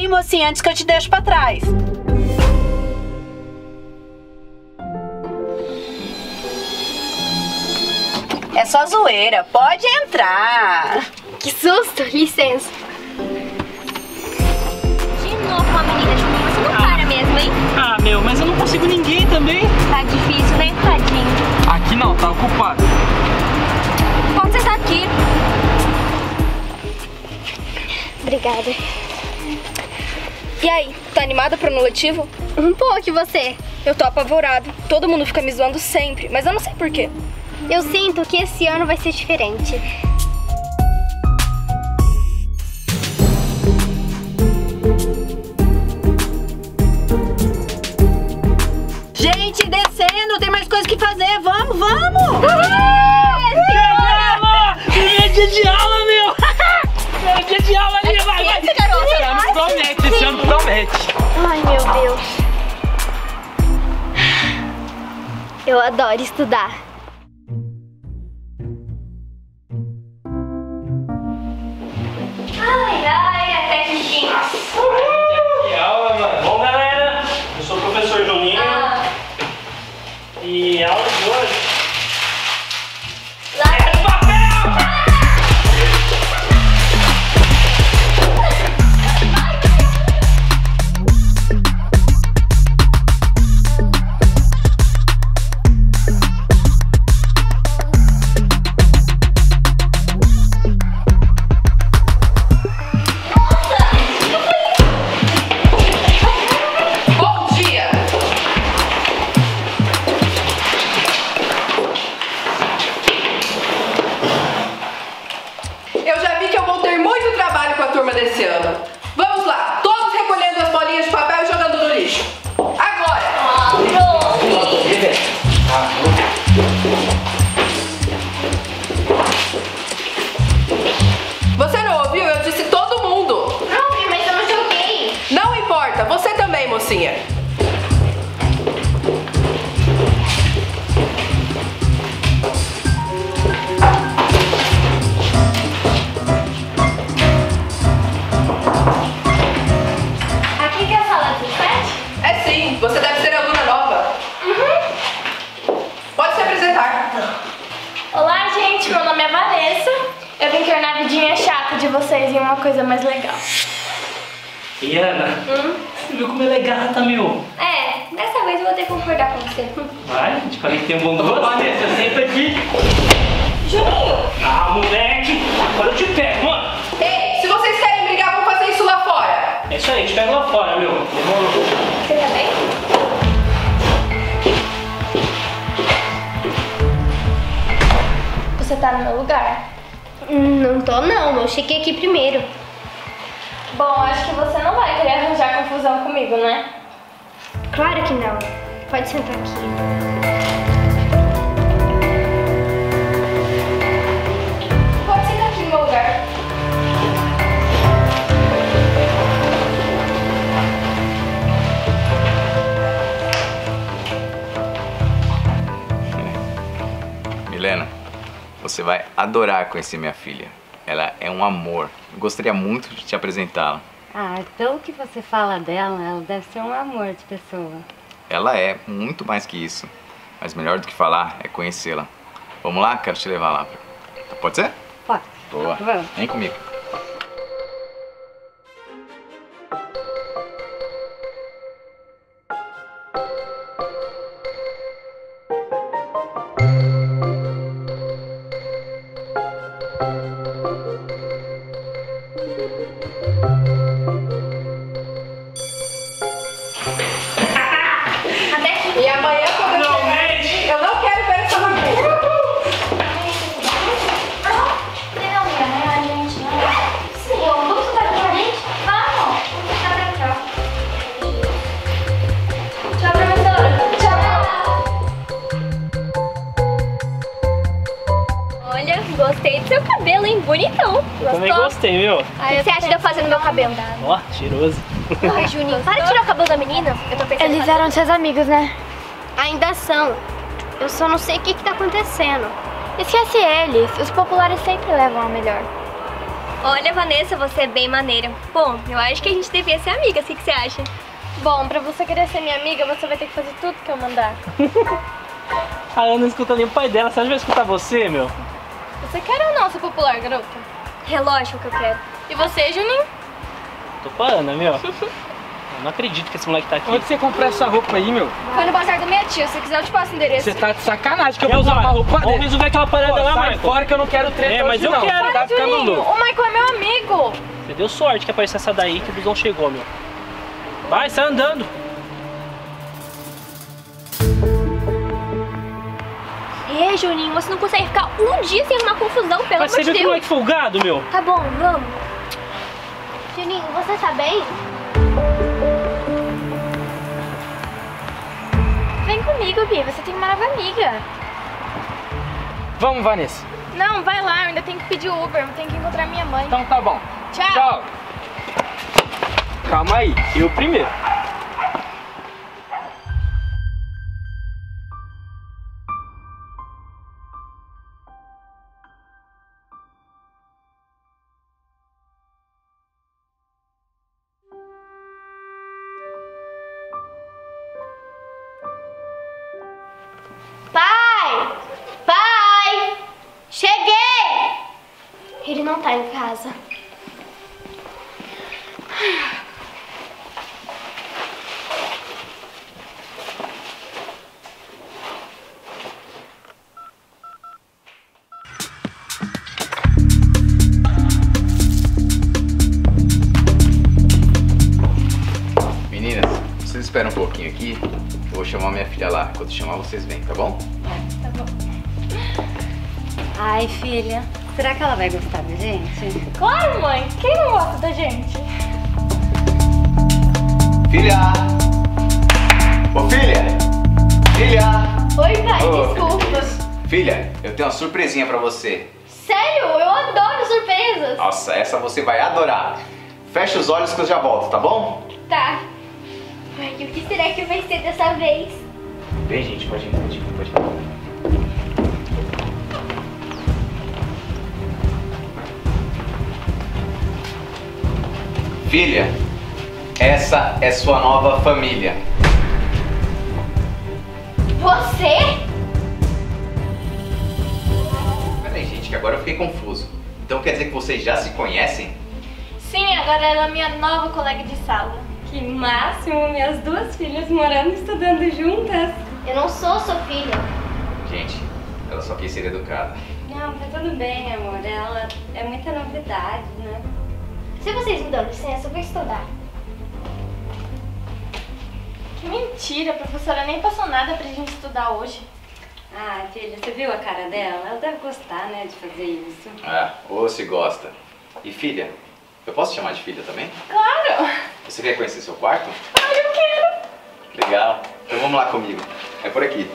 mocinha, antes que eu te deixe pra trás. É só zoeira, pode entrar. Que susto, licença. De novo uma menina, Juninho, você não para mesmo, hein? Ah, meu, mas eu não consigo ninguém também. Tá difícil, né, tadinho? Aqui não, tá ocupado. Pode sentar aqui. Obrigada. E aí, tá animada pro ano letivo? Um pouco, e você? Eu tô apavorado. Todo mundo fica me zoando sempre, mas eu não sei por quê. Eu sinto que esse ano vai ser diferente. Gente, descendo, tem mais coisa que fazer. Vamos, vamos! É dia de aula, meu! É dia de aula ali, vai! Esse ano promete, esse ano promete. Ai, meu Deus. Eu adoro estudar. Ai, ai, até que enfim. Que aula, mano. Bom, galera, eu sou o professor Juninho. E a aula de hoje é papel! Desse ano. Vamos lá, todos recolhendo as bolinhas de papel e jogando no lixo. Agora! Você não ouviu? Eu disse todo mundo. Não ouvi, mas eu não joguei. Não importa, você também, mocinha. Você deve ser aluna nova. Pode se apresentar. Olá, gente. Meu nome é Vanessa. Eu vim tornar a vidinha chata de vocês em uma coisa mais legal. E Ana, você viu como ela é gata, meu? É, dessa vez eu vou ter que concordar com você. Vai, te falei que tem um bom gosto. Vanessa, senta aqui. Juninho! Ah, moleque, agora eu te pego, mano. Ei, se vocês querem brigar, vamos fazer isso lá fora. É isso aí, te pego lá fora, meu. Demorou. Você tá bem? Você tá no meu lugar? Não tô não, eu cheguei aqui primeiro. Bom, acho que você não vai querer arranjar confusão comigo, né? Claro que não. Pode sentar aqui. Pode sentar aqui no meu lugar. Milena, você vai adorar conhecer minha filha. Ela é um amor. Eu gostaria muito de te apresentá-la. Ah, pelo que você fala dela, ela deve ser um amor de pessoa. Ela é muito mais que isso. Mas melhor do que falar é conhecê-la. Vamos lá? Quero te levar lá. Pode ser? Pode. Boa. Vamos. Vem comigo. E amanhã, quando eu chegar, eu não quero ver essa bagunça. Não, minha gente, sim, vamos estudar com a gente? Vamos! Vamos estudar pra cá. Tchau, professora. Tchau. Olha, gostei do seu cabelo, hein? Bonitão. Gostou? Também gostei, meu. O que você acha de eu fazer no meu cabelo? Ó, cheiroso. Ai, Juninho, para de tirar o cabelo da menina. Eu tô pensando. Eles eram seus amigos, né? Ainda são. Eu só não sei o que tá acontecendo. Esquece eles. Os populares sempre levam a melhor. Olha, Vanessa, você é bem maneira. Bom, eu acho que a gente devia ser amigas, o que você acha? Bom, pra você querer ser minha amiga, você vai ter que fazer tudo que eu mandar. A Ana não escuta nem o pai dela, você acha que vai escutar você, meu? Você quer ou não ser popular, garota? É lógico que eu quero. E você, Juninho? Tô com a Ana, meu. Eu não acredito que esse moleque tá aqui. Onde você comprou essa roupa aí, meu? Foi no bazar da minha tia, se quiser eu te passo o endereço. Você tá de sacanagem que eu vou usar uma roupa Vamos dele. resolver aquela parada lá, Sai Michael. fora que eu não quero treta É, mas hoje, eu não. quero. Você tá ficando Juninho, louco. o Michael é meu amigo. Você deu sorte que apareceu essa daí que o busão chegou, meu. Vai, sai andando. Ei, Juninho, você não consegue ficar um dia sem arrumar confusão, pelo Mas amor você de viu que Deus. moleque folgado, meu? Tá bom, vamos. Juninho, você tá bem? Vem comigo, Bi, você tem uma nova amiga. Vamos, Vanessa. Não, vai lá, eu ainda tenho que pedir Uber, eu tenho que encontrar minha mãe. Então tá bom. Tchau. Tchau. Calma aí, eu primeiro. Pai! Pai! Cheguei! Ele não tá em casa. Meninas, vocês esperam um pouquinho aqui. Eu vou chamar minha filha lá. Quando chamar, vocês vêm, tá bom? Ai, filha, será que ela vai gostar da gente? Claro, mãe! Quem não gosta da gente? Filha! Ô, filha! Filha! Oi, pai, Ô, desculpa. Filha, eu tenho uma surpresinha pra você. Sério? Eu adoro surpresas. Nossa, essa você vai adorar. Fecha os olhos que eu já volto, tá bom? Tá. Ai, o que será que vai ser dessa vez? Vem, gente, pode ir, pode ir, pode ir. Filha, essa é sua nova família. Você? Peraí, gente, que agora eu fiquei confuso. Então quer dizer que vocês já se conhecem? Sim, agora ela é minha nova colega de sala. Que máximo, minhas duas filhas morando e estudando juntas. Eu não sou sua filha. Gente, ela só quis ser educada. Não, tá tudo bem, amor. Ela é muita novidade, né? Se vocês me dão licença, eu vou estudar. Que mentira, a professora nem passou nada pra gente estudar hoje. Ah, filha, você viu a cara dela? Ela deve gostar, né, de fazer isso. Ah, ou se gosta. E filha, eu posso chamar de filha também? Claro! Você quer conhecer seu quarto? Ai, eu quero! Legal. Então vamos lá comigo. É por aqui.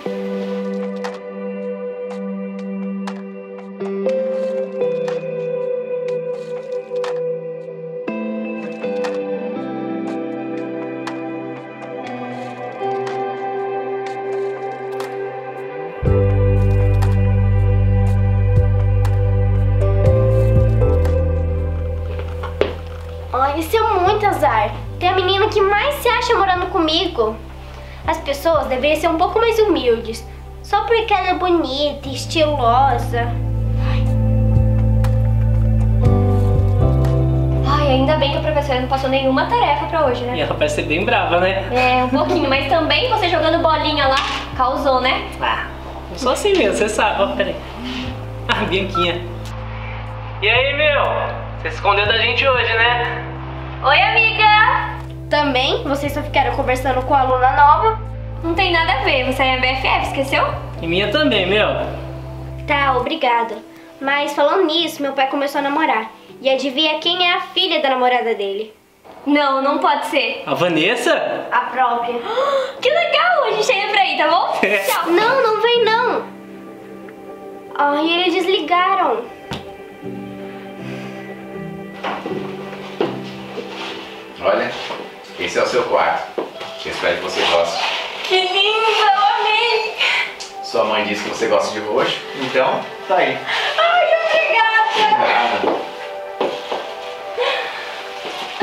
Ai, isso é muito azar. Tem a menina que mais se acha morando comigo. As pessoas deveriam ser um pouco mais humildes. Só porque ela é bonita, estilosa. Ai, ainda bem que a professora não passou nenhuma tarefa pra hoje, E né? ela parece ser bem brava, né? É, um pouquinho, mas também você jogando bolinha lá causou, né? Ah, eu sou assim mesmo, você sabe. Ó, peraí. Ah, Bianquinha. E aí, meu? Você se escondeu da gente hoje, né? Oi, amiga! Também, vocês só ficaram conversando com a aluna nova. Não tem nada a ver, você é a BFF, esqueceu? E minha também, meu. Tá, obrigada. Mas falando nisso, meu pai começou a namorar. E adivinha quem é a filha da namorada dele? Não, não pode ser. A Vanessa? A própria. Que legal, a gente tá indo pra aí, tá bom? Tchau. Não, não vem não. Ai, eles desligaram. Olha, esse é o seu quarto. Eu espero que você goste. Que lindo, eu amei. Sua mãe disse que você gosta de roxo, então tá aí. Ai, obrigada. Nada.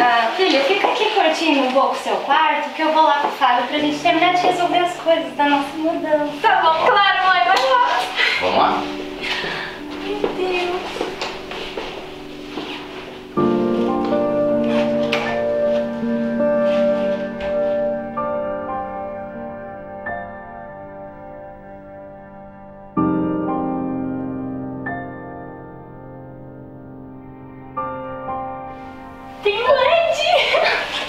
Ah, filha, fica aqui curtindo um pouco o seu quarto, que eu vou lá com o Fábio pra gente terminar de resolver as coisas da nossa mudança. Tá bom, claro, mãe, vai lá. Vamos lá? Meu Deus. Tem LED!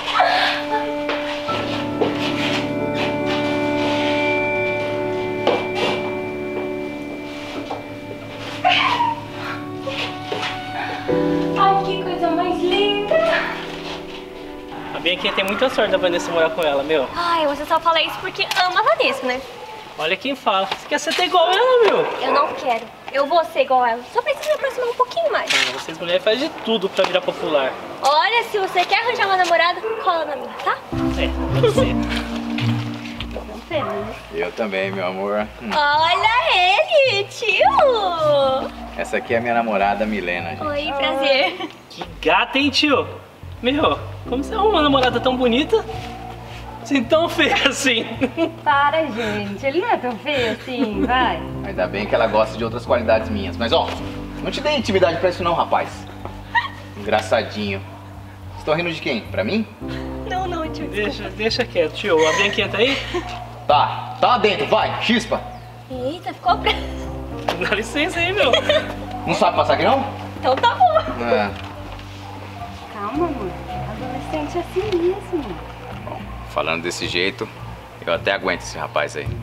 Ai, que coisa mais linda. A Bianquinha tem muita sorte da Vanessa morar com ela, meu. Ai, você só fala isso porque ama a Vanessa, né? Olha quem fala. Você quer ser igual ela, meu? Eu não quero. Eu vou ser igual a ela. Só preciso me aproximar um pouquinho mais. Vocês mulheres fazem de tudo pra virar popular. Olha, se você quer arranjar uma namorada, cola na minha, tá? É, pode ser. Eu também, meu amor. Olha ele, tio! Essa aqui é a minha namorada, Milena, gente. Oi, prazer. Que gata, hein, tio? Meu, como você arruma uma namorada tão bonita? Assim, tão feia assim. Para, gente. Ele não é tão feio assim, vai. Ainda bem que ela gosta de outras qualidades minhas. Mas, ó, não te dei intimidade pra isso não, rapaz. Engraçadinho. Vocês estão rindo de quem? Pra mim? Não, tio. Deixa quieto, tio. A Bianquinha tá aí? Tá lá dentro, vai, chispa. Eita, ficou preso. Dá licença aí, meu. Não sabe passar aqui, não? Então tá bom. É. Calma, amor. Adolescente é assim mesmo. Bom, falando desse jeito, eu até aguento esse rapaz aí.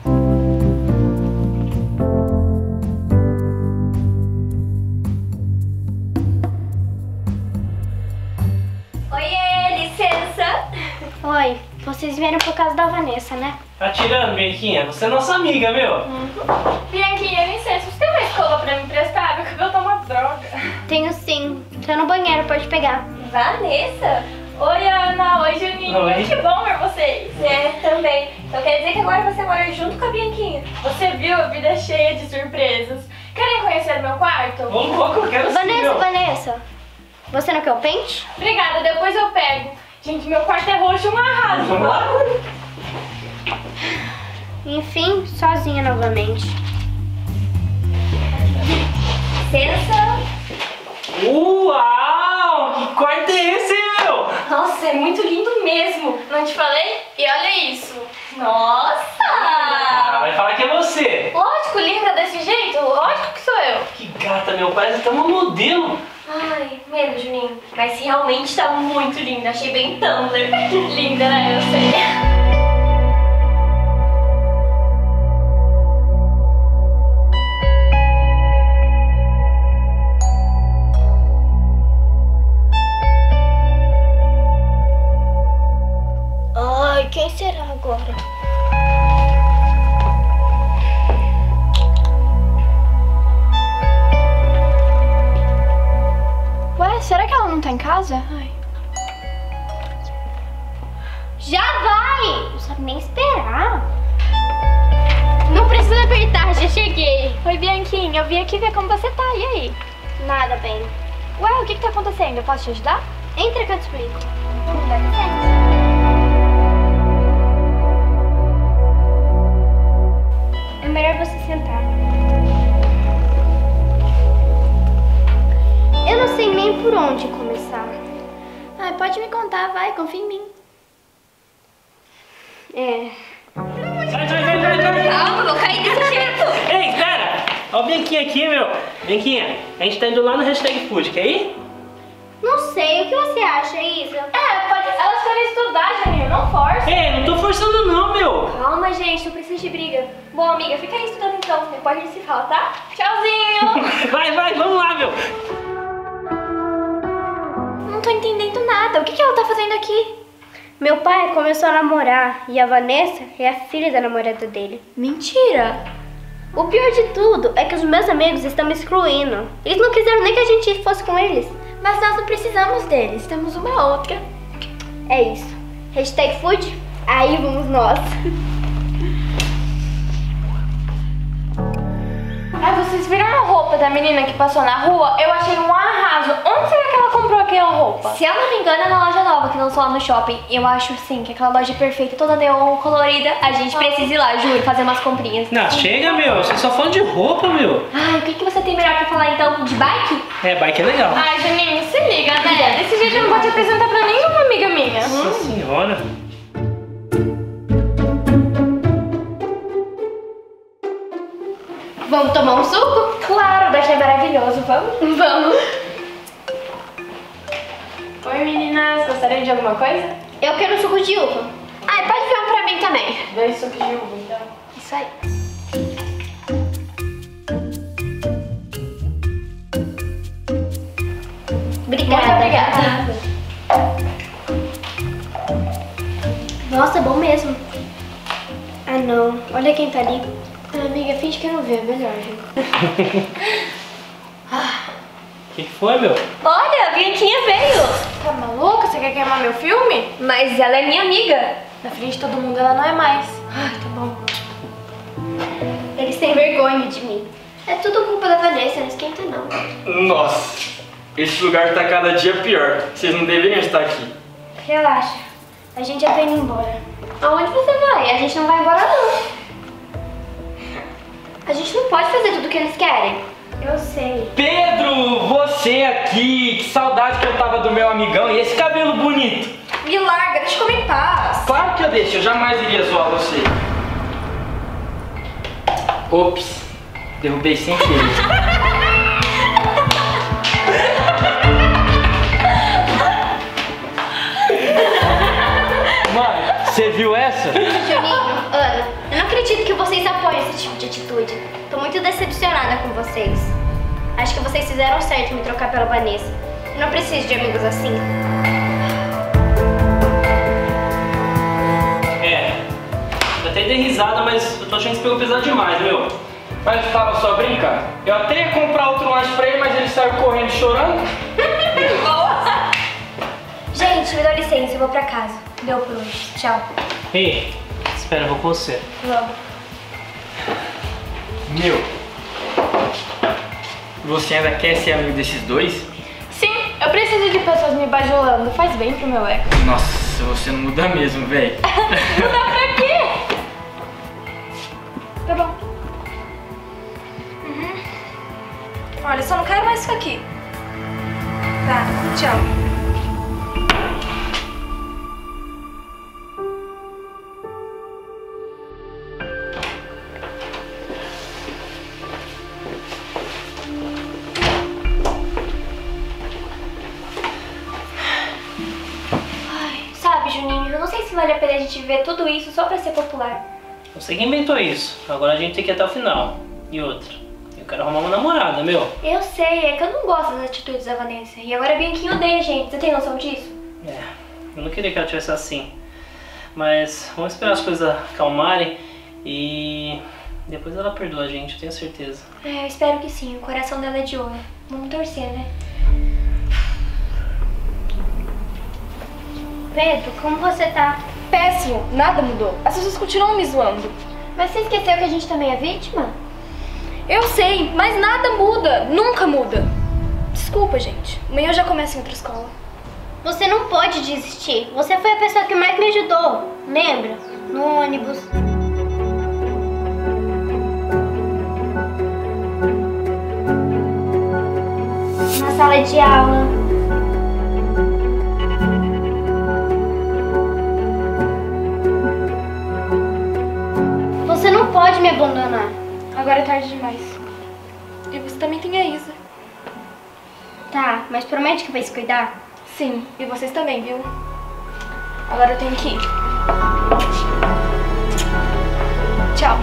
Oiê, licença. Oi, vocês vieram por causa da Vanessa, né? Tá tirando, Bianquinha? Você é nossa amiga, meu. Bianquinha, licença, você tem uma escova pra me emprestar? Meu cabelo tá uma droga. Tenho sim. Tá no banheiro, pode pegar. Vanessa? Oi, Ana. Oi, Juninho. Oi. Que bom ver vocês. É, também. Então quer dizer que agora você mora junto com a Bianquinha? Você viu? A vida é cheia de surpresas. Querem conhecer meu quarto? Ô, louco, eu quero sim, meu. Vanessa. Você não quer o pente? Obrigada, depois eu pego. Gente, meu quarto é roxo, um arraso. Vamos lá. Enfim, sozinha novamente. Licença. Uau! Que quarto é esse, meu? Nossa, é muito lindo mesmo. Não te falei? E olha isso. Nossa! Vai falar que é você. Lógico, linda desse jeito. Lógico que sou eu. Que gata, meu. Parece até uma modelo. Ai, medo, Juninho. Mas realmente tá muito linda. Achei bem Tumblr. Linda, né? Eu sei. Ai, quem será agora? Ué, será que ela não tá em casa? Ai. Já vai! Não sabe nem esperar. Não precisa apertar, já cheguei. Oi, Bianquinha. Eu vim aqui ver como você tá. E aí? Nada bem. Ué, o que tá acontecendo? Eu posso te ajudar? Entra que eu te explico. Dá licença. É melhor você sentar. Eu não sei nem por onde começar. Ai, pode me contar, vai, confia em mim. Sai. Calma, vou cair desse jeito. Ei, espera. Ó, o Bianquinha aqui, meu. Bianquinha, a gente tá indo lá no Hashtag Food, quer ir? Não sei, o que você acha, Isa? Pode... Elas querem estudar, Janine, não força. Ei, não tô forçando não, meu. Calma, gente. Não precisa de briga. Bom, amiga, fica aí estudando então. Depois a gente se fala, tá? Tchauzinho. Vai, vamos lá, meu. Não tô entendendo nada. O que ela tá fazendo aqui? Meu pai começou a namorar e a Vanessa é a filha da namorada dele. Mentira! O pior de tudo é que os meus amigos estão me excluindo. Eles não quiseram nem que a gente fosse com eles. Mas nós não precisamos deles, temos uma outra. É isso. Hashtag Food, aí vamos nós. Ai, vocês viram a roupa da menina que passou na rua? Eu achei um arraso. Onde será que ela comprou aquela roupa? Se eu não me engano, é na loja nova, que não só lá no shopping. Eu acho, sim, que aquela loja perfeita, toda neon, colorida. A gente precisa ir lá, juro, fazer umas comprinhas. Não, chega, meu. Você só falando de roupa, meu. Ai, o que você tem melhor pra falar, então? De bike? É, bike é legal. Ai, Juninho, se liga, né? Desse jeito eu não vou te apresentar pra nenhuma amiga minha. Nossa senhora. Vamos tomar um suco? Claro, deve ser maravilhoso. Vamos? Vamos. Oi, meninas. Gostariam de alguma coisa? Eu quero suco de uva. Ai, pode ver um pra mim também. 2 sucos de uva, então. Isso aí. Obrigada. Muito obrigada. Nossa, é bom mesmo. Ah, não. Olha quem tá ali. Amiga, finge que não vê, é melhor, gente. O que foi, meu? Olha, a Bianquinha veio. Tá maluca? Você quer queimar meu filme? Mas ela é minha amiga. Na frente de todo mundo ela não é mais. Ai, tá bom. Eles têm vergonha de mim. É tudo culpa da Vanessa, não esquenta não. Nossa, esse lugar tá cada dia pior. Vocês não deveriam estar aqui. Relaxa, a gente já tá indo embora. Aonde você vai? A gente não vai embora não. A gente não pode fazer tudo o que eles querem. Eu sei. Pedro, você aqui. Que saudade que eu tava do meu amigão. E esse cabelo bonito. Me larga, deixa eu comer em paz. Claro que eu deixo, eu jamais iria zoar você. Ops, derrubei sem querer. Mano, você viu essa? Juninho, Ana, eu não acredito que vocês apoiam esse tipo de atitude. Tô muito decepcionada com vocês. Acho que vocês fizeram certo em me trocar pela Vanessa. Eu não preciso de amigos assim. Eu até dei risada, mas eu tô achando que você pegou pesado demais, meu. Mas eu tava só brincando. Eu até ia comprar outro lanche pra ele, mas ele saiu correndo chorando. Gente, me dá licença, eu vou pra casa. Deu por hoje. Tchau. Ei, espera, eu vou com você. Vamos. Meu, você ainda quer ser amigo desses dois? Sim, eu preciso de pessoas me bajulando. Faz bem pro meu ego. Nossa, você não muda mesmo, velho. Mudar pra quê? Tá bom. Olha, só não quero mais isso aqui. Tá, tchau. Sabe, Juninho, eu não sei se vale a pena a gente viver tudo isso só pra ser popular. Você que inventou isso. Agora a gente tem que ir até o final. E outra, eu quero arrumar uma namorada, meu. Eu sei, é que eu não gosto das atitudes da Vanessa. E agora a Bianquinha odeia a gente, você tem noção disso? É, eu não queria que ela tivesse assim. Mas vamos esperar as coisas acalmarem e depois ela perdoa a gente, eu tenho certeza. É, eu espero que sim, o coração dela é de ouro. Vamos torcer, né? Pedro, como você tá? Péssimo, nada mudou. As pessoas continuam me zoando. Mas você esqueceu que a gente também é vítima? Eu sei, mas nada muda, nunca muda. Desculpa, gente. Amanhã eu já começo em outra escola. Você não pode desistir. Você foi a pessoa que mais me ajudou. Lembra? No ônibus. Na sala de aula. Você não pode me abandonar. Agora é tarde demais. E você também tem a Isa. Tá, mas promete que vai se cuidar? Sim, e vocês também, viu? Agora eu tenho que ir. Tchau.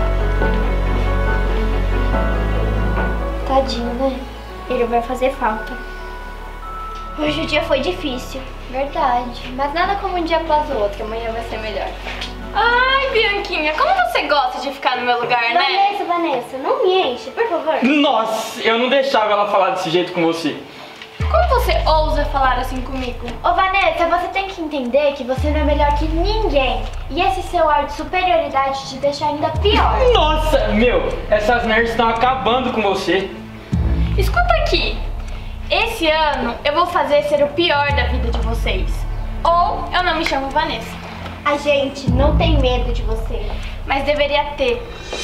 Tadinho, né? Ele vai fazer falta. Hoje o dia foi difícil. Verdade. Mas nada como um dia após o outro, que amanhã vai ser melhor. Ai, Bianquinha, como você gosta de ficar no meu lugar, né? Vanessa, não me enche, por favor. Nossa, eu não deixava ela falar desse jeito com você. Como você ousa falar assim comigo? Ô Vanessa, você tem que entender que você não é melhor que ninguém. E esse seu ar de superioridade te deixa ainda pior. Nossa, meu, essas nerds estão acabando com você. Escuta aqui, esse ano eu vou fazer ser o pior da vida de vocês. Ou eu não me chamo Vanessa. A gente não tem medo de você. Mas deveria ter.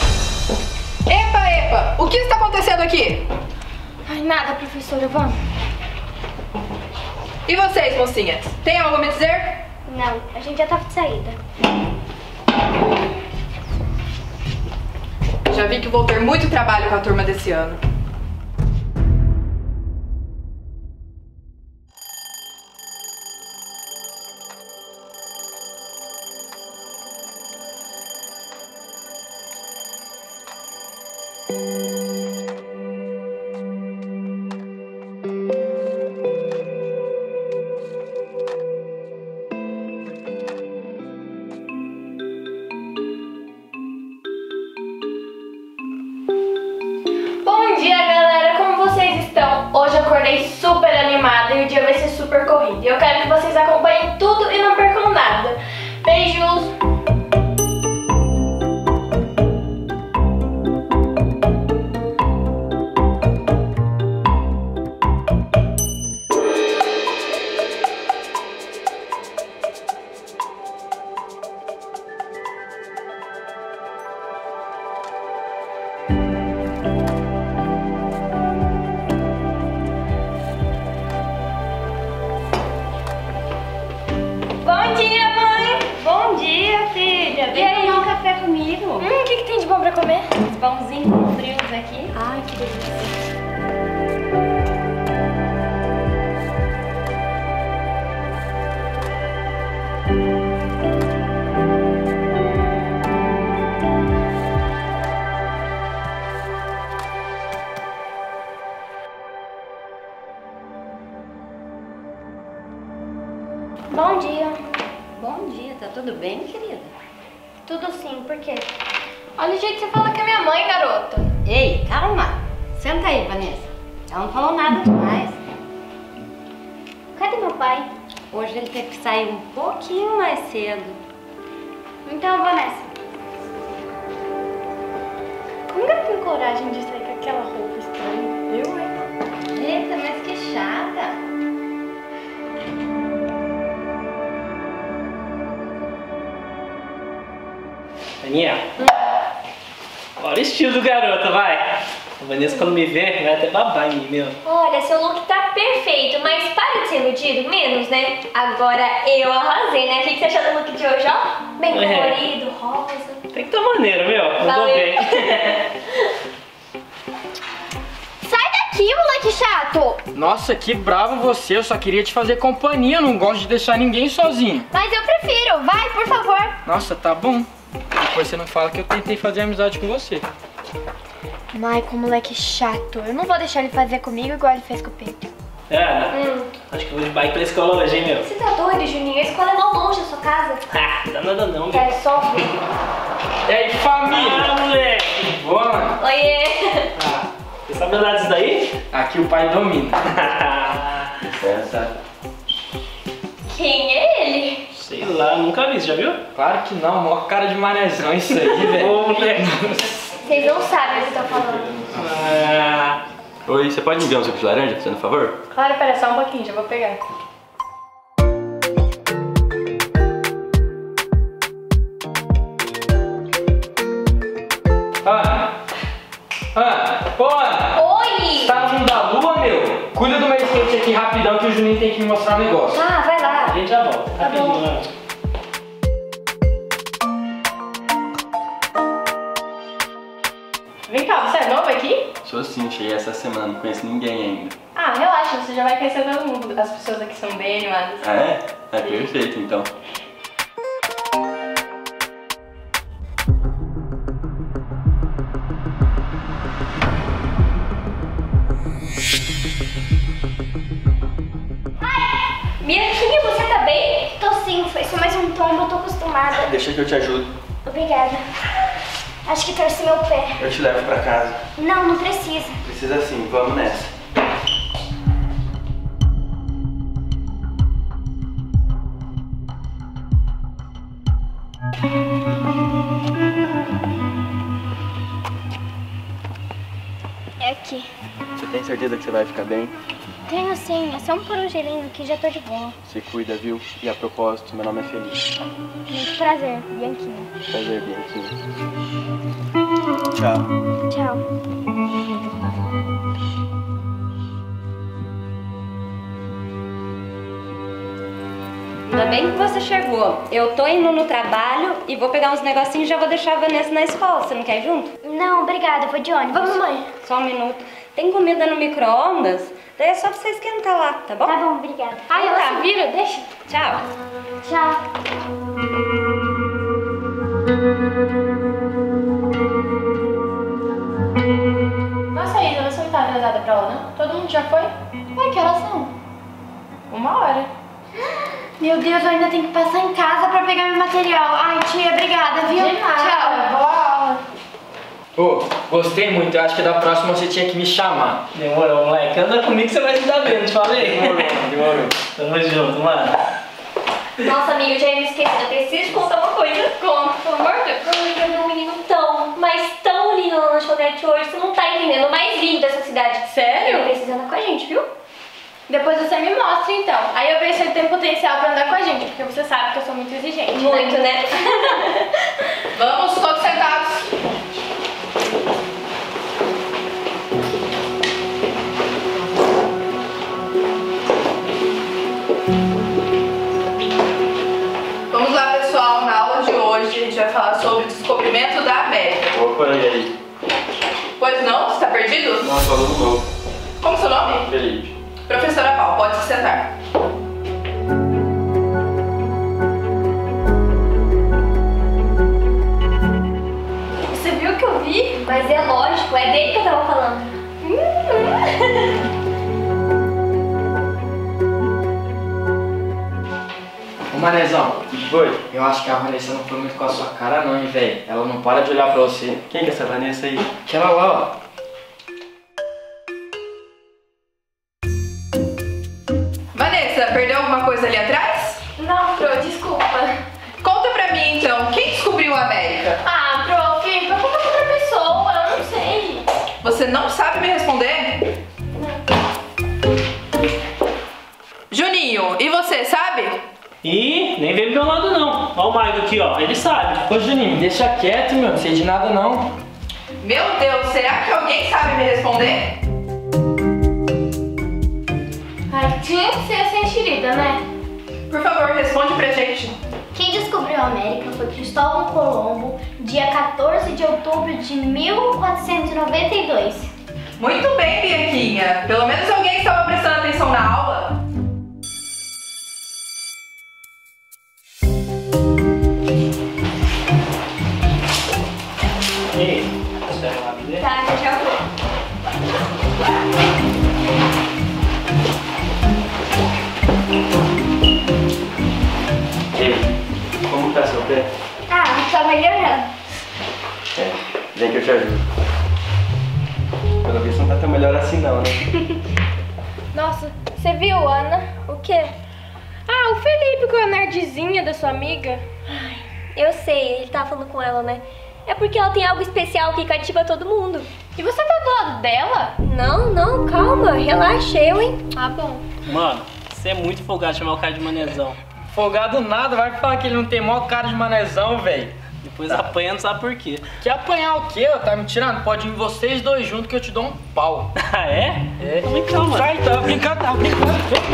Epa! O que está acontecendo aqui? Ai, nada, professora, vamos. E vocês, mocinhas? Tem algo a me dizer? Não, a gente já tava de saída. Já vi que vou ter muito trabalho com a turma desse ano. Bom dia, galera! Como vocês estão? Hoje eu acordei super animada e o dia vai ser super corrido. E eu quero que vocês acompanhem tudo e não percam nada. Beijos! Bom dia, mãe! Bom dia, filha. E Vem aí? tomar um café comigo. O que tem de bom pra comer? Uns pãozinhos frios aqui. Ai, que delícia! Bom dia. Bom dia, tá tudo bem, querida? Tudo sim, por quê? Olha o jeito que você fala com a minha mãe, garota. Ei, calma. Senta aí, Vanessa. Ela não falou nada demais. Cadê meu pai? Hoje ele teve que sair um pouquinho mais cedo. Então, Vanessa. Como que eu tenho coragem de sair com aquela roupa estranha? Eu, hein? Eita, mas que chata. Aninha, olha o estilo do garoto, vai. A Vanessa, quando me vê, vai até babar em mim, meu. Olha, seu look tá perfeito, mas para de ser iludido, menos, né? Agora eu arrasei, né? O que você achou do look de hoje, ó? Bem colorido, rosa. Tem que tá maneiro, meu. Mandou Valeu. bem. Sai daqui, moleque chato! Nossa, que bravo você. Eu só queria te fazer companhia. Eu não gosto de deixar ninguém sozinho. Mas eu prefiro. Vai, por favor. Nossa, tá bom. Depois você não fala que eu tentei fazer amizade com você. Michael, moleque chato. Eu não vou deixar ele fazer comigo igual ele fez com o Pedro. Acho que eu vou de bike pra escola hoje, hein, meu. Você tá doido, Juninho? A escola é mal longe da sua casa. Ah, dá nada não, meu. Quero só ver. E aí, família? Ah, moleque. Boa, mano. Oiê! Ah, você sabe andar disso daí? Aqui o pai domina. Licença. Quem é ele? Sei lá, nunca vi, você já viu? Claro que não, maior cara de manezão isso aí, velho. Ô, moleque. Vocês não sabem o que eu tô falando. Ah, Oi, você pode me enviar um suco de laranja, fazendo um favor? Claro, pera só um pouquinho, já vou pegar. Ana! Oi! Tá no mundo da lua, meu? Cuida do meu skate aqui rapidão que o Juninho tem que me mostrar um negócio. Ah, vai lá. a gente já volta. Tá bom. Rapidinho, né? Vem cá, você é novo aqui? Sou sim, cheguei essa semana, não conheço ninguém ainda. Ah, relaxa, você já vai conhecer todo mundo. As pessoas aqui são bem animadas. Ah, é? É perfeito, então. Minha filha, você tá bem? Tô sim, foi só mais um tombo, eu tô acostumada. Deixa que eu te ajudo. Obrigada. Acho que torci meu pé. Eu te levo pra casa. Não, não precisa. Precisa sim, vamos nessa. É aqui. Você tem certeza que você vai ficar bem? Tenho sim, é só um gelinho aqui, já tô de boa. Se cuida, viu? E a propósito, meu nome é Felipe. Muito prazer, Bianquinha. Prazer, Bianquinha. Tchau. Tchau. Ainda bem que você chegou. Eu tô indo no trabalho e vou pegar uns negocinhos e já vou deixar a Vanessa na escola. Você não quer ir junto? Não, obrigada, eu vou de ônibus. Vamos, mãe. Só um minuto. Tem comida no micro-ondas? Daí é só pra você esquentar lá, tá bom? Tá bom, obrigada. Ai, ela tá. se vira, deixa. Tchau. Tchau. Nossa, Isa, você não tá atrasada pra aula, não? Todo mundo já foi? Ué, que horas são? 1h. Meu Deus, eu ainda tenho que passar em casa pra pegar meu material. Ai, tia, obrigada, viu? De nada. Tchau. Boa aula. Ô, gostei muito. Eu acho que da próxima você tinha que me chamar. Demorou, moleque. Anda comigo que você vai se dar bem, não te falei? Demorou. Tamo junto, mano. Nossa, amiga, eu já ia me esquecer. Eu preciso te contar uma coisa. Conta, pelo amor de Deus. Eu vi um menino mas tão lindo na lanchonete hoje. Você não tá entendendo. O mais lindo dessa cidade. Sério? Ele precisa andar com a gente, viu? Depois você me mostra, então. Aí eu vejo se ele tem potencial pra andar com a gente, porque você sabe que eu sou muito exigente. Muito, né? Vamos, todos sentados. Vamos lá, pessoal. Na aula de hoje a gente vai falar sobre o descobrimento da América. Opa, e aí? Pois não? Você tá perdido? Não, sou aluno novo. Como é seu nome? Felipe. Professora Paula, pode se sentar. Você viu o que eu vi? Mas é lógico, é dele que eu tava falando. Ô, Manezão, Oi. eu acho que a Vanessa não foi muito com a sua cara não, hein, velho. Ela não para de olhar pra você. Quem que é essa Vanessa aí? Aquela lá, ó. Vanessa, perdeu alguma coisa ali atrás? Não, Pro, desculpa. Conta pra mim, então, quem descobriu a América? Ah, Prof, procura outra pessoa, eu não sei. Você não sabe me responder? Juninho, e você, sabe? Ih, nem veio do meu lado não. Ó o Maico aqui, ó. Ele sabe. Ô, Juninho, me deixa quieto, meu. Não sei de nada, não. Meu Deus, será que alguém sabe me responder? Ai, tinha que ser essa enxerida, né? Por favor, responde pra gente. Quem descobriu a América foi Cristóvão Colombo, dia 14 de outubro de 1492. Muito bem, Bianquinha. Pelo menos alguém estava prestando atenção na aula. Ei, espera lá, beleza? Tá, já vou. Ei, como tá seu pé? Ah, tá melhorando. É, vem que eu te ajudo. Pelo visto não tá tão melhor assim não, né? Nossa, você viu, Ana? O quê? Ah, o Felipe, com a nerdzinha da sua amiga. Eu sei, ele tava falando com ela, né? É porque ela tem algo especial que cativa todo mundo. E você tá do lado dela? Não, calma, relaxa, eu, hein? Ah, bom. Mano, você é muito folgado chamar o cara de manezão. Folgado nada, vai falar que ele não tem maior cara de manezão, velho. Depois apanha, não sabe por quê. Quer apanhar o quê? Tá me tirando? Pode ir vocês dois juntos que eu te dou um pau. Ah, é? É. Então vem cá, mano. Sai, tá brincando, tá brincando.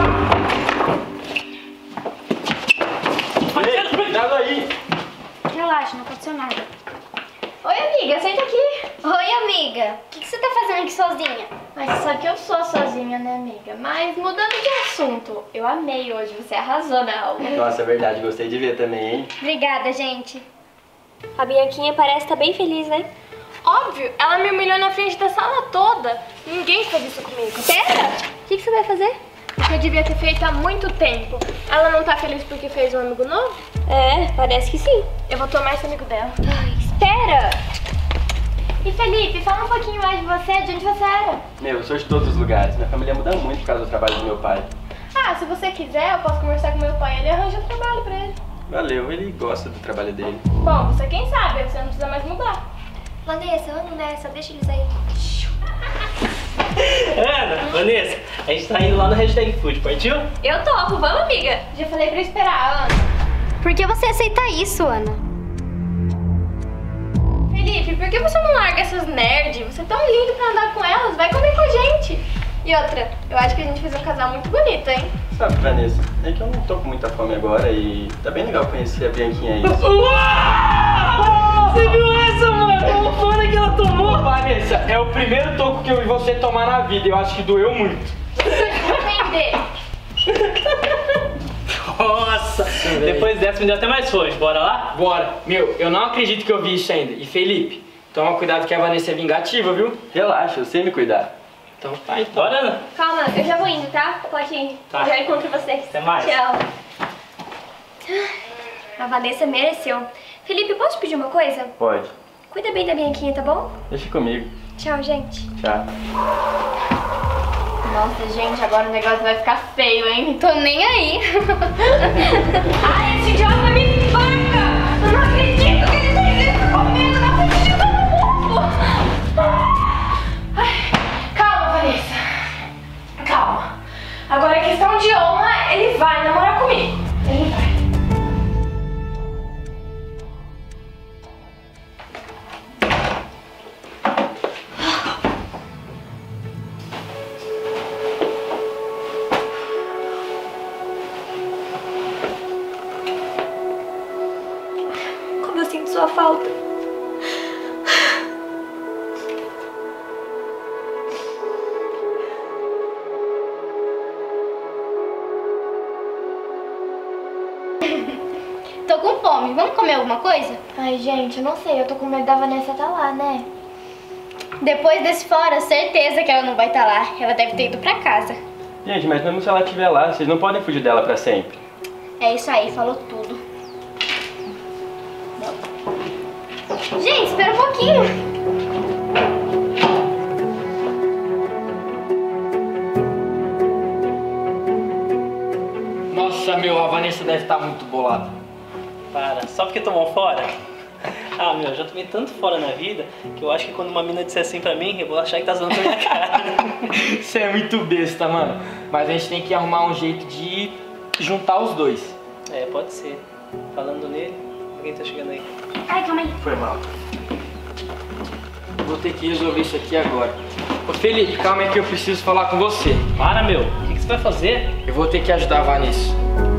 Ei, cuidado aí. Relaxa, não aconteceu nada. Oi, amiga, senta aqui. Oi, amiga. O que você tá fazendo aqui sozinha? Mas você sabe que eu sou sozinha, né, amiga? Mas mudando de assunto, eu amei hoje, você arrasou na aula. Nossa, é verdade, gostei de ver também, hein? Obrigada, gente. A Bianquinha parece estar bem feliz, né? Óbvio, ela me humilhou na frente da sala toda. Ninguém fez isso comigo. Pera, o que você vai fazer? O que eu devia ter feito há muito tempo. Ela não tá feliz porque fez um amigo novo? É, parece que sim. Eu vou tomar esse amigo dela. Ai, espera! E Felipe, fala um pouquinho mais de você, de onde você era. Meu, eu sou de todos os lugares. Minha família muda muito por causa do trabalho do meu pai. Ah, se você quiser, eu posso conversar com meu pai, ele arranja um trabalho pra ele. Valeu, ele gosta do trabalho dele. Bom, você quem sabe, você não precisa mais mudar. Vanessa, vamos nessa, deixa eles aí. Ana, Vanessa, a gente tá indo lá no Hashtag Food, partiu? Eu topo, vamos, amiga. Já falei pra esperar, Ana. Por que você aceita isso, Ana? Felipe, por que você não larga essas nerds? Você é tão lindo pra andar com elas, vai comer com a gente. E outra, eu acho que a gente fez um casal muito bonito, hein? Sabe, Vanessa, é que eu não tô com muita fome agora e tá bem legal conhecer a Bianquinha aí. Uau! Você viu essa, mano? Como foi que ela tomou? Vanessa, é o primeiro toco que eu vi você tomar na vida. Eu acho que doeu muito. Vender. Nossa, depois dessa me deu até mais fome. Bora lá? Bora. Meu, eu não acredito que eu vi isso ainda. E Felipe, toma cuidado que a Vanessa é vingativa, viu? Relaxa, eu sei me cuidar. Então tá, então. Bora, Ana. Calma, eu já vou indo, tá? Pode ir. Tá. Eu já encontro vocês. Até mais. Tchau. A Vanessa mereceu. Felipe, posso te pedir uma coisa? Pode. Cuida bem da Bianquinha, tá bom? Deixa comigo. Tchau, gente. Tchau. Nossa, gente, agora o negócio vai ficar feio, hein? Não tô nem aí. Ai, esse idiota me embarca! Eu não acredito que ele fez isso comigo! Não acredito no mundo! Ai, calma, Vanessa. Calma. Agora é questão de honra, ele vai namorar comigo. Ele vai. Sua falta. Tô com fome. Vamos comer alguma coisa? Ai, gente, eu não sei. Eu tô com medo da Vanessa tá lá, né? Depois desse fora, certeza que ela não vai estar lá. Ela deve ter ido pra casa. Gente, mas mesmo se ela estiver lá, vocês não podem fugir dela pra sempre. É isso aí, falou tudo. Gente, espera um pouquinho. Nossa, meu, a Vanessa deve estar muito bolada. Para, só porque tomou fora? Ah, meu, eu já tomei tanto fora na vida que eu acho que quando uma mina disser assim pra mim, eu vou achar que tá zoando com a minha cara. Você é muito besta, mano. Mas a gente tem que arrumar um jeito de juntar os dois. É, pode ser. Falando nele, alguém tá chegando aí. Ai, calma aí. Foi mal. Vou ter que resolver isso aqui agora. Ô Felipe, calma aí que eu preciso falar com você. Para, meu. O que você vai fazer? Eu vou ter que ajudar a Vanessa.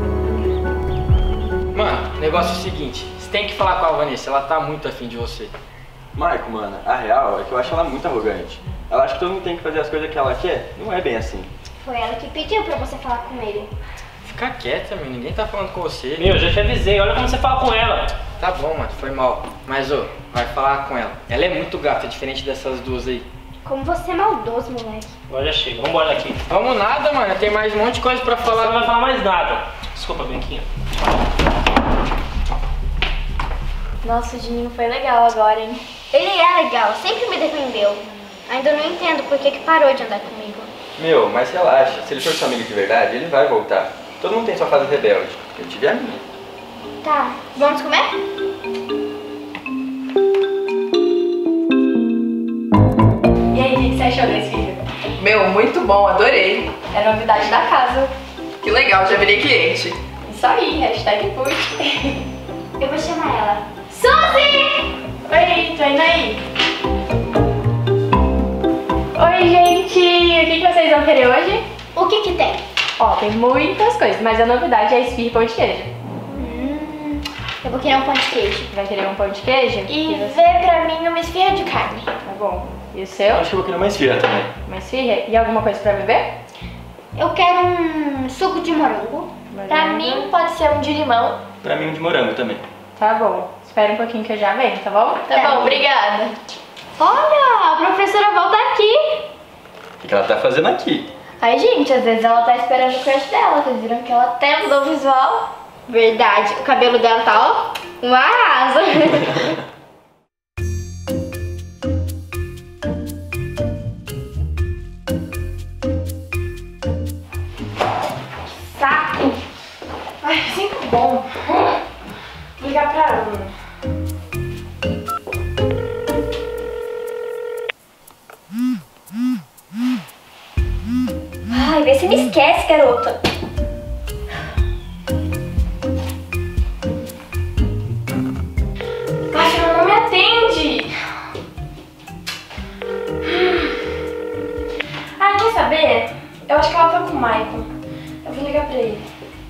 Mano, o negócio é o seguinte. Você tem que falar com a Vanessa. Ela tá muito afim de você. Marco, mano, a real é que eu acho ela muito arrogante. Ela acha que todo mundo tem que fazer as coisas que ela quer. Não é bem assim. Foi ela que pediu pra você falar com ele. Fica quieta, meu. Ninguém tá falando com você. Meu, eu já te avisei. Olha como você fala com ela. Tá bom, mano. Foi mal. Mas, ô, vai falar com ela. Ela é muito gata, diferente dessas duas aí. Como você é maldoso, moleque. Agora já chega. Vambora daqui. Vamos nada, mano. Tem mais um monte de coisa pra falar. Você não vai falar mais nada. Desculpa, Bianquinha. Nossa, o Juninho foi legal agora, hein? Ele é legal, sempre me defendeu. Ainda não entendo por que parou de andar comigo. Meu, mas relaxa. Se ele for seu amigo de verdade, ele vai voltar. Todo mundo tem sua fase rebelde. Eu tive a minha. Tá, vamos comer? E aí, o que você achou desse vídeo? Meu, muito bom, adorei. É novidade da casa. Que legal, já virei cliente. Isso aí, hashtag Food. Eu vou chamar ela. Suzy! Oi, tô indo aí. Oi, gente! O que vocês vão querer hoje? O que tem? Ó, tem muitas coisas, mas a novidade é esfirra e pão de queijo. Eu vou querer um pão de queijo. Vai querer um pão de queijo? E vê pra mim uma esfirra de carne. Tá bom. E o seu? Acho que eu vou querer uma esfirra também. Uma esfirra? E alguma coisa pra beber? Eu quero um suco de morango. Pra mim pode ser um de limão. Pra mim um de morango também. Tá bom. Espera um pouquinho que eu já venho, tá bom? Tá bom, obrigada. Olha, a professora volta aqui. O que ela tá fazendo aqui? Ai, gente, às vezes ela tá esperando o crush dela. Vocês viram que ela até mudou o visual? Verdade, o cabelo dela tá, ó, uma asa. Saco. Ai, sempre bom. Ligar pra Ana. vê se me esquece, garota. Fátima não me atende. Ah, quer saber? Eu acho que ela tá com o Maicon. Eu vou ligar pra ele.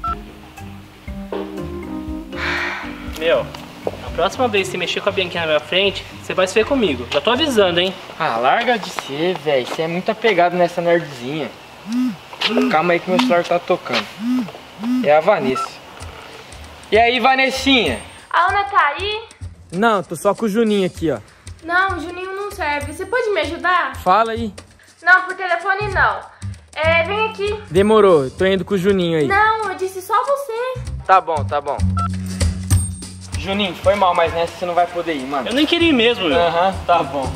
Meu, a próxima vez que você mexer com a Bianquinha na minha frente, você vai se ver comigo. Já tô avisando, hein? Ah, larga de ser, velho. Você é muito apegado nessa nerdzinha. Calma aí que meu celular tá tocando. É a Vanessa. E aí, Vanessinha? A Ana tá aí? Não, tô só com o Juninho aqui, ó. Não, o Juninho não serve. Você pode me ajudar? Fala aí. Não, por telefone não. Vem aqui. Demorou, tô indo com o Juninho aí. Não, eu disse só você. Tá bom, tá bom. Juninho, foi mal, mas nessa você não vai poder ir, mano. Eu nem queria ir mesmo, meu. Aham, tá bom.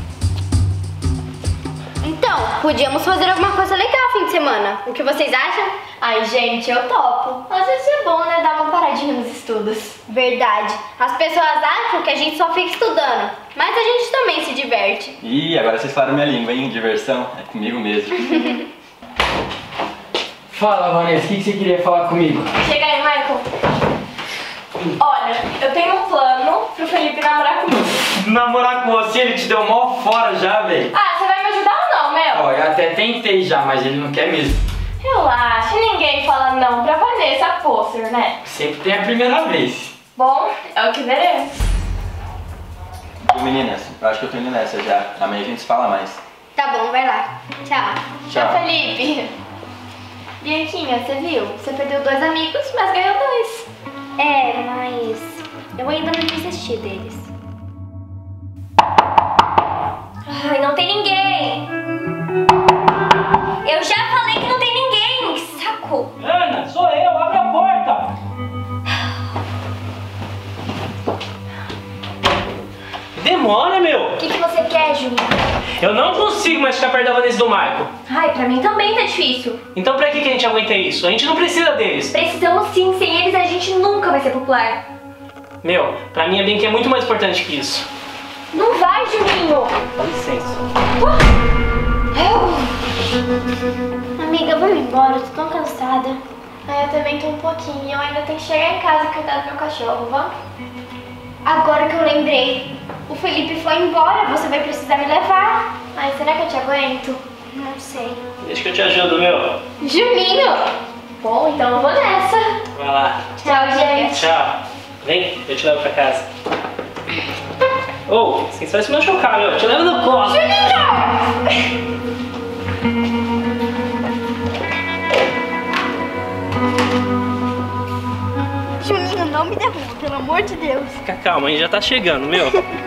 Então, podíamos fazer alguma coisa legal fim de semana. O que vocês acham? Ai, gente, eu topo. Às vezes é bom, né, dar uma paradinha nos estudos. Verdade. As pessoas acham que a gente só fica estudando, mas a gente também se diverte. Ih, agora vocês falaram minha língua, hein? Diversão é comigo mesmo. Fala, Vanessa, o que você queria falar comigo? Chega aí, Michael. Olha, eu tenho um plano pro Felipe namorar comigo. Namorar com você, ele te deu mó fora já, velho. Ah, você vai me ajudar ou não, Mel? Ó, eu até tentei já, mas ele não quer mesmo. Relaxa, ninguém fala não pra Vanessa Pôster, né? Sempre tem a primeira vez. Bom, é o que veremos. Meninas, eu acho que eu tô indo nessa já. Amanhã a gente se fala mais. Tá bom, vai lá. Tchau. Tchau, Felipe. Bianquinha, você viu? Você perdeu 2 amigos, mas ganhou 2. É, mas eu ainda não desisti deles. Ai, não tem ninguém. Eu já falei que não tem ninguém. Que saco. Ana, sou eu, abre a porta. Demora, meu. O que você quer, Juninho? Eu não consigo mais ficar perto da Vanessa e do Michael. Ai, pra mim também tá difícil. Então pra que a gente aguenta isso? A gente não precisa deles. Precisamos sim, sem eles a gente nunca vai ser popular. Meu, pra mim a Bianca é muito mais importante que isso. Não vai, Juninho. Dá licença. Amiga, vamos embora, eu tô tão cansada. Eu também tô um pouquinho. Eu ainda tenho que chegar em casa e cuidar do meu cachorro, vamos? Agora que eu lembrei, o Felipe foi embora, você vai precisar me levar. Ai, será que eu te aguento? Não sei. Deixa que eu te ajudo, meu. Juninho! Bom, então eu vou nessa. Vai lá. Tchau, gente. Tchau. Vem, eu te levo pra casa. Ô, sem só se machucar, meu. Eu te levo no colo. Juninho, não me derruba, pelo amor de Deus. Fica calma, a gente já tá chegando, meu.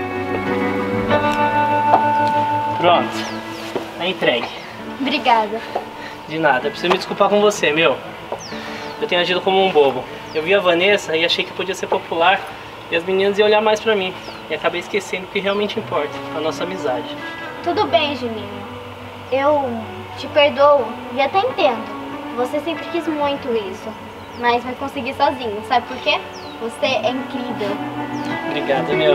Pronto. Tá entregue. Obrigada. De nada, preciso me desculpar com você, meu. Eu tenho agido como um bobo. Eu vi a Vanessa e achei que podia ser popular e as meninas iam olhar mais pra mim. E acabei esquecendo o que realmente importa, a nossa amizade. Tudo bem, Juninho. Eu te perdoo e até entendo. Você sempre quis muito isso, mas vai conseguir sozinho. Sabe por quê? Você é incrível. Obrigado, meu.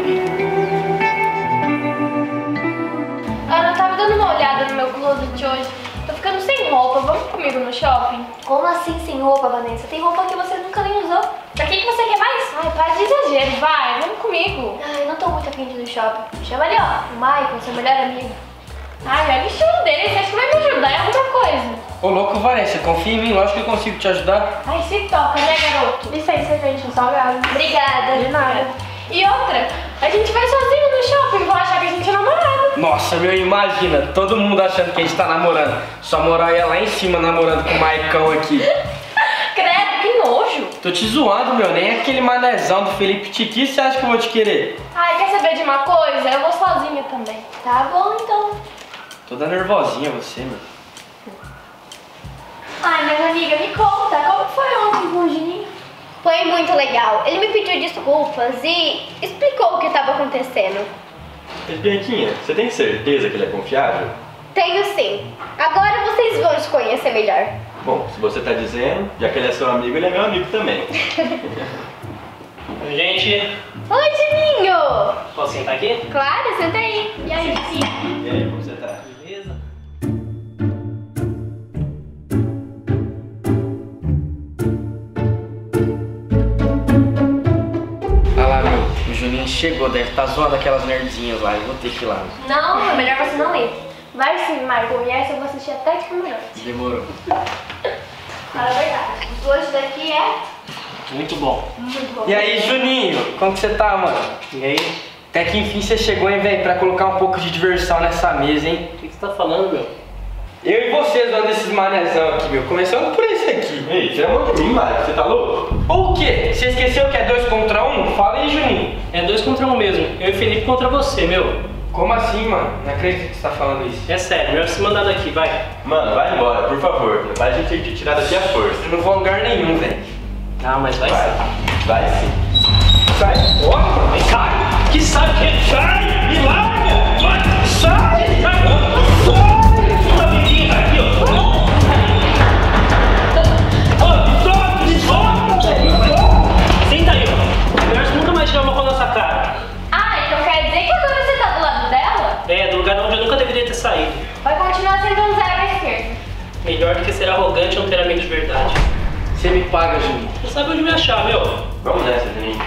Ana, eu tava dando uma olhada no meu closet hoje. Tô ficando sem roupa. Vamos comigo no shopping? Como assim sem roupa, Vanessa? Tem roupa que você nunca nem usou. Pra que você quer mais? Ai, para de exagero. Vai, vamos comigo. Ai, não tô muito afim de ir no shopping. Chama ali, ó, o Michael, seu melhor amigo. Ai, olha o estilo dele. Você acha que vai me ajudar? É muita coisa. Ô louco, Vanessa, confia em mim, lógico que eu consigo te ajudar. Ai, se toca, né, garoto? Licença, gente, um salgado. Obrigada. De nada. E outra, a gente vai sozinho no shopping, vão achar que a gente é namorado. Nossa, meu, imagina, todo mundo achando que a gente tá namorando. Sua moral ia lá em cima namorando com o Maicão aqui. Credo, que nojo. Tô te zoando, meu, nem aquele manezão do Felipe Titi você acha que eu vou te querer? Ai, quer saber de uma coisa? Eu vou sozinha também. Tá bom, então. Toda nervosinha você, meu. Ai, minha amiga, me conta, como foi ontem com o Juninho? Foi muito legal. Ele me pediu desculpas e explicou o que estava acontecendo. Mas Bianquinha, você tem certeza que ele é confiável? Tenho sim. Agora vocês vão se conhecer melhor. Bom, se você tá dizendo, já que ele é seu amigo, ele é meu amigo também. Oi, gente. Oi, Juninho! Posso sentar aqui? Claro, senta aí. E aí, sim? E aí, como você tá? Beleza. chegou, deve estar zoando aquelas nerdzinhas lá, eu vou ter que ir lá. Não, é melhor você não ir. Vai sim, Michael, e essa eu vou assistir até de caminhante. Demorou. Fala a verdade, o gosto daqui é... Muito bom. Muito bom. E aí, Juninho, como que você tá, mano? E aí? Até que enfim você chegou, hein, velho, pra colocar um pouco de diversão nessa mesa, hein? O que você tá falando, meu? Eu e vocês dando esses manezão aqui, meu. Começando por esse aqui. Ei, tira a mão de mim, Mário. Você tá louco? O quê? Você esqueceu que é 2 contra 1? Fala aí, Juninho. É 2 contra 1 mesmo. Eu e Felipe contra você, meu. Como assim, mano? Não acredito que você tá falando isso. É sério, melhor se mandar daqui, vai. Mano, vai embora, por favor. Vai a gente ter que tirar daqui a força. Eu não vou a lugar nenhum, velho. Ah, mas vai sim. Vai sim. Sai fora! Vem cá! Que sai, que sai! Me larga! Vai! Sai! Sai! Sai! Amiguinha aqui, ó! Ó, me solta, velho! Senta aí, ó. Melhor você nunca mais tirar uma com a nossa cara. Ah, então quer dizer que agora você tá do lado dela? É, do lugar onde eu nunca deveria ter saído. Vai continuar sendo um zero à esquerda. Melhor do que ser arrogante ou não ter amigo de verdade. Você me paga, Juninho. Você sabe onde me achar, meu. Vamos nessa, Juninho.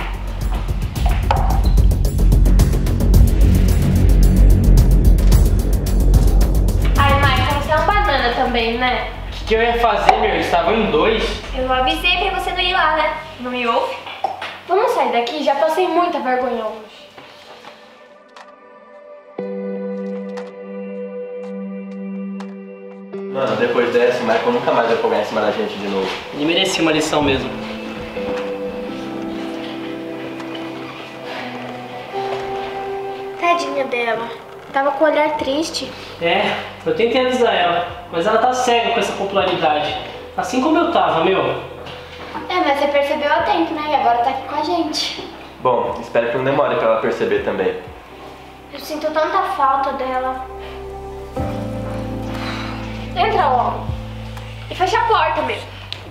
Ai, Michael, você é um banana também, né? O que eu ia fazer, meu? Eles estavam em 2. Eu avisei pra você não ir lá, né? Não me ouve? Vamos sair daqui, já passei muita vergonha hoje. Mano, depois dessa, o Michael nunca mais vai folgar em cima da gente de novo. Ele merecia uma lição mesmo. Tadinha dela. Tava com o olhar triste. É, eu tentei avisar ela, mas ela tá cega com essa popularidade. Assim como eu tava, meu. É, mas você percebeu a tempo, né? E agora tá aqui com a gente. Bom, espero que não demore pra ela perceber também. Eu sinto tanta falta dela. Entra logo. E fecha a porta mesmo.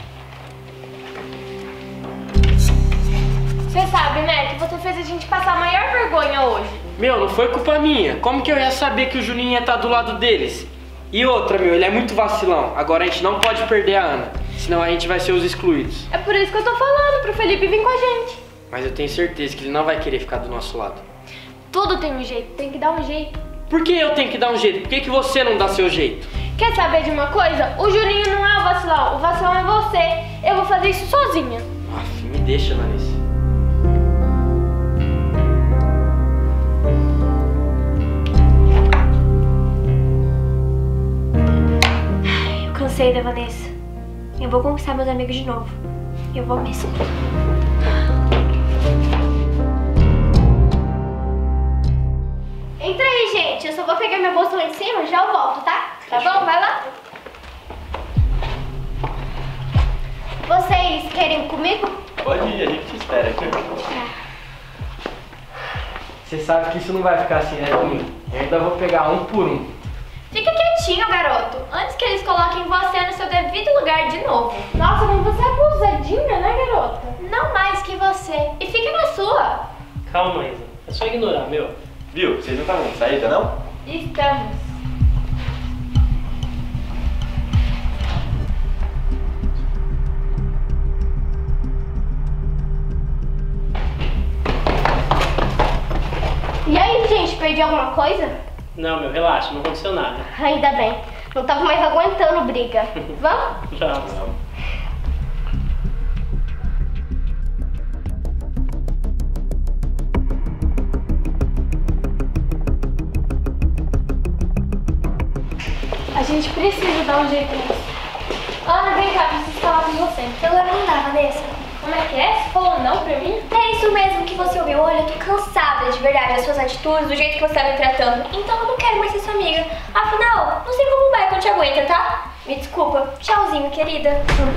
Você sabe, né, que você fez a gente passar a maior vergonha hoje. Meu, não foi culpa minha. Como que eu ia saber que o Juninho ia estar do lado deles? E outra, meu, ele é muito vacilão. Agora a gente não pode perder a Ana, senão a gente vai ser os excluídos. É por isso que eu tô falando pro Felipe vir com a gente. Mas eu tenho certeza que ele não vai querer ficar do nosso lado. Tudo tem um jeito, tem que dar um jeito. Por que eu tenho que dar um jeito? Por que você não dá seu jeito? Quer saber de uma coisa? O Juninho não é o vacilão é você. Eu vou fazer isso sozinha. Aff, me deixa, Vanessa. Eu cansei da Vanessa. Eu vou conquistar meus amigos de novo. Eu vou mesmo. Entra aí, gente. Eu só vou pegar minha bolsa lá em cima e já eu volto, tá? Tá bom? Vai lá. Vocês querem ir comigo? Pode ir, a gente te espera aqui. Você sabe que isso não vai ficar assim, né, Juninho? Eu ainda vou pegar um por um. Fica quietinho, garoto. Antes que eles coloquem você no seu devido lugar de novo. Nossa, mas você é abusadinha, né, garota? Não mais que você. E fique na sua. Calma, Isa. É só ignorar, meu. Viu? Vocês não estavam de saída, não? Estamos. E aí, gente, perdi alguma coisa? Não, meu, relaxa, não aconteceu nada. Ainda bem. Não tava mais aguentando briga. Vamos? Vamos. A gente precisa dar um jeito nisso. Ana, vem cá, preciso falar com você. Eu vou mandar, Vanessa. Como é que é? Você falou não pra mim? É isso mesmo que você ouviu. Olha, eu tô cansada de verdade das suas atitudes, do jeito que você tá me tratando. Então eu não quero mais ser sua amiga. Afinal, não sei como vai quando te aguenta, tá? Me desculpa. Tchauzinho, querida.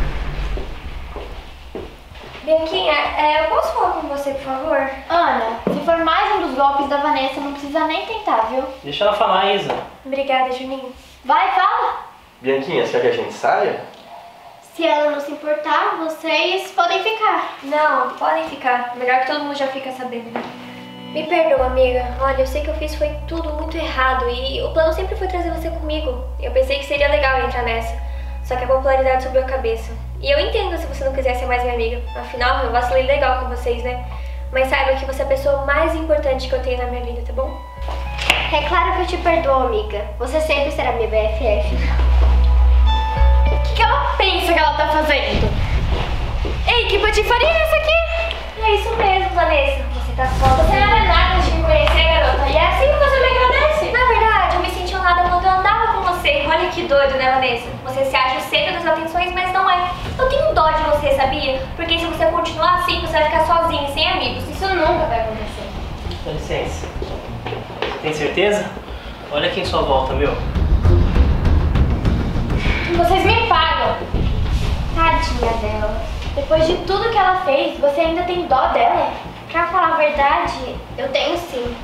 Bianquinha, eu posso falar com você, por favor? Ana, se for mais um dos golpes da Vanessa, não precisa nem tentar, viu? Deixa ela falar, Isa. Obrigada, Juninho. Vai, fala! Bianquinha, você quer que a gente saia? Se ela não se importar, vocês podem ficar. Não, podem ficar. Melhor que todo mundo já fica sabendo. Me perdoa, amiga. Olha, eu sei que eu fiz foi tudo muito errado e o plano sempre foi trazer você comigo. Eu pensei que seria legal entrar nessa. Só que a popularidade subiu a cabeça. E eu entendo se você não quiser ser mais minha amiga. Afinal, eu vacilei legal com vocês, né? Mas saiba que você é a pessoa mais importante que eu tenho na minha vida, tá bom? É claro que eu te perdoo, amiga. Você sempre será minha BFF. O que ela pensa que ela tá fazendo? Ei, que patifaria é essa aqui? É isso mesmo, Vanessa. Você tá foda. Você não era nada de me conhecer, garota. E é assim que você me agradece. Na verdade, eu me senti honrada quando eu andava com você. Olha que doido, né, Vanessa? Você se acha o centro das atenções, mas não é. Eu tenho dó de você, sabia? Porque se você continuar assim, você vai ficar sozinha, sem amigos. Isso nunca vai acontecer. Dá licença. Tem certeza? Olha aqui em sua volta, meu. Vocês me pagam. Tadinha dela. Depois de tudo que ela fez, você ainda tem dó dela? Pra falar a verdade, eu tenho sim.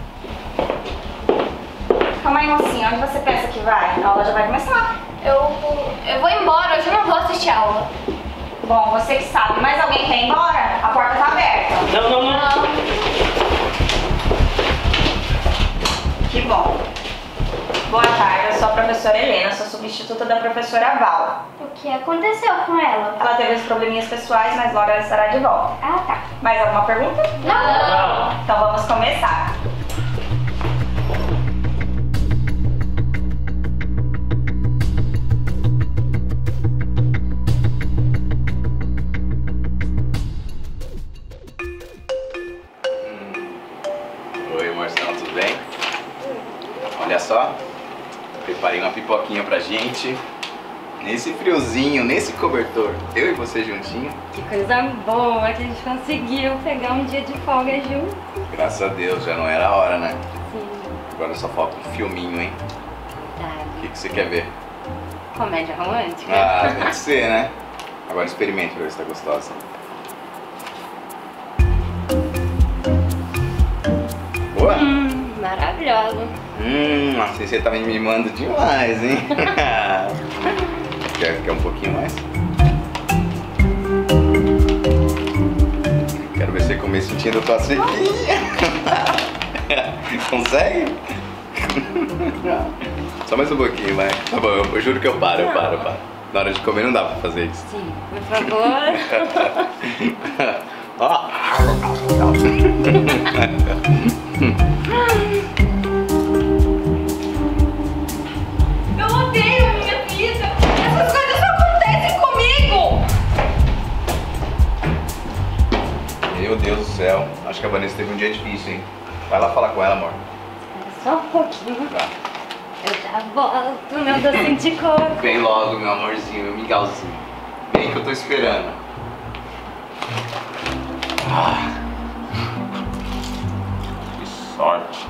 Calma aí, mocinha. Onde você pensa que vai? A aula já vai começar. Eu vou embora, hoje eu não vou assistir a aula. Bom, você que sabe. Mais alguém quer ir embora? A porta tá aberta. Não. Que bom. Boa tarde, eu sou a professora Helena, sou substituta da professora Val. O que aconteceu com ela? Ela teve uns probleminhas pessoais, mas logo ela estará de volta. Ah, tá. Mais alguma pergunta? Não. Então vamos começar. Oi, Marcelo, tudo bem? Olha só, preparei uma pipoquinha pra gente. Nesse friozinho, nesse cobertor, eu e você juntinho. Que coisa boa que a gente conseguiu pegar um dia de folga junto. Graças a Deus, já não era a hora, né? Sim. Agora só falta um filminho, hein? Verdade. O que você quer ver? Comédia romântica? Ah, tem que ser, né? Agora experimente pra ver se tá gostosa. Boa? Maravilhosa. Assim você tá me mimando demais, hein? Quer um pouquinho mais? Quero ver você comer sentindo a tua sequinha. Consegue? Só mais um pouquinho, vai. Tá bom, eu juro que eu paro. Na hora de comer não dá pra fazer isso. Sim, por favor. Ó. Eu odeio a minha vida. Essas coisas só acontecem comigo. Meu Deus do céu. Acho que a Vanessa teve um dia difícil, hein? Vai lá falar com ela, amor. Só um pouquinho. Tá. Eu já volto, meu docinho de coco. Vem logo, meu amorzinho, meu miguelzinho. Vem que eu tô esperando. Que sorte.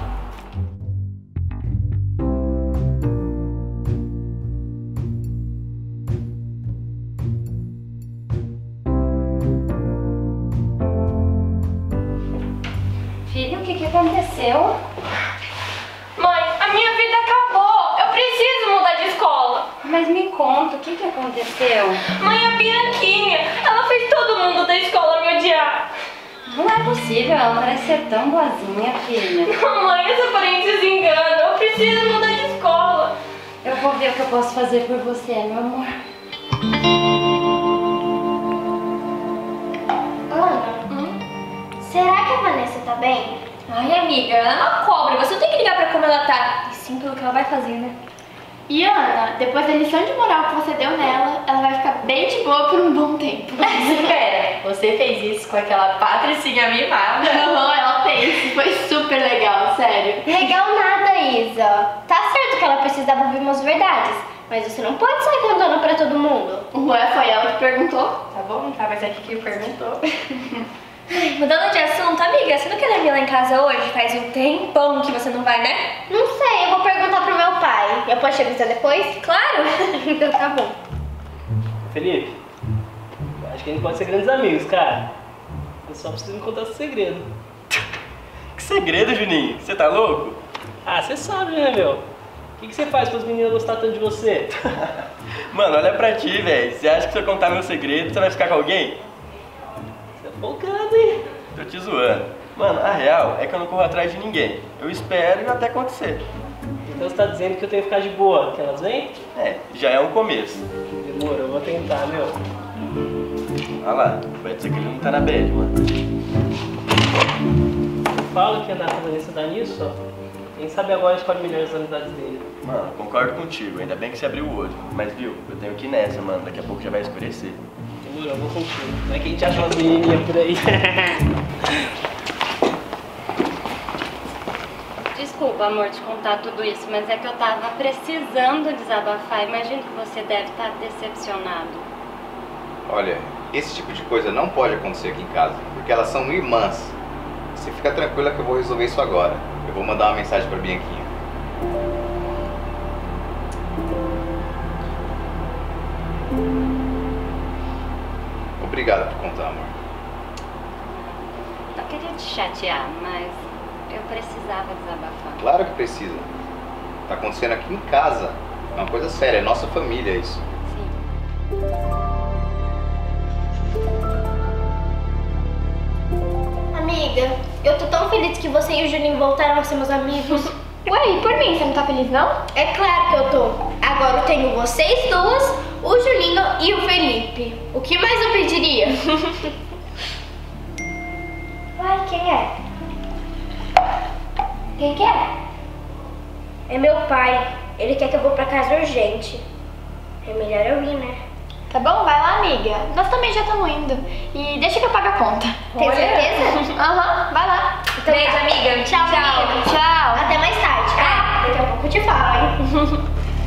Filho, o que aconteceu? Mãe, a minha vida acabou. Eu preciso mudar de escola. Mas me conta, o que aconteceu? Mãe, a Bianquinha, ela fez todo mundo da escola me odiar. Não é possível, ela parece ser tão boazinha, filha. Não, mãe, essa parentes engana. Eu preciso mudar de escola. Eu vou ver o que eu posso fazer por você, meu amor. Ana, será que a Vanessa tá bem? Ai, amiga, ela é uma cobra. Você não tem que ligar pra como ela tá. E sim pelo que ela vai fazer, né? E Ana, depois da lição de moral que você deu nela, ela vai ficar bem de boa por um bom tempo. Espera, você fez isso com aquela patricinha mimada? Ela fez, foi super legal, sério. Legal nada, Isa. Tá certo que ela precisava ouvir umas verdades, mas você não pode sair contando pra todo mundo. Ué, foi ela que perguntou. Tá bom, tá, mas é que perguntou. Mudando de assunto, amiga, você não quer dormir lá em casa hoje? Faz um tempão que você não vai, né? Não sei, eu vou perguntar pro meu pai. Eu posso te avisar depois? Claro! Então tá bom. Felipe, acho que a gente pode ser grandes amigos, cara. Eu só preciso me contar esse segredo. Que segredo, Juninho? Você tá louco? Ah, você sabe, né, meu? O que você faz para as meninas gostarem tanto de você? Mano, olha pra ti, velho. Você acha que se eu contar meu segredo, você vai ficar com alguém? Você é folgado, hein? Tô te zoando. Mano, a real é que eu não corro atrás de ninguém. Eu espero e até acontecer. Então você tá dizendo que eu tenho que ficar de boa, que elas vêm? É, já é um começo. Demorou, eu vou tentar, meu. Olha lá, vai dizer que ele não tá na bad, mano. Eu falo que andar com a Vanessa dá nisso, ó. Quem sabe agora escolhe melhor as amizades dele. Mano, concordo contigo. Ainda bem que você abriu o olho. Mas viu, eu tenho que ir nessa, mano. Daqui a pouco já vai escurecer. Demorou, eu vou contigo. Não é que a gente acha umas menininhas por aí. Desculpa, amor, de contar tudo isso, mas é que eu tava precisando desabafar. Imagino que você deve estar decepcionado. Olha, esse tipo de coisa não pode acontecer aqui em casa, porque elas são irmãs. Você fica tranquila que eu vou resolver isso agora. Eu vou mandar uma mensagem pra Bianquinha. Obrigado por contar, amor. Não queria te chatear, mas eu precisava desabafar. Claro que precisa. Tá acontecendo aqui em casa. É uma coisa séria, é nossa família isso. Amiga, eu tô tão feliz que você e o Juninho voltaram a ser meus amigos. Ué, e por mim? Você não tá feliz, não? É claro que eu tô. Agora eu tenho vocês duas, o Juninho e o Felipe. O que mais eu pediria? Uai, quem é? Quem que é? É meu pai. Ele quer que eu vou pra casa urgente. É melhor eu ir, né? Tá bom, vai lá, amiga. Nós também já estamos indo. E deixa que eu pago a conta. Tem certeza? Aham, vai lá. Então, beijo, amiga. Tchau, amiga. Tchau. Até mais tarde. Ah, daqui a pouco eu te falo, hein?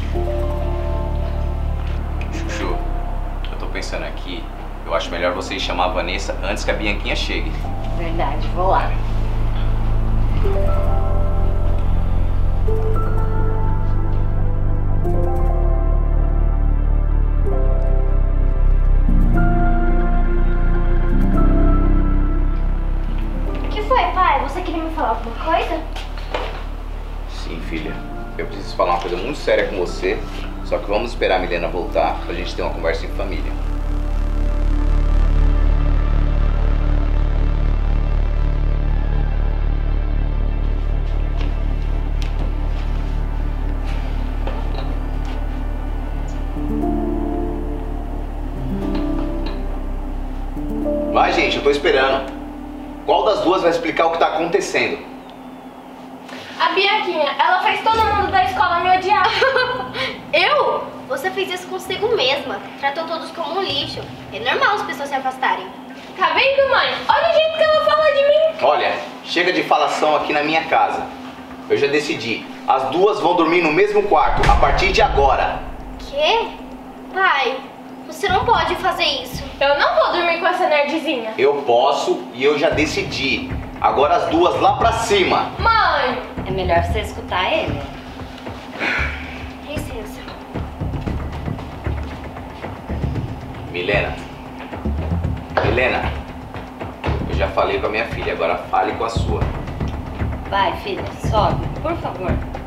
Chuchu, eu tô pensando aqui, eu acho melhor vocês chamar a Vanessa antes que a Bianquinha chegue. Verdade, vou lá. O que foi, pai? Você queria me falar alguma coisa? Sim, filha. Eu preciso falar uma coisa muito séria com você, só que vamos esperar a Milena voltar pra gente ter uma conversa em família. Vai, gente, eu tô esperando. Qual das duas vai explicar o que tá acontecendo? A Bianquinha, ela fez todo mundo da escola me odiar. Eu? Você fez isso consigo mesma. Tratou todos como um lixo. É normal as pessoas se afastarem. Tá vendo, mãe? Olha o jeito que ela fala de mim. Olha, chega de falação aqui na minha casa. Eu já decidi. As duas vão dormir no mesmo quarto a partir de agora. Quê? Pai, você não pode fazer isso. Eu não vou dormir com essa nerdzinha. Eu posso e eu já decidi. Agora as duas lá pra cima. Mãe! É melhor você escutar ele. Licença. Milena. Milena. Eu já falei com a minha filha, agora fale com a sua. Vai, filha, sobe, por favor.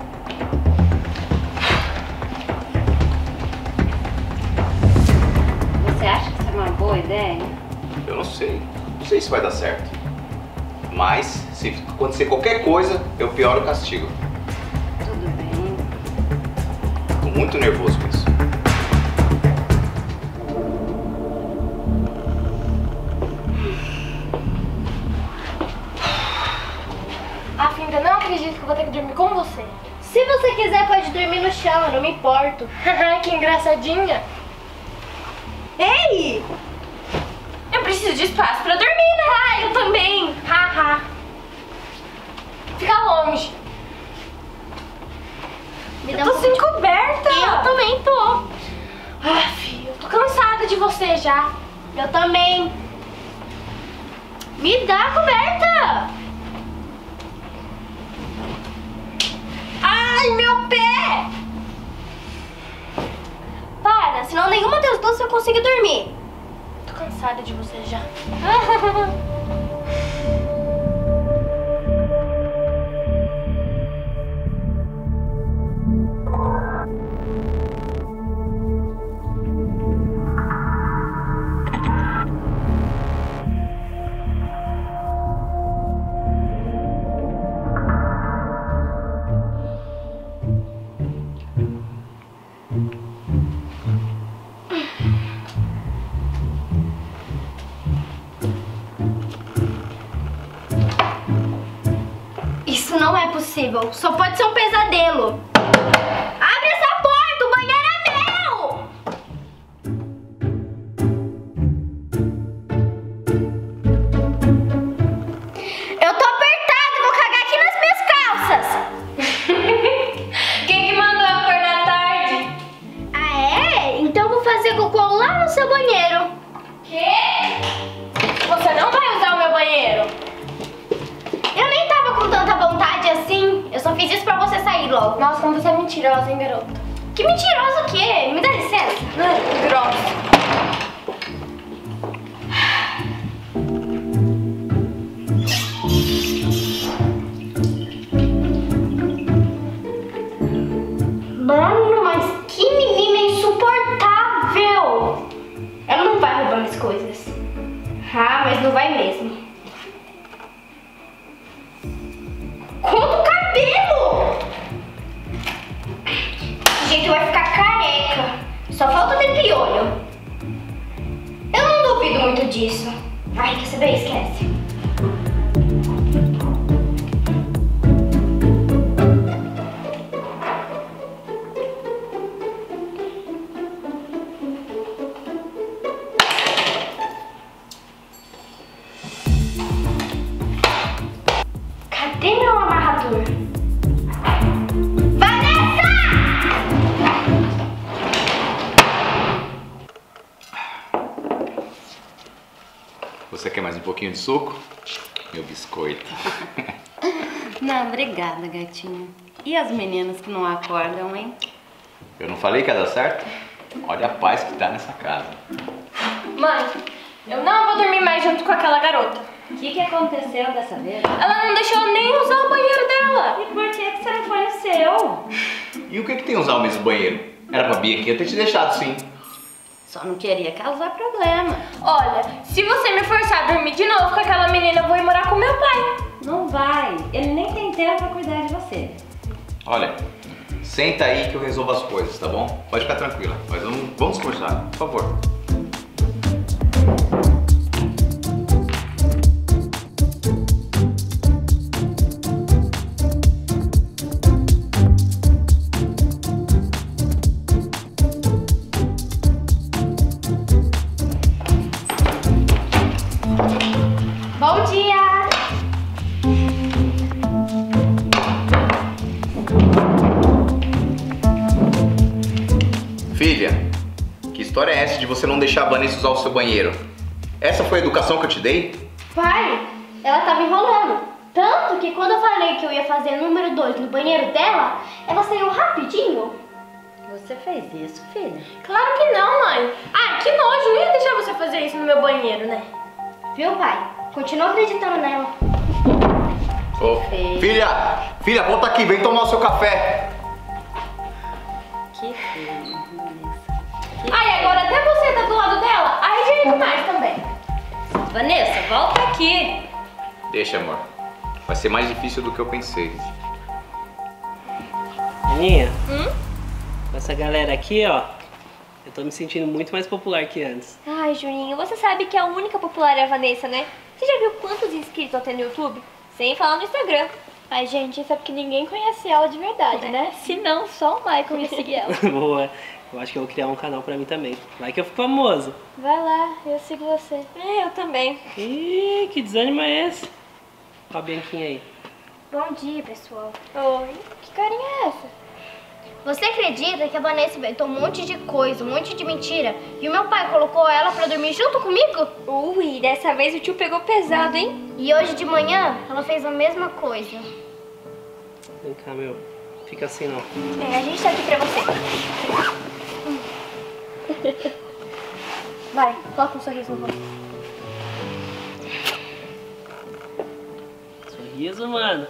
Você acha que isso é uma boa ideia? Eu não sei. Não sei se vai dar certo. Mas, se acontecer qualquer coisa, eu pioro o castigo. Tudo bem. Tô muito nervoso com isso. Ah, Finda, não acredito que eu vou ter que dormir com você. Se você quiser, pode dormir no chão, eu não me importo. Que engraçadinha. Ei! Eu preciso de espaço pra dormir, né? Ah, eu também. Haha. Fica longe. Me Eu tô sem coberta. Eu também tô. Ah, filho, eu tô cansada de você já. Eu também. Me dá a coberta. Ai, meu pé! Para, senão nenhuma das duas vai conseguir dormir. Tô cansada de você já. possível. Só pode ser um pesadelo. Abre essa porta, o banheiro é meu! Eu tô apertado, vou cagar aqui nas minhas calças. Quem que mandou acordar tarde? Ah, é? Então vou fazer cocô lá no seu banheiro. Quê? Você não vai usar o meu banheiro? Eu nem tava com tanta vontade assim. Eu só fiz isso pra você sair logo. Nossa, como você é mentirosa, hein, garota? Que mentiroso o quê? Me dá licença. Grossa. Mano, mas que menina insuportável! Ela não vai roubar minhas coisas. Ah, mas não vai mesmo. Conta o cabelo! Esse jeito vai ficar careca. Só falta ter piolho. Eu não duvido muito disso. Ai, quer saber? Esquece. Cadê meu amarrador? Vanessa! Você quer mais um pouquinho de suco? Meu biscoito. Não, obrigada, gatinha. E as meninas que não acordam, hein? Eu não falei que ia dar certo? Olha a paz que tá nessa casa. Mãe, eu não vou dormir mais junto com aquela garota. O que aconteceu dessa vez? Ela não deixou nem usar o banheiro dela. E por que você não foi no seu? E o que tem usar o mesmo banheiro? Era pra Bia aqui, eu ter te deixado sim. Só não queria causar problema. Olha, se você me forçar a dormir de novo com aquela menina, eu vou ir morar com meu pai. Não vai. Ele nem tem tempo pra cuidar de você. Olha, senta aí que eu resolvo as coisas, tá bom? Pode ficar tranquila, mas vamos conversar, por favor. Bom dia! Filha, que história é essa de você não deixar a Vanessa usar o seu banheiro? Essa foi a educação que eu te dei? Pai, ela tava enrolando. Tanto que quando eu falei que eu ia fazer número 2 no banheiro dela, ela saiu rapidinho. Você fez isso, filha? Claro que não, mãe. Ah, que nojo. Não ia deixar você fazer isso no meu banheiro, né? Viu, pai? Continua acreditando nela. Ô, filha, volta aqui, vem tomar o seu café. Que filha, Ai, agora até você tá do lado dela. Ai, já é demais também. Vanessa, volta aqui. Deixa, amor. Vai ser mais difícil do que eu pensei. Aninha, com essa galera aqui, ó, eu tô me sentindo muito mais popular que antes. Ai, Juninho, você sabe que a única popular é a Vanessa, né? Você já viu quantos inscritos ela tem no YouTube? Sem falar no Instagram. Ai, gente, isso é porque ninguém conhece ela de verdade, né? Se não, só o Michael ia seguir ela. Boa. Eu acho que eu vou criar um canal pra mim também. Vai que eu fico famoso. Vai lá, eu sigo você. Eu também. Ih, que desânimo é esse? Ó a Bianquinha aí. Bom dia, pessoal. Oi, que carinha é essa? Você acredita que a Vanessa inventou um monte de coisa, um monte de mentira, e o meu pai colocou ela pra dormir junto comigo? Ui, dessa vez o tio pegou pesado, hein? E hoje de manhã ela fez a mesma coisa. Vem cá, meu. Fica assim não. A gente tá aqui pra você. Vai, coloca um sorriso no rosto. Sorriso, mano.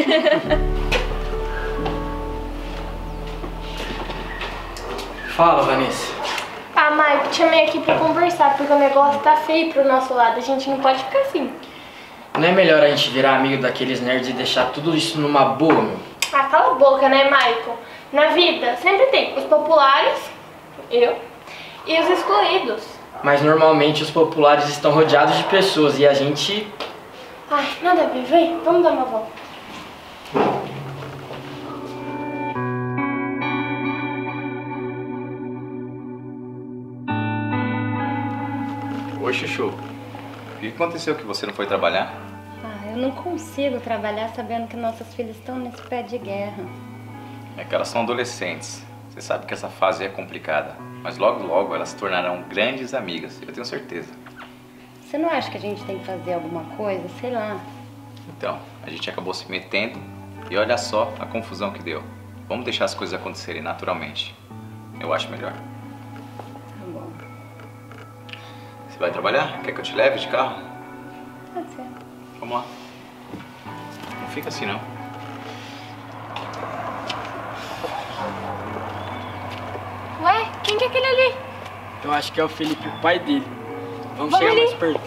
Fala, Vanessa. Ah, Mike, te chamei aqui pra conversar, porque o negócio tá feio pro nosso lado. A gente não pode ficar assim. Não é melhor a gente virar amigo daqueles nerds e deixar tudo isso numa boa, meu? Ah, cala a boca, né, Michael? Na vida, sempre tem os populares, eu, e os excluídos. Mas normalmente os populares estão rodeados de pessoas e a gente... Ai, nada a ver, vem, vamos dar uma volta. Oi, Chuchu. O que aconteceu que você não foi trabalhar? Eu não consigo trabalhar sabendo que nossos filhos estão nesse pé de guerra. É que elas são adolescentes. Você sabe que essa fase é complicada. Mas logo, logo elas se tornarão grandes amigas. Eu tenho certeza. Você não acha que a gente tem que fazer alguma coisa? Sei lá. Então, a gente acabou se metendo e olha só a confusão que deu. Vamos deixar as coisas acontecerem naturalmente. Eu acho melhor. Tá bom. Você vai trabalhar? Quer que eu te leve de carro? Pode ser. Vamos lá. Não fica assim, não. Ué, quem que é aquele ali? Eu acho que é o Felipe, o pai dele. Vamos chegar ali. mais perto.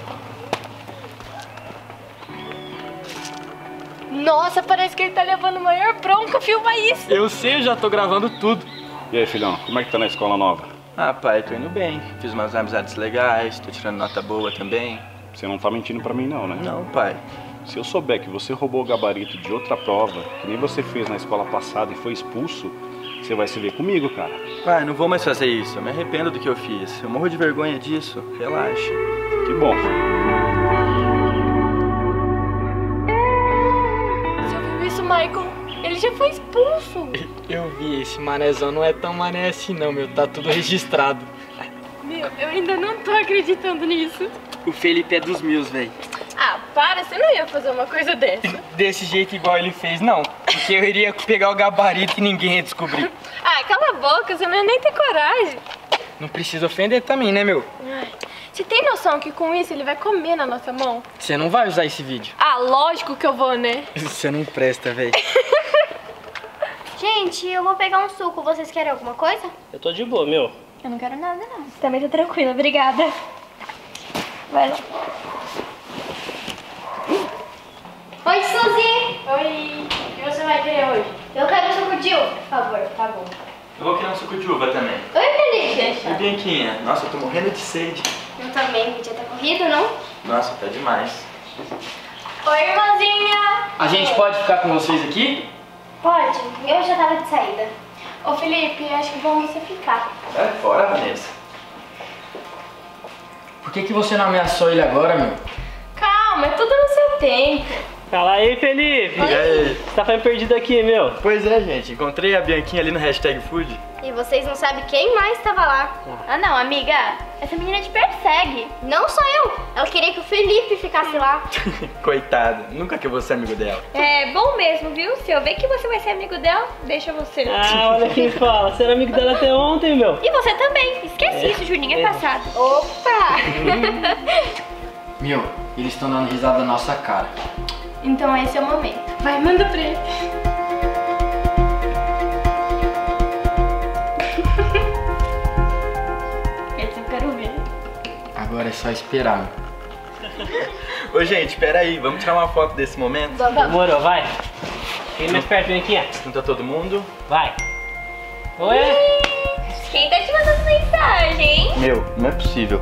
Nossa, parece que ele tá levando maior bronca, filma isso. Eu sei, eu já tô gravando tudo. E aí, filhão, como é que tá na escola nova? Ah, pai, tô indo bem. Fiz umas amizades legais, tô tirando nota boa também. Você não tá mentindo pra mim não, né? Não, pai. Se eu souber que você roubou o gabarito de outra prova, que nem você fez na escola passada e foi expulso, você vai se ver comigo, cara. Pai, não vou mais fazer isso. Eu me arrependo do que eu fiz. Eu morro de vergonha disso. Relaxa. Que bom. Você ouviu isso, Michael? Ele já foi expulso. Eu vi, esse manézão não é tão mané assim não, meu. Tá tudo registrado. Meu, eu ainda não tô acreditando nisso. O Felipe é dos meus, velho. Ah, para, você não ia fazer uma coisa dessa. Desse jeito igual ele fez, não. Porque eu iria pegar o gabarito e ninguém ia descobrir. Ah, cala a boca, você não ia nem ter coragem. Não precisa ofender também, né, meu? Ai, você tem noção que com isso ele vai comer na nossa mão? Você não vai usar esse vídeo. Ah, lógico que eu vou, né? Você não presta, velho. Gente, eu vou pegar um suco. Vocês querem alguma coisa? Eu tô de boa, meu. Eu não quero nada, não. Também tô tranquila, obrigada. Vai lá. Oi, Suzy! Oi, o que você vai querer hoje? Eu quero suco de uva, por favor. Tá bom. Eu vou querer um suco de uva também. Oi, Felipe! E Bianquinha? Nossa, eu tô morrendo de sede. Eu também. O dia tá corrido, não? Nossa, tá demais. Oi, irmãzinha! A gente pode ficar com vocês aqui? Pode. Eu já tava de saída. Ô, Felipe, acho que bom você ficar. Sai fora, Vanessa. Por que você não ameaçou ele agora, meu? Calma, é tudo no seu tempo. Fala aí, Felipe. E aí? Você tá ficando perdido aqui, meu. Pois é, gente. Encontrei a Bianquinha ali no #food. E vocês não sabem quem mais estava lá. Ah, não, amiga. Essa menina te persegue. Não só eu. Ela queria que o Felipe ficasse lá. Coitada. Nunca que eu vou ser amigo dela. É bom mesmo, viu? Se eu ver que você vai ser amigo dela, deixa você. Ah, olha quem fala. Você era amigo dela até ontem, meu. E você também. Esqueci isso, Juninho, é passado. Opa! Meu, eles estão dando risada na nossa cara. Então esse é o momento. Vai, manda pra ele. Esse eu quero ver. Agora é só esperar. Ô, gente, pera aí. Vamos tirar uma foto desse momento? Demorou, vai. Vem mais perto, vem aqui. Junta todo mundo. Vai. Oi? Quem tá te mandando mensagem, hein? Meu, não é possível.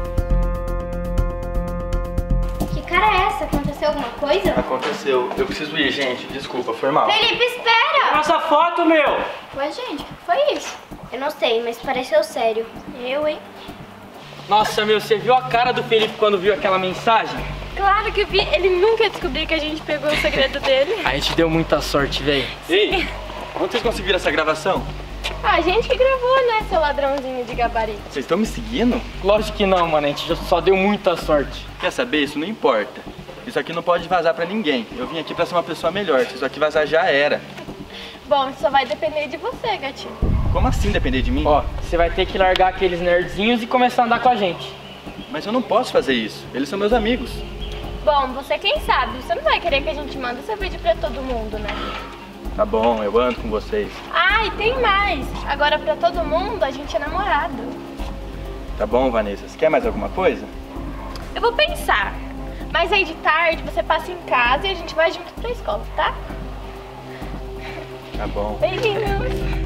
Que cara é essa? Aconteceu alguma coisa? Aconteceu. Eu preciso ir, gente. Desculpa, foi mal. Felipe, espera! Nossa foto, meu. Ué, gente, o que foi isso? Eu não sei, mas pareceu sério. Eu, hein? Nossa, meu, você viu a cara do Felipe quando viu aquela mensagem? Claro que vi. Ele nunca ia descobrir que a gente pegou o segredo dele. A gente deu muita sorte, velho. Ei, onde vocês conseguiram essa gravação? A gente que gravou, né, seu ladrãozinho de gabarito. Vocês estão me seguindo? Lógico que não, mano. A gente só deu muita sorte. Quer saber? Isso não importa. Isso aqui não pode vazar pra ninguém. Eu vim aqui pra ser uma pessoa melhor. Se isso aqui vazar, já era. Bom, só vai depender de você, gatinho. Como assim depender de mim? Ó, você vai ter que largar aqueles nerdzinhos e começar a andar com a gente. Mas eu não posso fazer isso. Eles são meus amigos. Bom, você quem sabe. Você não vai querer que a gente mande seu vídeo pra todo mundo, né? Tá bom, eu ando com vocês. Ah, e tem mais. Agora pra todo mundo, a gente é namorado. Tá bom, Vanessa. Você quer mais alguma coisa? Eu vou pensar. Mas aí de tarde você passa em casa e a gente vai junto pra escola, tá? Tá bom. Beijinhos.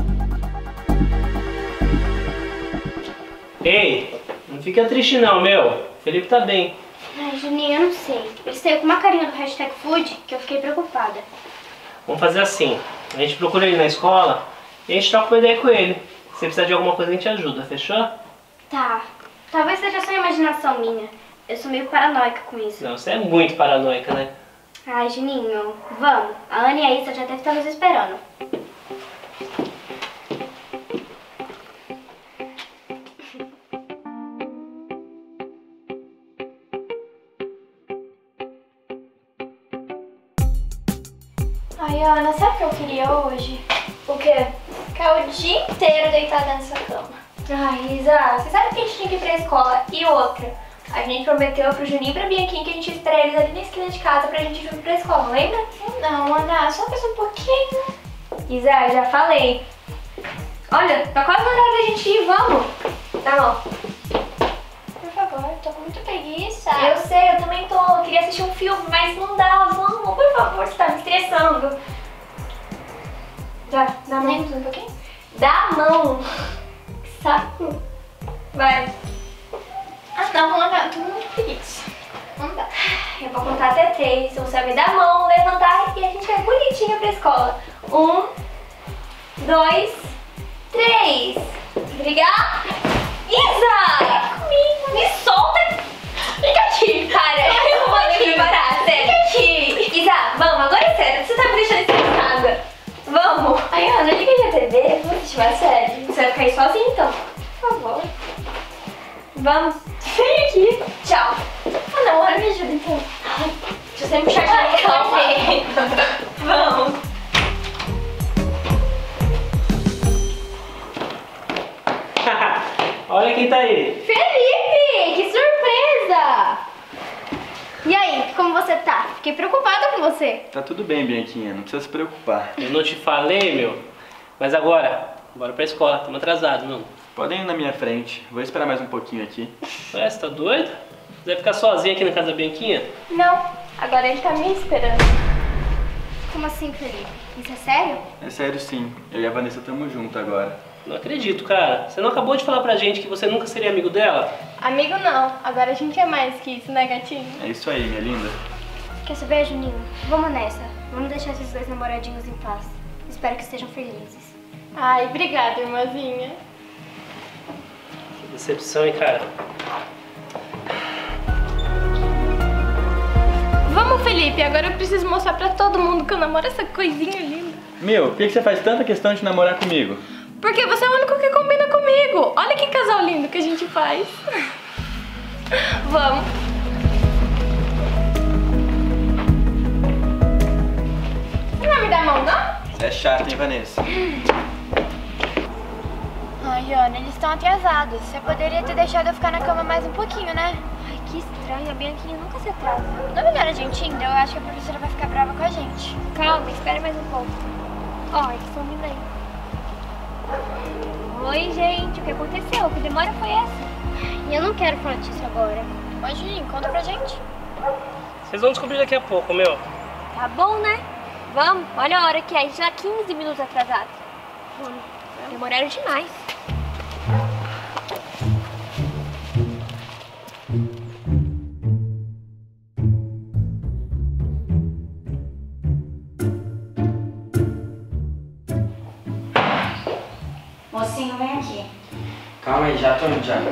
Ei, não fica triste não, meu. O Felipe tá bem. Ai, Juninho, eu não sei. Ele saiu com uma carinha do #food que eu fiquei preocupada. Vamos fazer assim. A gente procura ele na escola e a gente troca uma ideia com ele. Se precisar de alguma coisa, a gente ajuda, fechou? Tá. Talvez seja só imaginação minha. Eu sou meio paranoica com isso. Não, você é muito paranoica, né? Ai, Juninho, vamos. A Ana e a Issa já devem estar nos esperando. Ai, Ana, sabe o que eu queria hoje? O quê? Ficar o dia inteiro deitada nessa cama. Ai, Isa, você sabe que a gente tinha que ir pra escola? E outra, a gente prometeu pro Juninho e pra Bianquinha que a gente ia esperar eles ali na esquina de casa pra gente ir junto pra escola, lembra? Não, Ana, só mais um pouquinho. Isa, já falei. Olha, tá quase na hora da gente ir, vamos? Tá bom. Por favor, tô com muita preguiça. Eu sei, eu também tô. Eu queria assistir um filme, mas não dá. Vamos, por favor, você tá me estressando. Dá a mão um pouquinho? Dá a mão. Que saco. Vai. Ah, não, Ana, eu tô muito preguiça. Não dá. Eu vou contar até 3. Então você vai me dar a mão, levantar e a gente vai bonitinha pra escola. 1, 2, 3. Obrigada. Isa! Vem comigo. Me solta. Fica aqui. Cara, eu vou te preparar, sério. Fica aqui. Isa, vamos, agora é sério. Você tá me deixando estressada. Vamos. Ai, Ana, liga aí a TV. Eu vou assistir mais sério. Você vai ficar aí sozinha, então? Por favor. Vamos. Vem aqui. Tchau. Ah, não, Ana, me ajuda, então. Ai, deixa eu sempre puxar aqui. Calma. Vamos. Olha quem tá aí. Felipe! Que surpresa! E aí, como você tá? Fiquei preocupada com você. Tá tudo bem, Bianquinha, não precisa se preocupar. Eu não te falei, meu. Mas agora, bora pra escola, estamos atrasados, não. Podem ir na minha frente, vou esperar mais um pouquinho aqui. Ué, você tá doido? Você vai ficar sozinha aqui na casa da Bianquinha? Não, agora ele tá me esperando. Como assim, Felipe? Isso é sério? É sério sim, eu e a Vanessa estamos juntos agora. Não acredito, cara. Você não acabou de falar pra gente que você nunca seria amigo dela? Amigo não, agora a gente é mais que isso, né, gatinho? É isso aí, minha linda. Quer saber, Juninho? Vamos nessa. Vamos deixar esses dois namoradinhos em paz. Espero que estejam felizes. Ai, obrigada, irmãzinha. Que decepção, hein, cara? Vamos, Felipe, agora eu preciso mostrar pra todo mundo que eu namoro essa coisinha linda. Meu, por que você faz tanta questão de namorar comigo? Porque você é o único que combina comigo. Olha que casal lindo que a gente faz. Vamos. Você não vai me dar a mão, não? Você é chata, hein, Vanessa? Ai, Ana, eles estão atrasados. Você poderia ter deixado eu ficar na cama mais um pouquinho, né? Ai, que estranho. A Bianquinha nunca se atrasa. Não é melhor a gente ir? Eu acho que a professora vai ficar brava com a gente. Calma, espere mais um pouco. Ó, eles estão vindo aí. Oi, gente. O que aconteceu? Que demora foi essa? E eu não quero falar disso agora. Ô, Juninho, conta pra gente. Vocês vão descobrir daqui a pouco, meu. Tá bom, né? Vamos. Olha a hora que é. A gente tá 15 minutos atrasado. Demoraram demais. Mocinho, vem aqui. Calma aí, já tô indo já.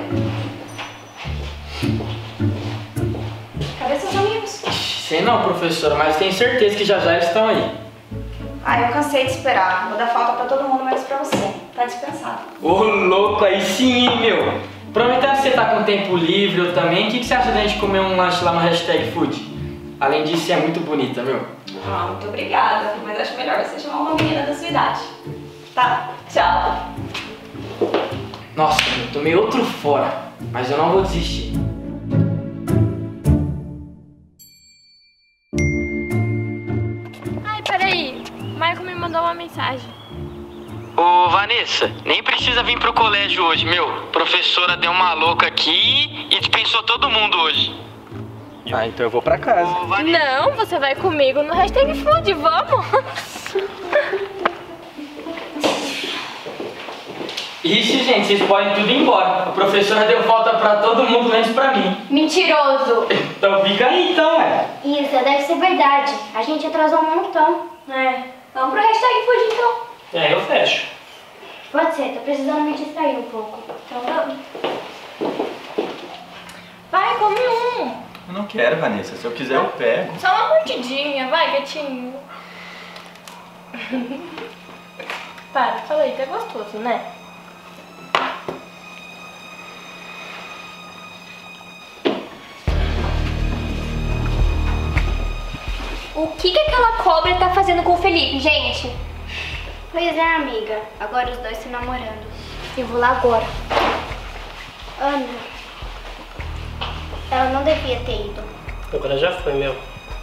Cadê seus amigos? Sei não, professora, mas tenho certeza que já eles estão aí. Ah, eu cansei de esperar. Vou dar falta pra todo mundo, menos pra você. Tá dispensado. Ô, louco, aí sim, meu. Aproveitando que você tá com tempo livre, eu também, o que você acha da gente comer um lanche lá no Hashtag Food? Além disso, você é muito bonita, meu. Ah, muito obrigada. Mas acho melhor você chamar uma menina da sua idade. Tá, tchau. Nossa, eu tomei outro fora, mas eu não vou desistir. Ai, peraí. Marco me mandou uma mensagem. Ô, Vanessa, nem precisa vir pro colégio hoje, meu. Professora deu uma louca aqui e dispensou todo mundo hoje. Ah, então eu vou pra casa. Ô, Vanessa. Não, você vai comigo no Hashtag Food, vamos? Ixi, gente, vocês podem tudo ir embora. A professora deu falta pra todo mundo, menos pra mim. Mentiroso! Então fica aí, então, ué. Isso, deve ser verdade. A gente atrasou um montão. É, vamos pro Hashtag Food então. É, eu fecho. Pode ser, tô precisando me distrair um pouco. Então vamos. Vai, come um. Eu não quero, Vanessa. Se eu quiser, eu pego. Só uma mordidinha, vai, gatinho. Para, fala aí, tá gostoso, né? O que aquela cobra tá fazendo com o Felipe, gente? Pois é, amiga. Agora os dois se namorando. Eu vou lá agora. Ana, ela não devia ter ido. Agora já foi, meu.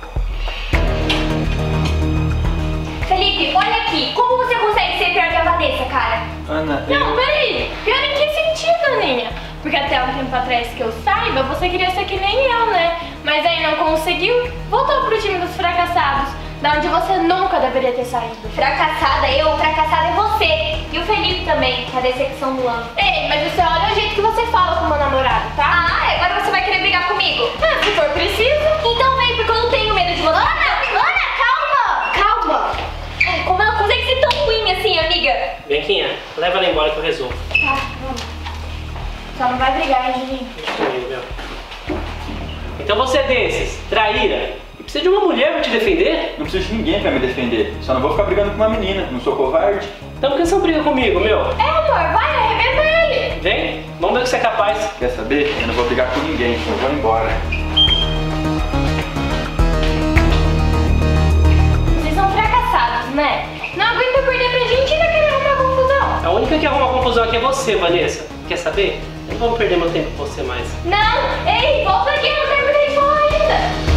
Felipe, olha aqui. Como você consegue ser pior que a Vanessa, cara? Ana, Não, peraí. Pior em que sentido, Aninha? Porque até um tempo atrás que eu saiba, você queria ser que nem eu, né? Mas aí não conseguiu, voltou pro time dos fracassados, da onde você nunca deveria ter saído. Fracassada eu, fracassada é você. E o Felipe também, a decepção do ano. Ei, mas você olha o jeito que você fala com o meu namorado, tá? Ah, agora você vai querer brigar comigo? Ah, se for preciso. Então vem, porque eu não tenho medo de você. Ana, calma! Calma! Ai, como ela consegue ser tão ruim assim, amiga? Bianquinha, leva ela embora que eu resolvo. Tá, vamos. Só não vai brigar, hein, Julinho? Deixa comigo, meu. Então você é desses, traíra, e precisa de uma mulher pra te defender? não preciso de ninguém pra me defender. Só não vou ficar brigando com uma menina. Não sou covarde. Então por que você não briga comigo, meu? É, amor, vai, arrebenta ele. Vem, vamos ver o que você é capaz. Quer saber? Eu não vou brigar com ninguém. Eu vou embora. Vocês são fracassados, né? Não aguenta perder pra gente e ainda querer arrumar confusão. A única que arruma confusão aqui é você, Vanessa. Quer saber? Eu não vou perder meu tempo com você mais. Não, ei, volta aqui, eu não terminei de falar ainda.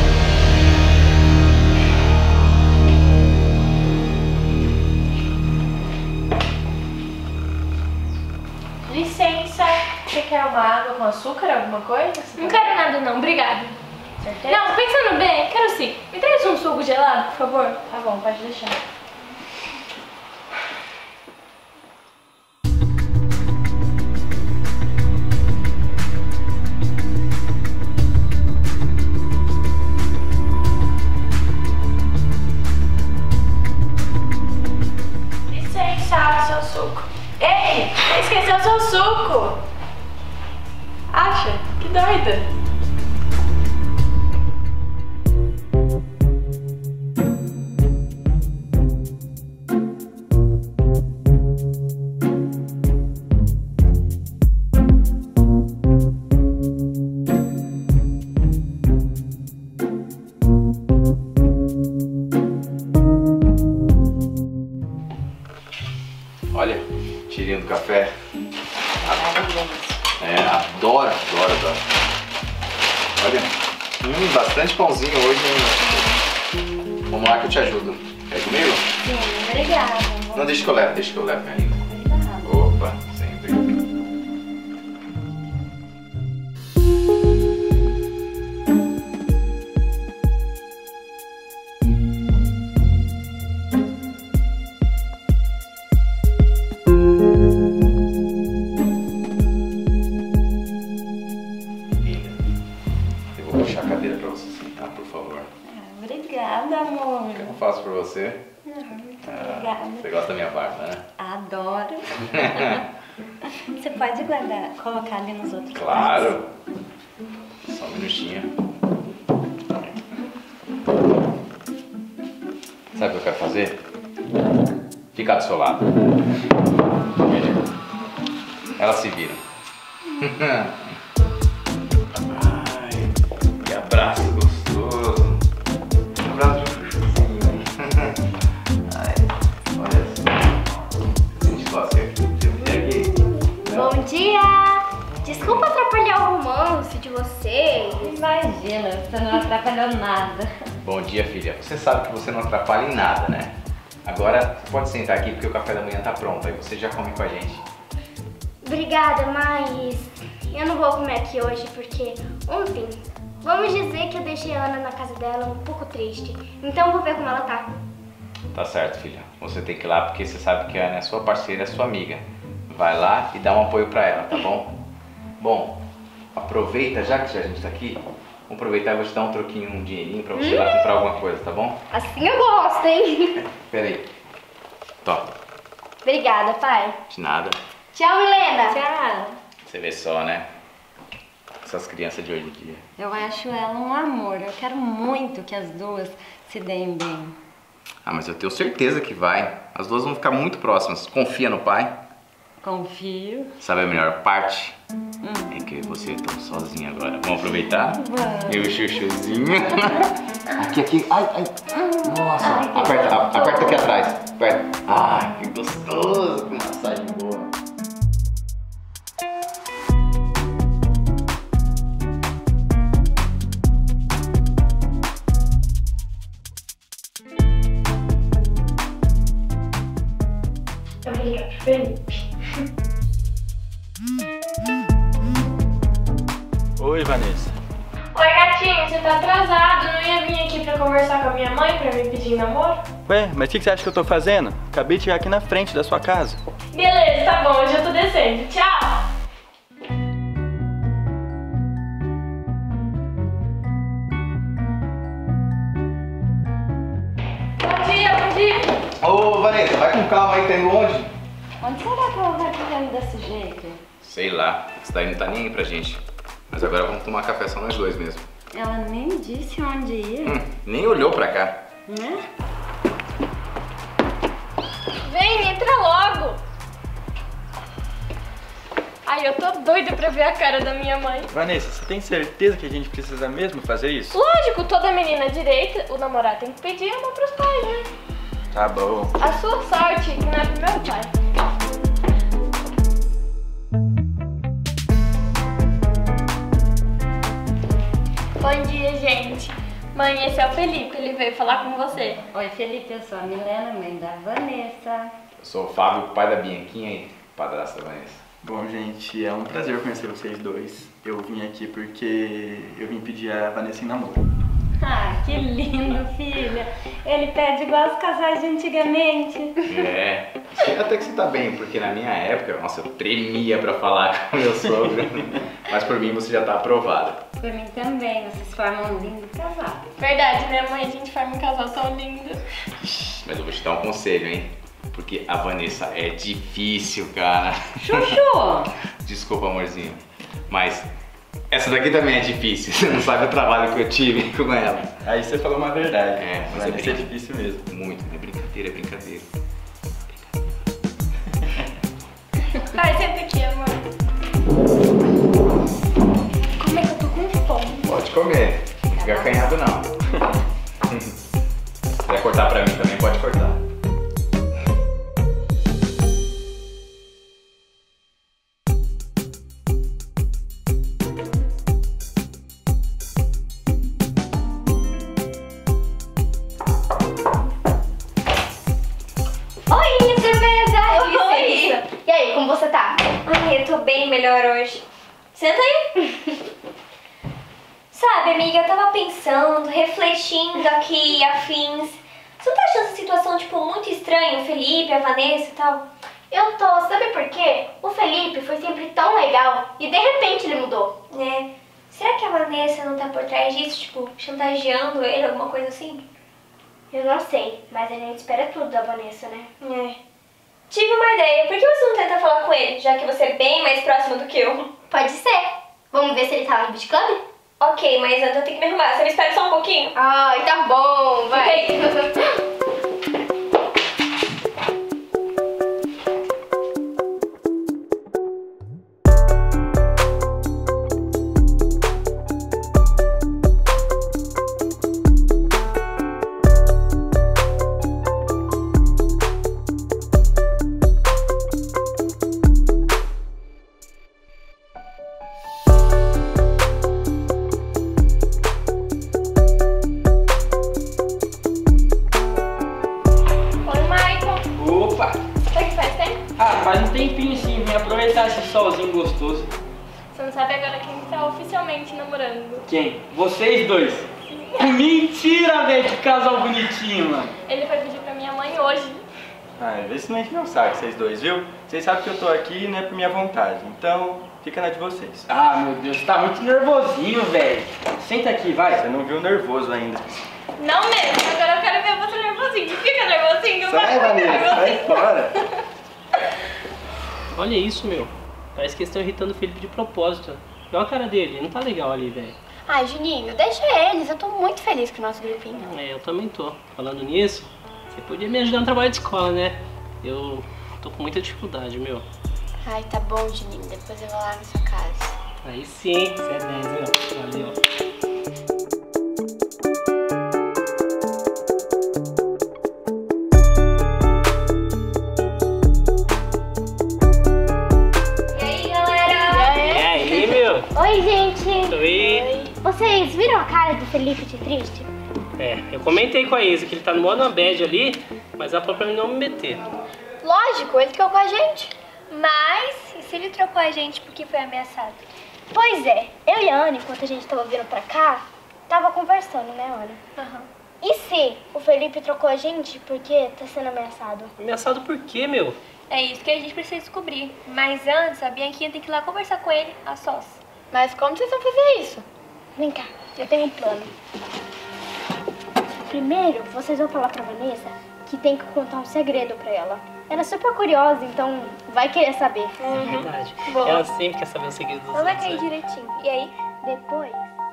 Licença, você quer uma água com açúcar, alguma coisa? Não quero nada não, obrigada. Certeza? Não, pensando bem, quero sim. Me traz um suco gelado, por favor. Tá bom, pode deixar. Licença, seu suco. Ei, esqueceu seu suco. Acha? Que doida. Olha, tirinho do café. É, adoro. Olha, bastante pãozinho hoje. Vamos lá que eu te ajudo. Quer ir comigo? Sim, obrigada. Não, deixa que eu levo, minha linda. Opa, sempre. Puxar a cadeira pra você sentar, por favor. Obrigada, amor. O que eu faço por você? Muito obrigada. Você gosta da minha barba, né? Adoro. Você pode guardar, colocar ali nos outros. Claro. Só um minutinho. Sabe o que eu quero fazer? Ficar do seu lado. Elas se viram. Que abraço gostoso. Abraço de chuchuzinho. Ai, olha só. Sente só, você vier aqui. Bom dia! Desculpa atrapalhar o romance de vocês. Imagina, você não atrapalhou nada. Bom dia, filha. Você sabe que você não atrapalha em nada, né? Agora, você pode sentar aqui porque o café da manhã tá pronto. Aí você já come com a gente. Obrigada, mas eu não vou comer aqui hoje porque ontem, vamos dizer que eu deixei a Ana na casa dela um pouco triste. Então eu vou ver como ela tá. Tá certo, filha. Você tem que ir lá porque você sabe que a Ana é sua parceira, é sua amiga. Vai lá e dá um apoio pra ela, tá bom? Bom, aproveita, já que a gente tá aqui, vou aproveitar e vou te dar um troquinho, um dinheirinho pra você ir lá comprar alguma coisa, tá bom? Assim eu gosto, hein? Pera aí. Tó, Obrigada, pai. de nada. Tchau, Milena. Tchau. Você vê só, né? Essas crianças de hoje em dia. Eu acho ela um amor. Eu quero muito que as duas se deem bem. Ah, mas eu tenho certeza que vai. As duas vão ficar muito próximas. Confia no pai. Confio. Sabe a melhor parte? É que eu e você estão sozinhos agora. Vamos aproveitar? Vamos. Meu chuchuzinho. Aqui. Ai. Nossa. Aperta aqui atrás. Aperta. Ai, que gostoso. Que massagem boa. Eu vou ligar pro Felipe. Oi, Vanessa. Oi, gatinho, você tá atrasado. Não ia vir aqui pra conversar com a minha mãe pra me pedir namoro? Ué, mas o que você acha que eu tô fazendo? Acabei de chegar aqui na frente da sua casa. Beleza, tá bom, eu já tô descendo. Tchau! Bom dia! Ô, Vanessa, vai com calma aí, tá indo onde? Onde será que ela vai correndo desse jeito? Sei lá, isso daí não tá nem aí pra gente. Mas agora vamos tomar café só nós dois mesmo. Ela nem disse onde ia. Nem olhou pra cá. Né? Vem, entra logo! Ai, eu tô doida pra ver a cara da minha mãe. Vanessa, você tem certeza que a gente precisa mesmo fazer isso? Lógico, toda menina direita, o namorado tem que pedir amor pros pais, né? Tá bom. A sua sorte que não é pro meu pai. Bom dia, gente. Mãe, esse é o Felipe, ele veio falar com você. Oi, Felipe, eu sou a Milena, mãe da Vanessa. Eu sou o Fábio, pai da Bianquinha e padrasto da Vanessa. Bom, gente, é um prazer conhecer vocês dois. Eu vim aqui porque eu vim pedir a Vanessa em namoro. Ah, que lindo, filha. Ele pede igual os casais de antigamente. É, até que você tá bem, porque na minha época, nossa, eu tremia pra falar com meu sogro. Mas por mim você já tá aprovada. Por mim também, vocês formam um lindo casal. Verdade, né, mãe? A gente forma um casal tão lindo. Mas eu vou te dar um conselho, hein? Porque a Vanessa é difícil, cara. Chuchu! Desculpa, amorzinho. Mas essa daqui também é difícil. Você não sabe o trabalho que eu tive com ela. Aí você falou uma verdade. É, mas Vanessa é difícil mesmo. Muito, é brincadeira, é brincadeira. Vai, senta aqui, amor. Como é que eu tô com fome? Pode comer. Não fica acanhado, não. Se quiser cortar pra mim também, pode cortar. Oi, cerveja! Oi! E aí, como você tá? Ai, eu tô bem melhor hoje. Senta aí. Sabe, amiga, eu tava pensando, refletindo aqui e afins. Você não tá achando essa situação, tipo, muito estranha? O Felipe, a Vanessa e tal? Eu tô, sabe por quê? O Felipe foi sempre tão legal e de repente ele mudou. Né? Será que a Vanessa não tá por trás disso, tipo, chantageando ele, alguma coisa assim? Eu não sei, mas a gente espera tudo da Vanessa, né? É. Tive uma ideia. Por que você não tenta falar com ele, já que você é bem mais próxima do que eu? Pode ser. Vamos ver se ele tá no Beach Club? Ok, mas antes eu tenho que me arrumar. Você me espera só um pouquinho? Ai, tá bom, vai. Aproveitar esse solzinho gostoso. Você não sabe agora quem tá oficialmente namorando. Quem? Vocês dois? Sim. Mentira, velho, que casal bonitinho, mano. Ele foi pedir pra minha mãe hoje. Ah, vê se não enche meu saco, vocês dois, viu? Vocês sabem que eu tô aqui não é por minha vontade, então fica na de vocês. Ah, meu Deus, você tá muito nervosinho, velho. Senta aqui, vai. Você não viu nervoso ainda. Não mesmo, agora eu quero ver você nervosinho. Fica nervosinho, sai, Vanessa, sai fora. Olha isso, meu. Parece que eles estão irritando o Felipe de propósito. Olha a cara dele, não tá legal ali, velho. Ai, Juninho, deixa eles. Eu tô muito feliz com o nosso grupinho. Eu também tô. Falando nisso, você podia me ajudar no trabalho de escola, né? Eu tô com muita dificuldade, meu. Ai, tá bom, Juninho. Depois eu vou lá na sua casa. Aí sim, você é 10, meu. Valeu. Oi, gente! Oi! Vocês viram a cara do Felipe de triste? Eu comentei com a Isa que ele tá no modo bad ali, mas ela falou pra mim não me meter. Lógico, ele trocou a gente. Mas, e se ele trocou a gente porque foi ameaçado? Pois é, eu e a Ana, enquanto a gente tava vindo pra cá, tava conversando, né, Ana? Uhum. E se o Felipe trocou a gente porque tá sendo ameaçado? Ameaçado por quê, meu? É isso que a gente precisa descobrir. Mas antes, a Bianquinha tem que ir lá conversar com ele, a sós. Mas como vocês vão fazer isso? Vem cá, eu tenho um plano. Primeiro, vocês vão falar pra Vanessa que tem que contar um segredo pra ela. Ela é super curiosa, então vai querer saber. É verdade. Boa. Ela sempre quer saber o segredo dos Ela vai outros, cair né? direitinho. E aí? Depois...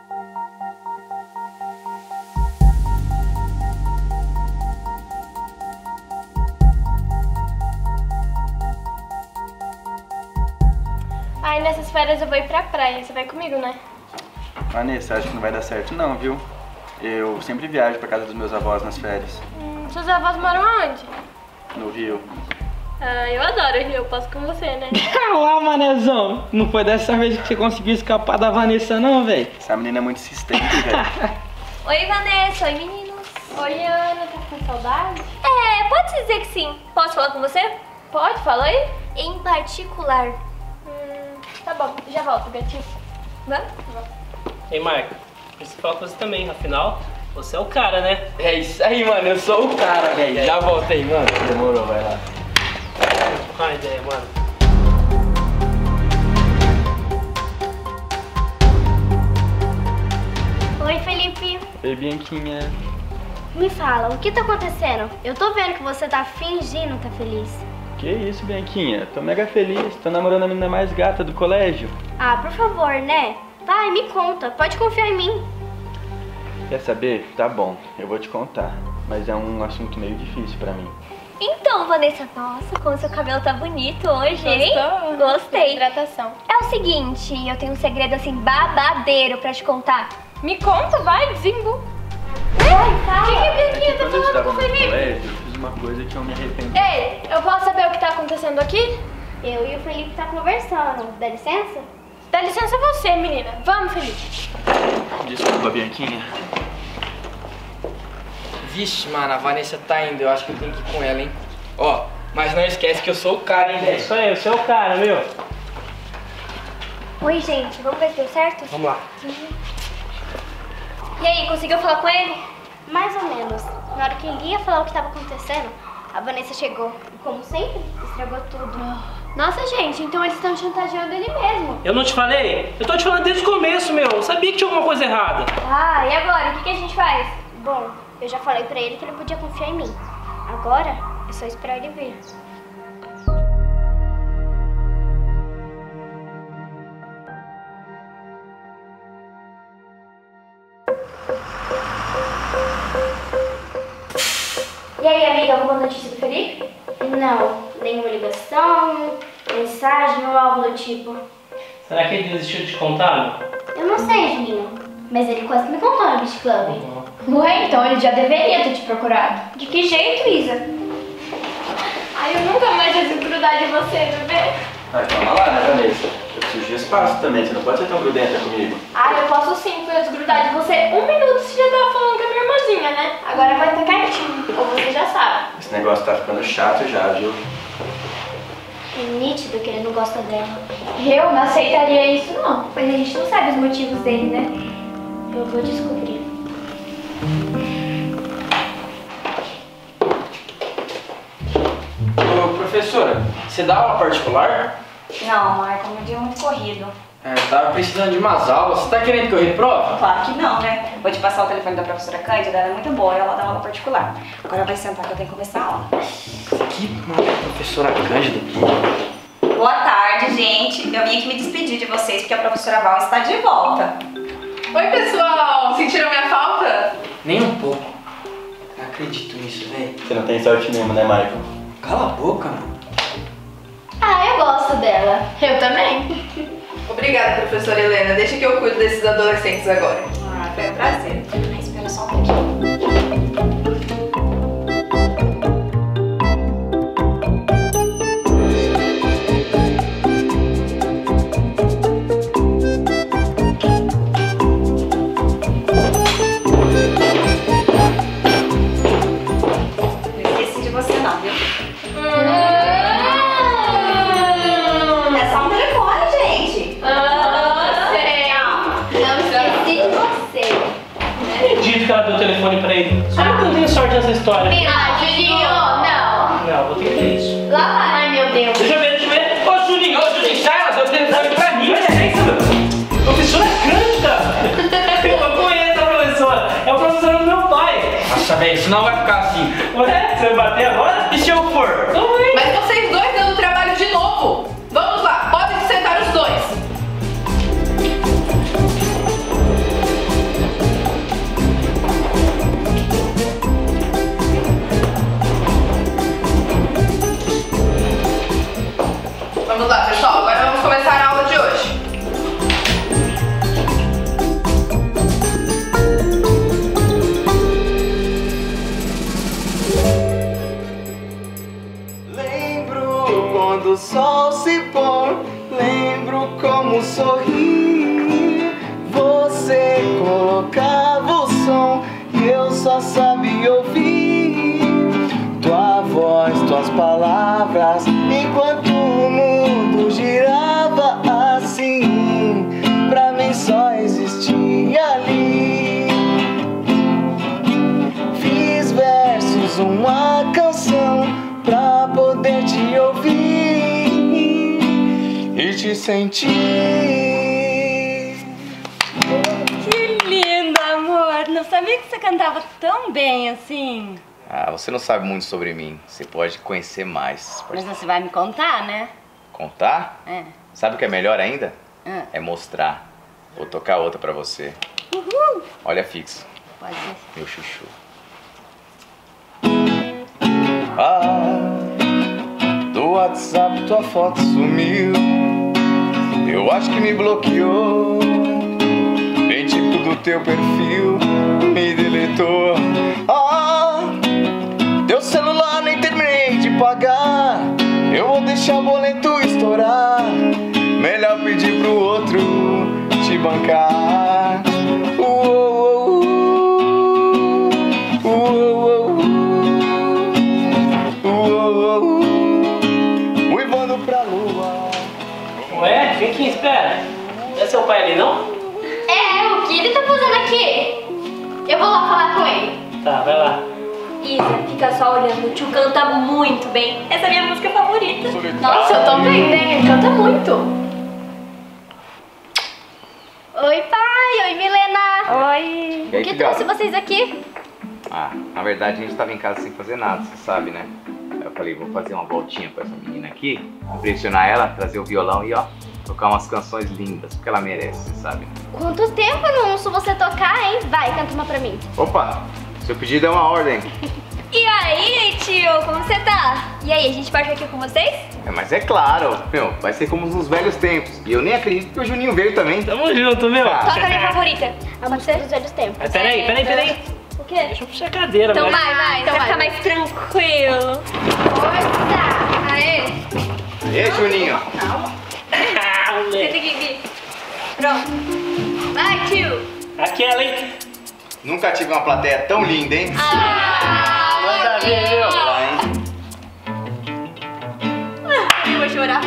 Ai, nessas férias eu vou ir pra praia. Você vai comigo, né? Vanessa, acho que não vai dar certo não, viu? Eu sempre viajo pra casa dos meus avós nas férias. Seus avós moram aonde? No Rio. Ah, eu adoro o Rio. Eu posso com você, né? Lá, manezão. Não foi dessa vez que você conseguiu escapar da Vanessa, não, velho? Essa menina é muito insistente, velho. Oi, Vanessa. Oi, meninos. Oi, Ana. Tá com saudade? É, pode dizer que sim. Posso falar com você? Pode, fala aí. Em particular. Tá bom, já volto, gatinho. Vamos? Ei, Marco, preciso falar com você também, afinal, você é o cara, né? É isso aí, mano. Eu sou o cara, velho. Já volta aí, mano. Demorou, vai lá. Qual a ideia, mano? Oi, Felipe. Oi, Bianquinha. Me fala, o que tá acontecendo? Eu tô vendo que você tá fingindo tá feliz. Que isso, Bianquinha? Tô mega feliz. Tô namorando a menina mais gata do colégio. Ah, por favor, né? Vai, me conta. Pode confiar em mim. Quer saber? Tá bom, eu vou te contar. Mas é um assunto meio difícil pra mim. Então, Vanessa, nossa, como seu cabelo tá bonito hoje, hein? Gostei. Hidratação. É o seguinte, eu tenho um segredo assim babadeiro pra te contar. Me conta, vai, desembu. O que a Bianquinha tá falando com o Felipe? Colégio, eu fiz uma coisa que eu me arrependo. Ei, eu posso saber o que tá acontecendo aqui? Eu e o Felipe tá conversando. Dá licença? Dá licença você, menina. Vamos, Felipe. Desculpa, Bianquinha. Vixe, mano, a Vanessa tá indo. Eu acho que eu tenho que ir com ela, hein? Ó, mas não esquece que eu sou o cara, hein, É velho? isso aí, você é o cara, meu. Oi, gente, vamos ver se deu certo? Vamos lá. E aí, conseguiu falar com ele? Mais ou menos. Na hora que ele ia falar o que tava acontecendo, a Vanessa chegou. E como sempre, estragou tudo. Nossa, gente, então eles estão chantageando ele mesmo. Eu não te falei? Eu tô te falando desde o começo, meu. Eu sabia que tinha alguma coisa errada. Ah, e agora? O que a gente faz? Bom, eu já falei pra ele que ele podia confiar em mim. Agora, é só esperar ele vir. E aí, amiga, alguma notícia do Felipe? Não, nenhuma ligação, mensagem ou algo do tipo. Será que ele desistiu de te contar, meu? Eu não sei, Juninho, mas ele quase me contou no Beach Club. Ué, então ele já deveria ter te procurado. De que jeito, Isa? Ai, eu nunca mais ia desgrudar de você, bebê. Ah, calma lá, né, Vanessa? Eu preciso de espaço também, você não pode ser tão grudenta comigo. Ah, eu posso sim, fui desgrudar de você 1 minuto, você já tava falando com a minha irmãzinha, né? Agora vai estar quietinho, ou você já sabe. Esse negócio tá ficando chato já, viu? É nítido que ele não gosta dela. Eu não aceitaria isso, não. Pois a gente não sabe os motivos dele, né? Eu vou descobrir. Ô, professora, você dá aula particular? Não, Marco, meu dia é muito corrido. Tava precisando de umas aulas. Você tá querendo que eu reprova? Claro que não, né? Vou te passar o telefone da professora Cândida, ela é muito boa, ela dá aula particular. Agora vai sentar que eu tenho que começar a aula. Que professora Cândida? Boa tarde, gente, eu vim aqui me despedir de vocês porque a professora Val está de volta. Oi, pessoal! Sentiram minha falta? Nem um pouco. Não acredito nisso, velho. Você não tem sorte mesmo, né, Michael? Cala a boca, mano. Ah, eu gosto dela. Eu também. Obrigada, professora Helena. Deixa que eu cuido desses adolescentes agora. Ah, foi um prazer. Mas espera só um pouquinho. Ela deu o telefone pra ele. Só que eu não tenho sorte nessa história. Juninho, não. Não, vou ter que ver isso. Lá vai. Ai, meu Deus. Deixa eu ver. Ô, Juninho, sai, ela deu o telefone pra mim. Olha isso, professora crântica. Eu conheço a professora. É a professora do meu pai. Nossa, velho, isso não vai ficar assim. Ué, você vai bater agora? E se eu for? Também. Mas vocês dois dando trabalho de novo. Vamos lá, podem se sentar os dois. Vamos lá, pessoal. Agora vamos começar a aula de hoje. Lembro quando o sol se põe, lembro como sorri. Você colocava o som e eu só sabia ouvir tua voz, tuas palavras, enquanto o mundo girava assim. Pra mim só existia ali. Fiz versos, uma canção pra poder te ouvir e te sentir. Que lindo, amor. Não sabia que você cantava tão bem assim. Ah, você não sabe muito sobre mim. Você pode conhecer mais. Mas você vai me contar, né? Contar? É. Sabe o que é melhor ainda? Ah. É mostrar. Vou tocar outra pra você. Uhul. Olha fixo. Pode ser. Meu chuchu. Ah, do WhatsApp tua foto sumiu. Eu acho que me bloqueou. Bem tipo do teu perfil, me deletou. Ah, teu celular nem terminei de pagar. Eu vou deixar o boleto estourar. Melhor pedir pro outro te bancar. Uivando pra lua. Ué, quem espera? Não é seu pai ali, não? É, o que ele tá fazendo aqui? Eu vou lá falar com ele. Tá, vai lá. Isa, fica só olhando, o tio canta muito bem. Essa é a minha música favorita. Nossa, eu também, né? Ele canta muito. Oi, pai. Oi, Milena. Oi. E aí, O que filhota? trouxe vocês aqui? Ah, na verdade a gente tava em casa sem fazer nada, você sabe, né? Aí eu falei, vou fazer uma voltinha com essa menina aqui, impressionar ela, trazer o violão e ó, tocar umas canções lindas, porque ela merece, você sabe, né? Quanto tempo eu não ouço você tocar, hein? Vai, canta uma pra mim. Opa, seu pedido é uma ordem. E aí, tio, como você tá? E aí, a gente pode vir aqui com vocês? É, mas é claro, meu, vai ser como nos velhos tempos. E eu nem acredito que o Juninho veio também. Tamo junto, meu. Toca a minha favorita. A música dos velhos tempos. Mas peraí. O quê? Deixa eu puxar a cadeira, Então mas... vai, então vai ficar mais tranquilo. Força! Aê! E Juninho? Ah, Senta moleque. aqui, Gui. Pronto. Vai, tio. Aquela, hein? Nunca tive uma plateia tão linda, hein? Manda ver, meu. Lá, hein? Eu vou chorar.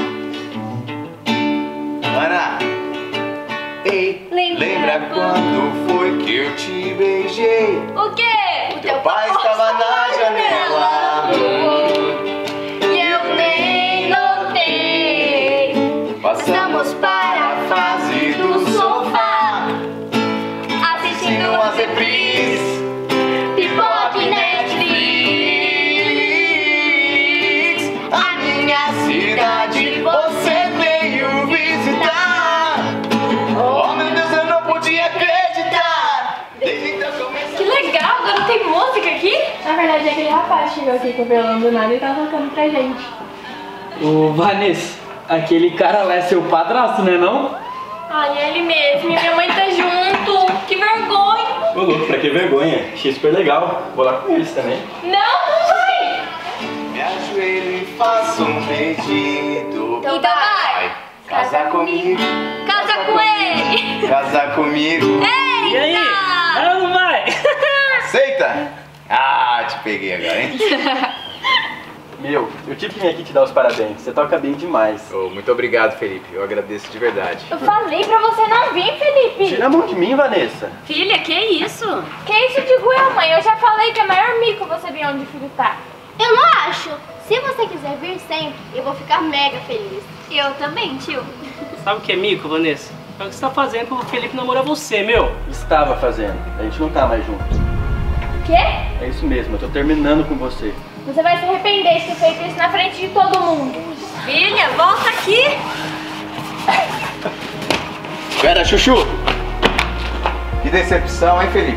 Ana! Ei, lembra quando foi que eu te beijei? O quê? O teu pai estava na janela. E eu nem notei. Passamos para a fase do sofá, Assistindo umas reprises, pipoca e Netflix. A minha cidade você veio padre chegou aqui com o violão do nada e tá tocando pra gente. Ô, Vanessa, aquele cara lá é seu padrasto, né não? Ai, é ele mesmo. E minha mãe tá junto. Que vergonha. Ô, louco, pra que vergonha? Achei super legal. Vou lá com eles também. Não vai. Me ajoelho e faço um pedido. Então vai. Casar comigo. Casa com ele. Casar comigo. Eita. E aí? Ela não vai? Aceita? Ah, te peguei agora, hein? Meu, eu tive que vir aqui te dar os parabéns. Você toca bem demais. Oh, muito obrigado, Felipe. Eu agradeço de verdade. Eu falei pra você não vir, Felipe. Tira a mão de mim, Vanessa. Filha, que isso? Que isso, digo eu, mãe? Eu já falei que é maior mico você vir onde o filho tá. Eu não acho. Se você quiser vir sempre, eu vou ficar mega feliz. Eu também, tio. Sabe o que é mico, Vanessa? É o que você tá fazendo pro Felipe namorar você, meu. Estava fazendo. A gente não tá mais junto. Quê? É isso mesmo, eu tô terminando com você. Você vai se arrepender de ter feito isso na frente de todo mundo. Filha, volta aqui. Pera, Chuchu. Que decepção, hein, Felipe?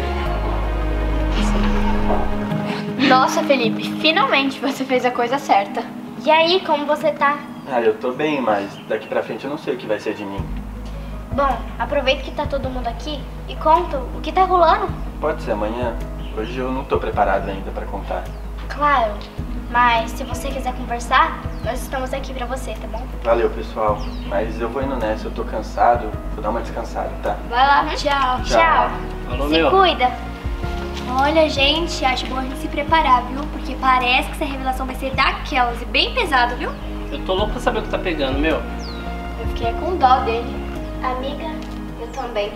Nossa, Felipe, finalmente você fez a coisa certa. E aí, como você tá? Ah, eu tô bem, mas daqui pra frente eu não sei o que vai ser de mim. Bom, aproveita que tá todo mundo aqui e conta o que tá rolando. Pode ser amanhã? Hoje eu não tô preparado ainda pra contar. Claro, mas se você quiser conversar, nós estamos aqui pra você, tá bom? Valeu, pessoal. Mas eu vou indo nessa, eu tô cansado. Vou dar uma descansada, tá? Vai lá, tchau. Tchau. Falou, Se meu. cuida. Olha, gente, acho bom a gente se preparar, viu? Porque parece que essa revelação vai ser daquelas e bem pesado, viu? Eu tô louco pra saber o que tá pegando, meu. Eu fiquei com dó dele. Amiga, eu também.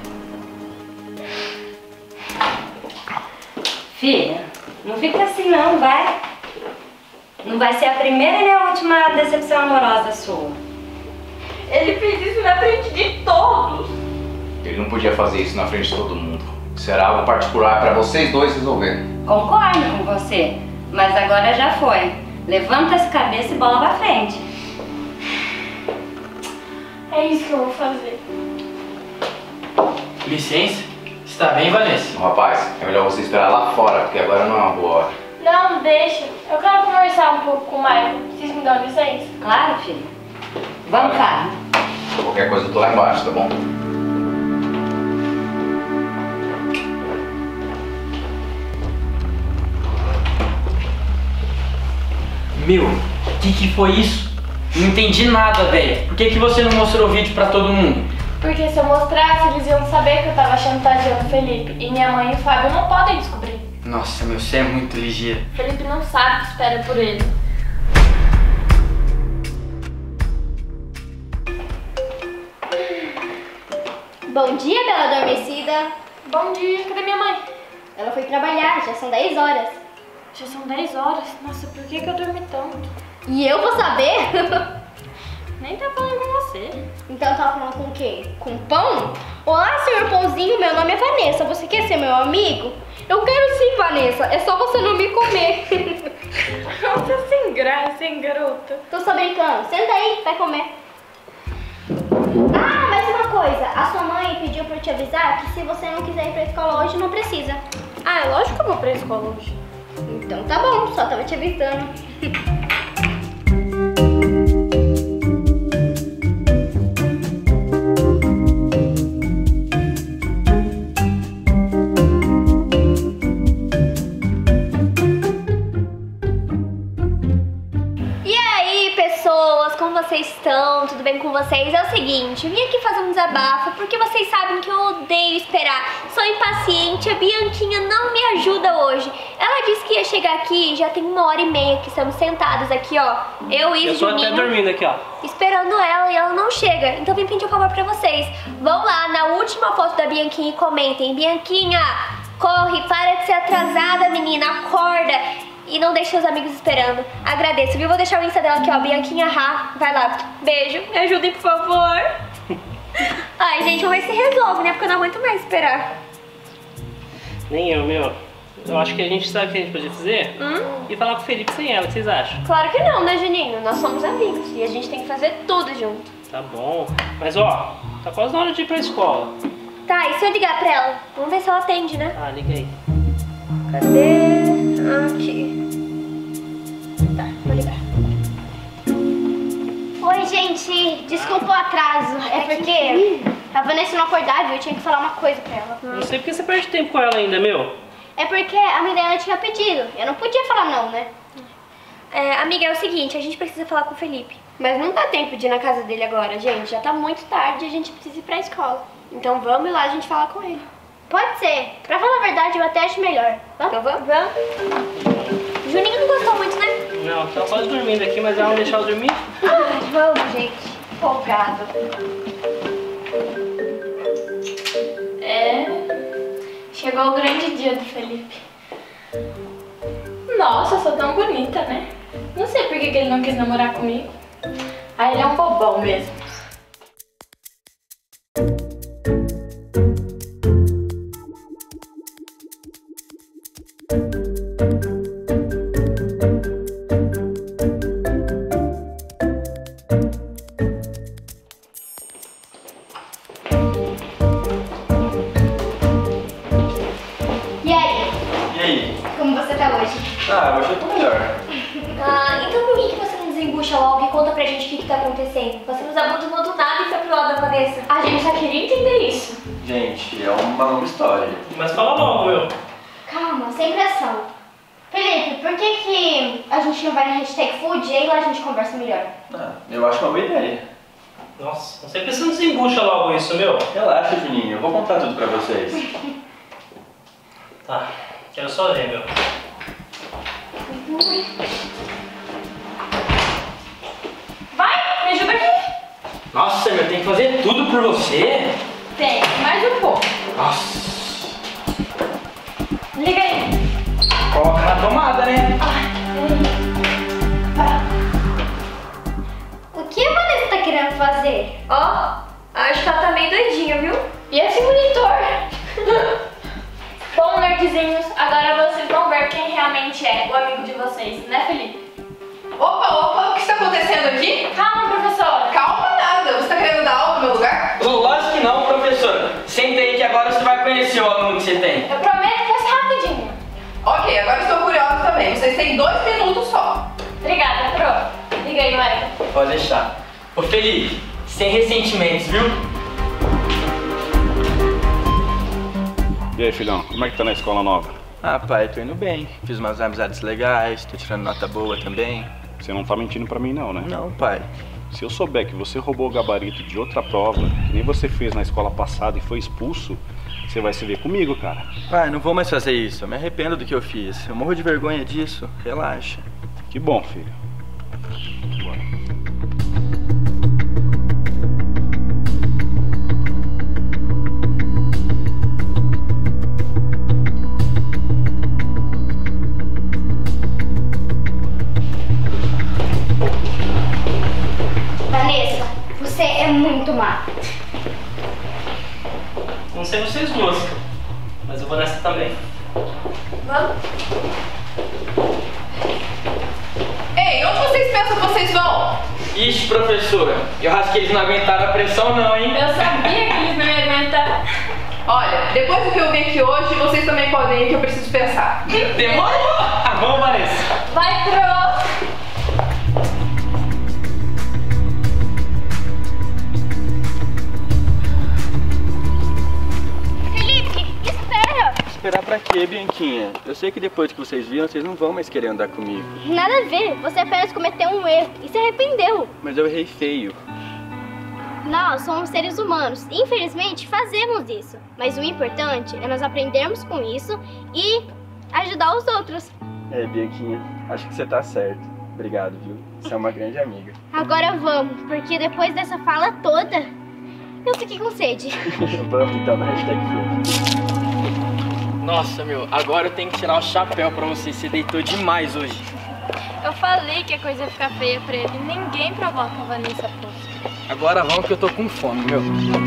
Filha, não fica assim não, vai. Não vai ser a primeira nem a última decepção amorosa sua. Ele fez isso na frente de todos. Ele não podia fazer isso na frente de todo mundo. Isso era algo particular pra vocês dois resolverem. Concordo com você, mas agora já foi. Levanta essa cabeça e bola pra frente. É isso que eu vou fazer. Licença? Está bem, Vanessa? Rapaz, é melhor você esperar lá fora, porque agora não é uma boa hora. Não, deixa. Eu quero conversar um pouco com o Michael. Vocês me dão licença? Claro, filha. Vamos cá. Qualquer coisa eu tô lá embaixo, tá bom? Meu, que foi isso? Não entendi nada, velho. Por que você não mostrou o vídeo pra todo mundo? Porque se eu mostrasse, eles iam saber que eu tava chantageando o Felipe. E minha mãe e o Fábio não podem descobrir. Nossa, meu, você é muito ligeiro. O Felipe não sabe o que espera por ele. Bom dia, bela adormecida. Bom dia, cadê minha mãe? Ela foi trabalhar, já são 10 horas. Já são 10 horas. Nossa, por que eu dormi tanto? E eu vou saber? Nem tá falando com você. Então tá falando com o quê? Com pão? Olá, senhor Pãozinho, meu nome é Vanessa. Você quer ser meu amigo? Eu quero sim, Vanessa. É só você não me comer. Nossa, sem graça, hein, garota? Tô só brincando. Senta aí, vai comer. Ah, mais uma coisa. A sua mãe pediu pra eu te avisar que se você não quiser ir pra escola hoje, não precisa. Ah, é lógico que eu vou pra escola hoje. Então tá bom, só tava te avisando. Como vocês estão? Tudo bem com vocês? É o seguinte, eu vim aqui fazer um desabafo porque vocês sabem que eu odeio esperar. Sou impaciente, a Bianquinha não me ajuda hoje. Ela disse que ia chegar aqui, já tem 1h30 que estamos sentadas aqui, ó. Eu e o Eu tô Juninho até dormindo aqui, ó. esperando ela e ela não chega. Então vim pedir um favor pra vocês. Vão lá na última foto da Bianquinha e comentem. Bianquinha, corre, para de ser atrasada, menina, acorda. E não deixe seus amigos esperando. Agradeço, viu? Vou deixar o Insta dela aqui, ó. Bianquinha Rá. Vai lá. Beijo. Me ajudem, por favor. Ai, gente, vamos ver se resolve, né? Porque eu não aguento mais esperar. Nem eu, meu. Eu acho que a gente sabe o que a gente podia fazer. E falar com o Felipe sem ela. O que vocês acham? Claro que não, né, Juninho? Nós somos amigos. E a gente tem que fazer tudo junto. Tá bom. Mas, ó, tá quase na hora de ir pra escola. Tá, e se eu ligar pra ela? Vamos ver se ela atende, né? Ah, liga aí. Cadê? Aqui. gente, desculpa o atraso. É porque a Vanessa não acordava e eu tinha que falar uma coisa pra ela. Não sei porque você perde tempo com ela ainda, meu. É porque a mãe dela tinha pedido. Eu não podia falar não, né? Amiga, é o seguinte, a gente precisa falar com o Felipe. Mas não dá tempo de ir na casa dele agora, gente. Já tá muito tarde e a gente precisa ir pra escola. Então vamos ir lá a gente falar com ele. Pode ser. Pra falar a verdade, eu até acho melhor. Vamos? Então vamos. Juninho não gostou muito, né? Não, tá quase dormindo aqui, mas ela não deixar eu dormir. Vamos, gente. Folgado. Chegou o grande dia do Felipe. Nossa, eu sou tão bonita, né? Não sei por que ele não quis namorar comigo. Ah, ele é um bobão mesmo. Ah, hoje eu tô melhor. Então por que você não desembucha logo e conta pra gente o que tá acontecendo? Você nos abandonou do nada e foi pro lado da Vanessa. A gente só queria entender isso. Gente, é uma longa história. Mas fala logo, meu. Calma, sem pressão. Felipe, por que a gente não vai na hashtag Food e aí lá a gente conversa melhor? Ah, eu acho uma boa ideia. Nossa, não sei porque você não desembucha logo isso, meu. Relaxa, Juninho, eu vou contar tudo pra vocês. Tá, quero só ver, meu. Vai, me ajuda aqui. Nossa, meu, tem que fazer tudo por você? Tem, mais um pouco. Nossa. Liga aí. Coloca na tomada, né? O que a Vanessa tá querendo fazer? Acho que ela tá meio doidinha, viu? E esse monitor? Bom, nerdzinhos, agora vocês vão ver quem realmente é o amigo de vocês, né, Felipe? Opa, o que está acontecendo aqui? Calma, professora. Calma nada, você está querendo dar aula no meu lugar? Lógico que não, professora. Senta aí que agora você vai conhecer o aluno que você tem. Eu prometo que vai ser rapidinho. Ok, agora estou curiosa também. Vocês têm 2 minutos só. Obrigada, pro. Liga aí, Maria. Pode deixar. Ô Felipe, sem ressentimentos, viu? E aí, filhão, como é que tá na escola nova? Ah, pai, tô indo bem. Fiz umas amizades legais, tô tirando nota boa também. Você não tá mentindo pra mim não, né? Não, pai. Se eu souber que você roubou o gabarito de outra prova, que nem você fez na escola passada e foi expulso, você vai se ver comigo, cara. Pai, não vou mais fazer isso. Eu me arrependo do que eu fiz. Eu morro de vergonha disso. Relaxa. Que bom, filho. Bora. Vanessa, você é muito má. Não sei vocês duas, mas eu vou nessa também. Vamos? Ei, onde vocês pensam que vocês vão? Ixi, professora, eu acho que eles não aguentaram a pressão não, hein? Eu sabia que eles não iam aguentar. Olha, depois do que eu vi aqui hoje, vocês também podem ir que eu preciso pensar. Demorou! Vamos, Vanessa. Vai, pro. Esperar pra quê, Bianquinha? Eu sei que depois que vocês viram, vocês não vão mais querer andar comigo. Nada a ver, você apenas cometeu um erro e se arrependeu. Mas eu errei feio. Nós somos seres humanos, infelizmente fazemos isso. Mas o importante é nós aprendermos com isso e ajudar os outros. É, Bianquinha, acho que você tá certo. Obrigado, viu? Você é uma grande amiga. Agora vamos, porque depois dessa fala toda, eu fiquei com sede. Vamos então na hashtag Food. Nossa, meu, agora eu tenho que tirar o chapéu pra você. Você deitou demais hoje. Eu falei que a coisa ia ficar feia pra ele. Ninguém provoca a Vanessa Poço. Agora vamos que eu tô com fome, meu.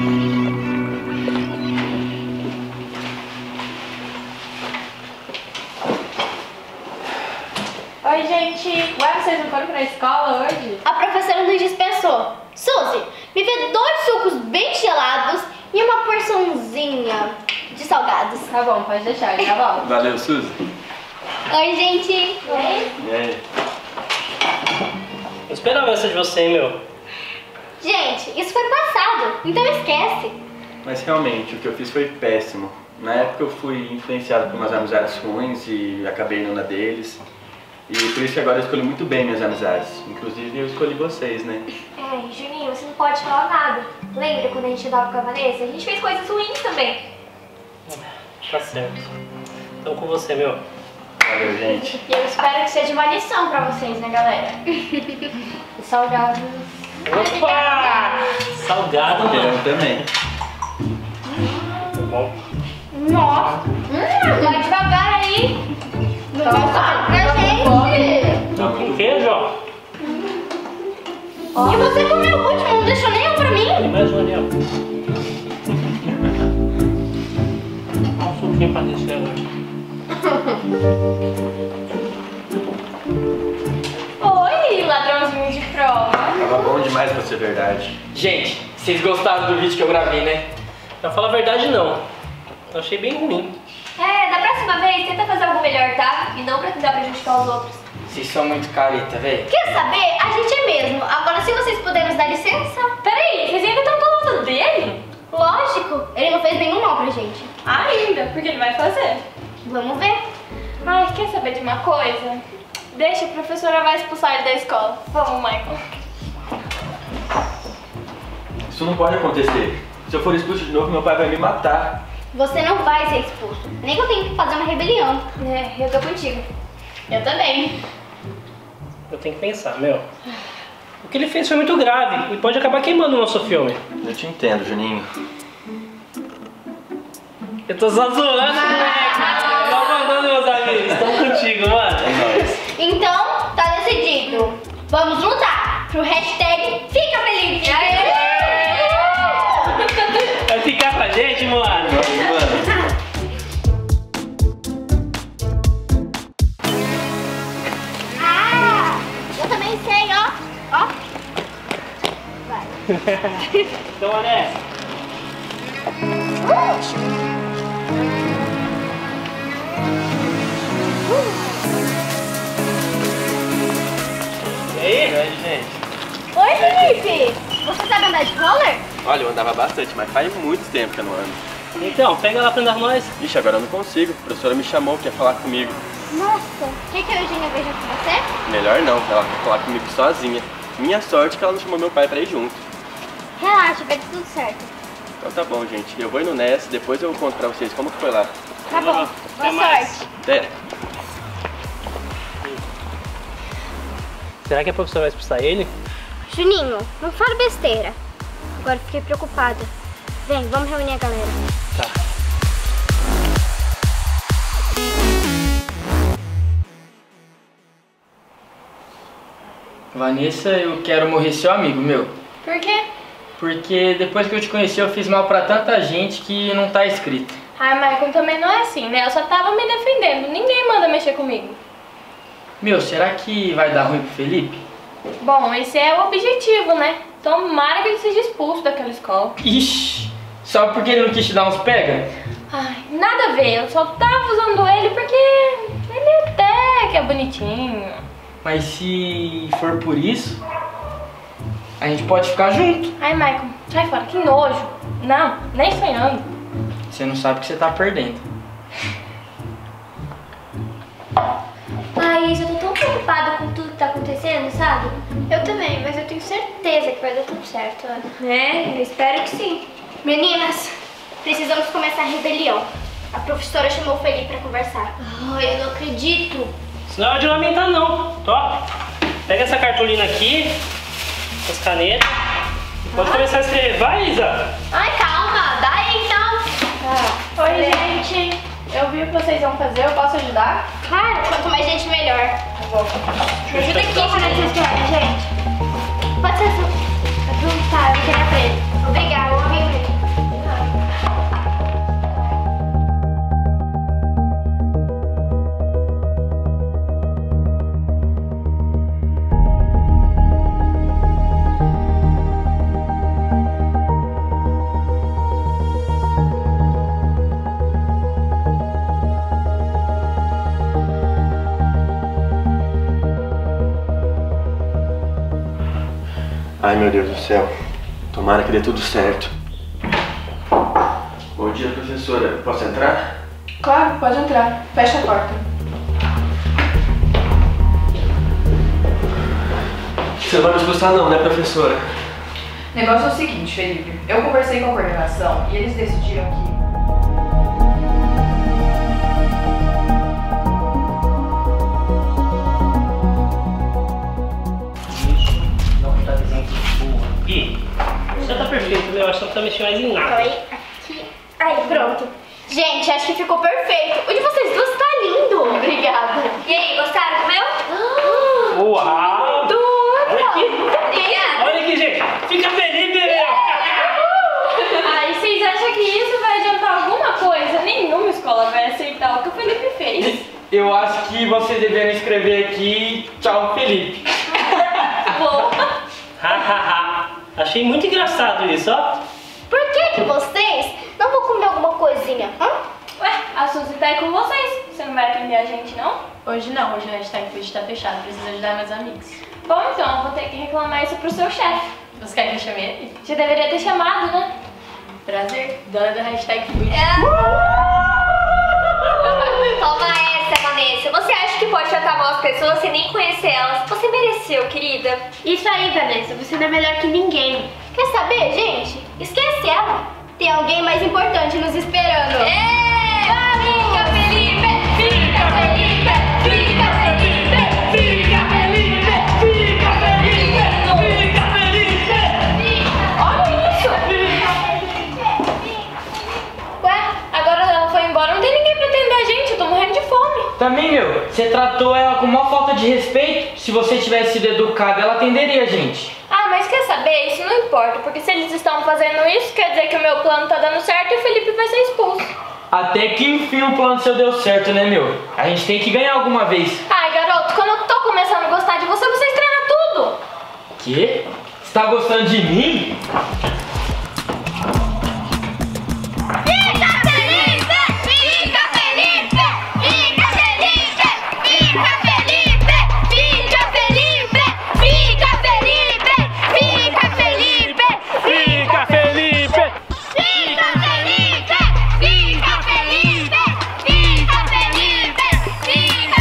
Oi, gente. Ué, vocês não foram pra escola hoje? A professora nos dispensou. Suzy, me vê 2 sucos bem gelados e uma porçãozinha de salgados. Tá bom, pode deixar, já volto. Valeu, Suzy. Oi, gente. E aí? Eu esperava essa de você, hein, meu. Gente, isso foi passado, então esquece. Mas realmente, o que eu fiz foi péssimo. Na época eu fui influenciado por umas amizades ruins e acabei indo na deles. E por isso que agora eu escolho muito bem minhas amizades. Inclusive eu escolhi vocês, né? Juninho, você não pode falar nada. Lembra quando a gente andava com a Vanessa? A gente fez coisas ruins também. Tá certo. Então com você, meu. Valeu, gente. E eu espero que seja uma lição pra vocês, né, galera? Salgados. Opa! Salgado, mano. Eu também. Tá bom. Nossa! Vai devagar aí! Não vai ficar pra gente! Tá com queijo, ó. E você comeu o último, não deixou nenhum pra mim? Tem mais um ali, ó. Dá um suquinho pra descer agora. Oi, ladrãozinho de prova! Tava bom demais pra ser verdade. Gente, vocês gostaram do vídeo que eu gravei, né? Pra falar a verdade, não. Eu achei bem ruim. Da próxima vez, tenta fazer algo melhor, tá? E não pra tentar prejudicar os outros. Vocês são muito careta, velho. Quer saber? A gente é mesmo. Agora, se vocês puderem nos dar licença... Peraí, vocês ainda estão do lado dele? Lógico, ele não fez nenhum mal pra gente. Ainda, porque ele vai fazer. Vamos ver. Ai, quer saber de uma coisa? Deixa, a professora vai expulsar ele da escola. Vamos, Michael. Isso não pode acontecer. Se eu for expulso de novo, meu pai vai me matar. Você não vai ser expulso. Nem que eu tenha que fazer uma rebelião. Eu tô contigo. Eu também. Eu tenho que pensar, meu. O que ele fez foi muito grave e pode acabar queimando o nosso filme. Eu te entendo, Juninho. Eu tô só zoando, moleque. Tô mandando, meus amigos. Estamos contigo, mano. É nóis. Então, tá decidido. Vamos lutar pro hashtag Fica Feliz. Vai ficar com a gente, mano? Eu também sei, ó. Ó. Vai. Então, olha. E aí, gente? Oi, Felipe. Você sabe andar de roller? Olha, eu andava bastante, mas faz muito tempo que eu não ando. Então, pega lá pra andar com nós. Ixi, agora eu não consigo. A professora me chamou, quer falar comigo. Nossa, quer que a Eugênia veja com você? Melhor não, ela quer falar comigo sozinha. Minha sorte é que ela não chamou meu pai pra ir junto. Relaxa, vai dar tudo certo. Então tá bom, gente. Eu vou indo nessa, depois eu conto pra vocês como que foi lá. Tá bom, boa sorte. Até. Será que a professora vai expulsar ele? Juninho, não fala besteira. Agora fiquei preocupada. Vem, vamos reunir a galera. Tá. Vanessa, eu quero morrer seu amigo, meu. Por quê? Porque depois que eu te conheci, eu fiz mal pra tanta gente que não tá escrito. Ai, Michael, também não é assim, né? Eu só tava me defendendo. Ninguém manda mexer comigo. Meu, será que vai dar ruim pro Felipe? Bom, esse é o objetivo, né? Tomara que ele seja expulso daquela escola. Ixi, só porque ele não quis te dar uns pega? Ai, nada a ver. Eu só tava usando ele porque ele até que é bonitinho. Mas se for por isso, a gente pode ficar junto. Ai, Michael, sai fora, que nojo. Não, nem sonhando. Você não sabe o que você tá perdendo. Ai, eu tô tão preocupada com tudo que tá acontecendo, sabe? Eu também, mas eu tenho certeza que vai dar tudo certo. Eu espero que sim. Meninas, precisamos começar a rebelião. A professora chamou o Felipe pra conversar. Ai, eu não acredito. Isso não é hora de lamentar, não. Ó, pega essa cartolina aqui, as canetas, e pode começar a escrever. Vai, Isa! Ai, calma, dá aí então. Oi, gente. Eu vi o que vocês vão fazer, eu posso ajudar? Claro, quanto mais gente, melhor. Tá bom. Me ajuda aqui com essa história, gente. Pode ser só. Tá, eu vou pegar pra ele. Obrigada, eu amei ele. Ai, meu Deus do céu. Tomara que dê tudo certo. Bom dia, professora. Posso entrar? Claro, pode entrar. Fecha a porta. Você não vai me expulsar não, né, professora? O negócio é o seguinte, Felipe. Eu conversei com a coordenação e eles decidiram que... Gui, você tá perfeito, meu. Acho que não precisa mexer mais em nada. Aqui. Aí, pronto. Gente, acho que ficou perfeito. O de vocês duas tá lindo. Obrigada. E aí, gostaram do meu? Uau! Olha aqui. Obrigada. Olha aqui, gente. Fica feliz, meu. Ai, vocês acham que isso vai adiantar alguma coisa? Nenhuma escola vai aceitar o que o Felipe fez. Eu acho que vocês deveriam escrever aqui, tchau, Felipe. Bom. Achei muito engraçado isso, ó. Por que vocês não vão comer alguma coisinha? Ué, a Suzy tá aí com vocês. Você não vai atender a gente, não? Hoje não, hoje a hashtag Food tá fechado. Preciso ajudar meus amigos. Bom, então, eu vou ter que reclamar isso pro seu chefe. Você quer que eu chame ele? Já deveria ter chamado, né? Prazer, dona da hashtag Food. Toma essa, Vanessa. Você acha que pode tratar mal as pessoas sem nem conhecer elas? Você mereceu, querida. Isso aí, Vanessa. Você não é melhor que ninguém. Quer saber, gente? Esquece ela. Tem alguém mais importante nos esperando. Fica, Felipe! Fica, Felipe! Fica, Felipe! Fica, Felipe! Fica, Felipe! Fica, Felipe! Olha isso! Ué, agora ela foi embora. Não tem ninguém pra atender a gente. Eu tô morrendo de fome. Também, meu, você tratou ela com uma falta de respeito. Se você tivesse sido educado, ela atenderia a gente. Ah, mas quer saber? Isso não importa, porque se eles estão fazendo isso, quer dizer que o meu plano tá dando certo e o Felipe vai ser expulso. Até que enfim o plano seu deu certo, né, meu? A gente tem que ganhar alguma vez. Ai, garoto, quando eu tô começando a gostar de você, você estraga tudo. Quê? Você tá gostando de mim? Fica, Felipe! Fica, Felipe! Fica, Felipe! Fica, Felipe! Fica, Felipe! Fica, Felipe! Fica, Felipe! Fica, Felipe! Fica, Felipe! Fica, Felipe! Fica, Felipe! Fica,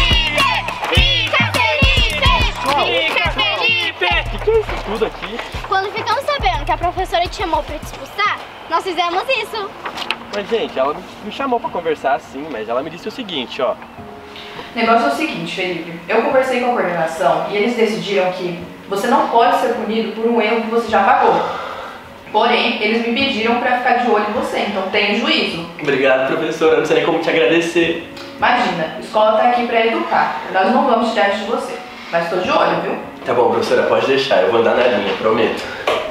Felipe! Fica, Felipe! O que é isso tudo aqui? Quando ficamos sabendo que a professora te chamou pra te expulsar, nós fizemos isso. Mas, gente, ela me chamou pra conversar assim, mas ela me disse o seguinte, ó. O negócio é o seguinte, Felipe. Eu conversei com a coordenação e eles decidiram que você não pode ser punido por um erro que você já pagou. Porém, eles me pediram pra ficar de olho em você, então tenha juízo. Obrigado, professora. Não sei nem como te agradecer. Imagina, a escola tá aqui pra educar. Nós não vamos tirar isso de você. Mas tô de olho, viu? Tá bom, professora, pode deixar. Eu vou andar na linha, prometo.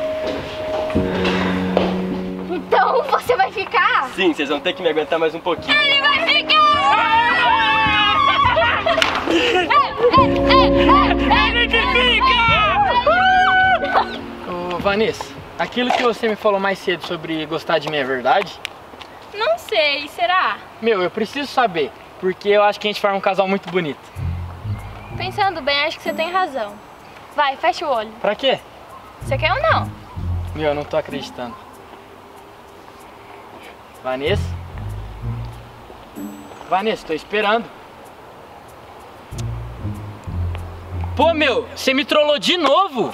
Então você vai ficar? Sim, vocês vão ter que me aguentar mais um pouquinho. Ele vai ficar! Ele que fica! Ô, Vanessa, aquilo que você me falou mais cedo sobre gostar de mim é verdade? Não sei, será? Meu, eu preciso saber, porque eu acho que a gente forma um casal muito bonito. Pensando bem, acho que você tem razão. Vai, fecha o olho. Pra quê? Você quer ou não? Meu, eu não tô acreditando. Vanessa? Vanessa, tô esperando. Pô, meu, você me trollou de novo?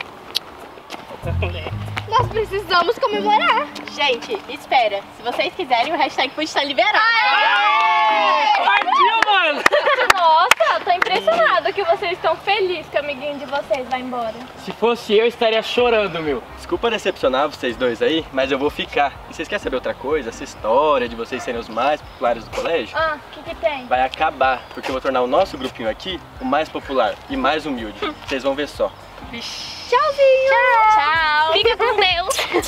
Nós precisamos comemorar. Gente, espera. Se vocês quiserem, o hashtag pode estar liberado. Partiu, mano! Nossa, tô impressionada que vocês estão felizes que o amiguinho de vocês vai embora. Se fosse eu estaria chorando, meu. Desculpa decepcionar vocês dois aí, mas eu vou ficar. E vocês querem saber outra coisa? Essa história de vocês serem os mais populares do colégio? Ah, o que tem? Vai acabar, porque eu vou tornar o nosso grupinho aqui o mais popular e mais humilde. Vocês vão ver só. Tchauzinho! Tchau! Fica com Deus!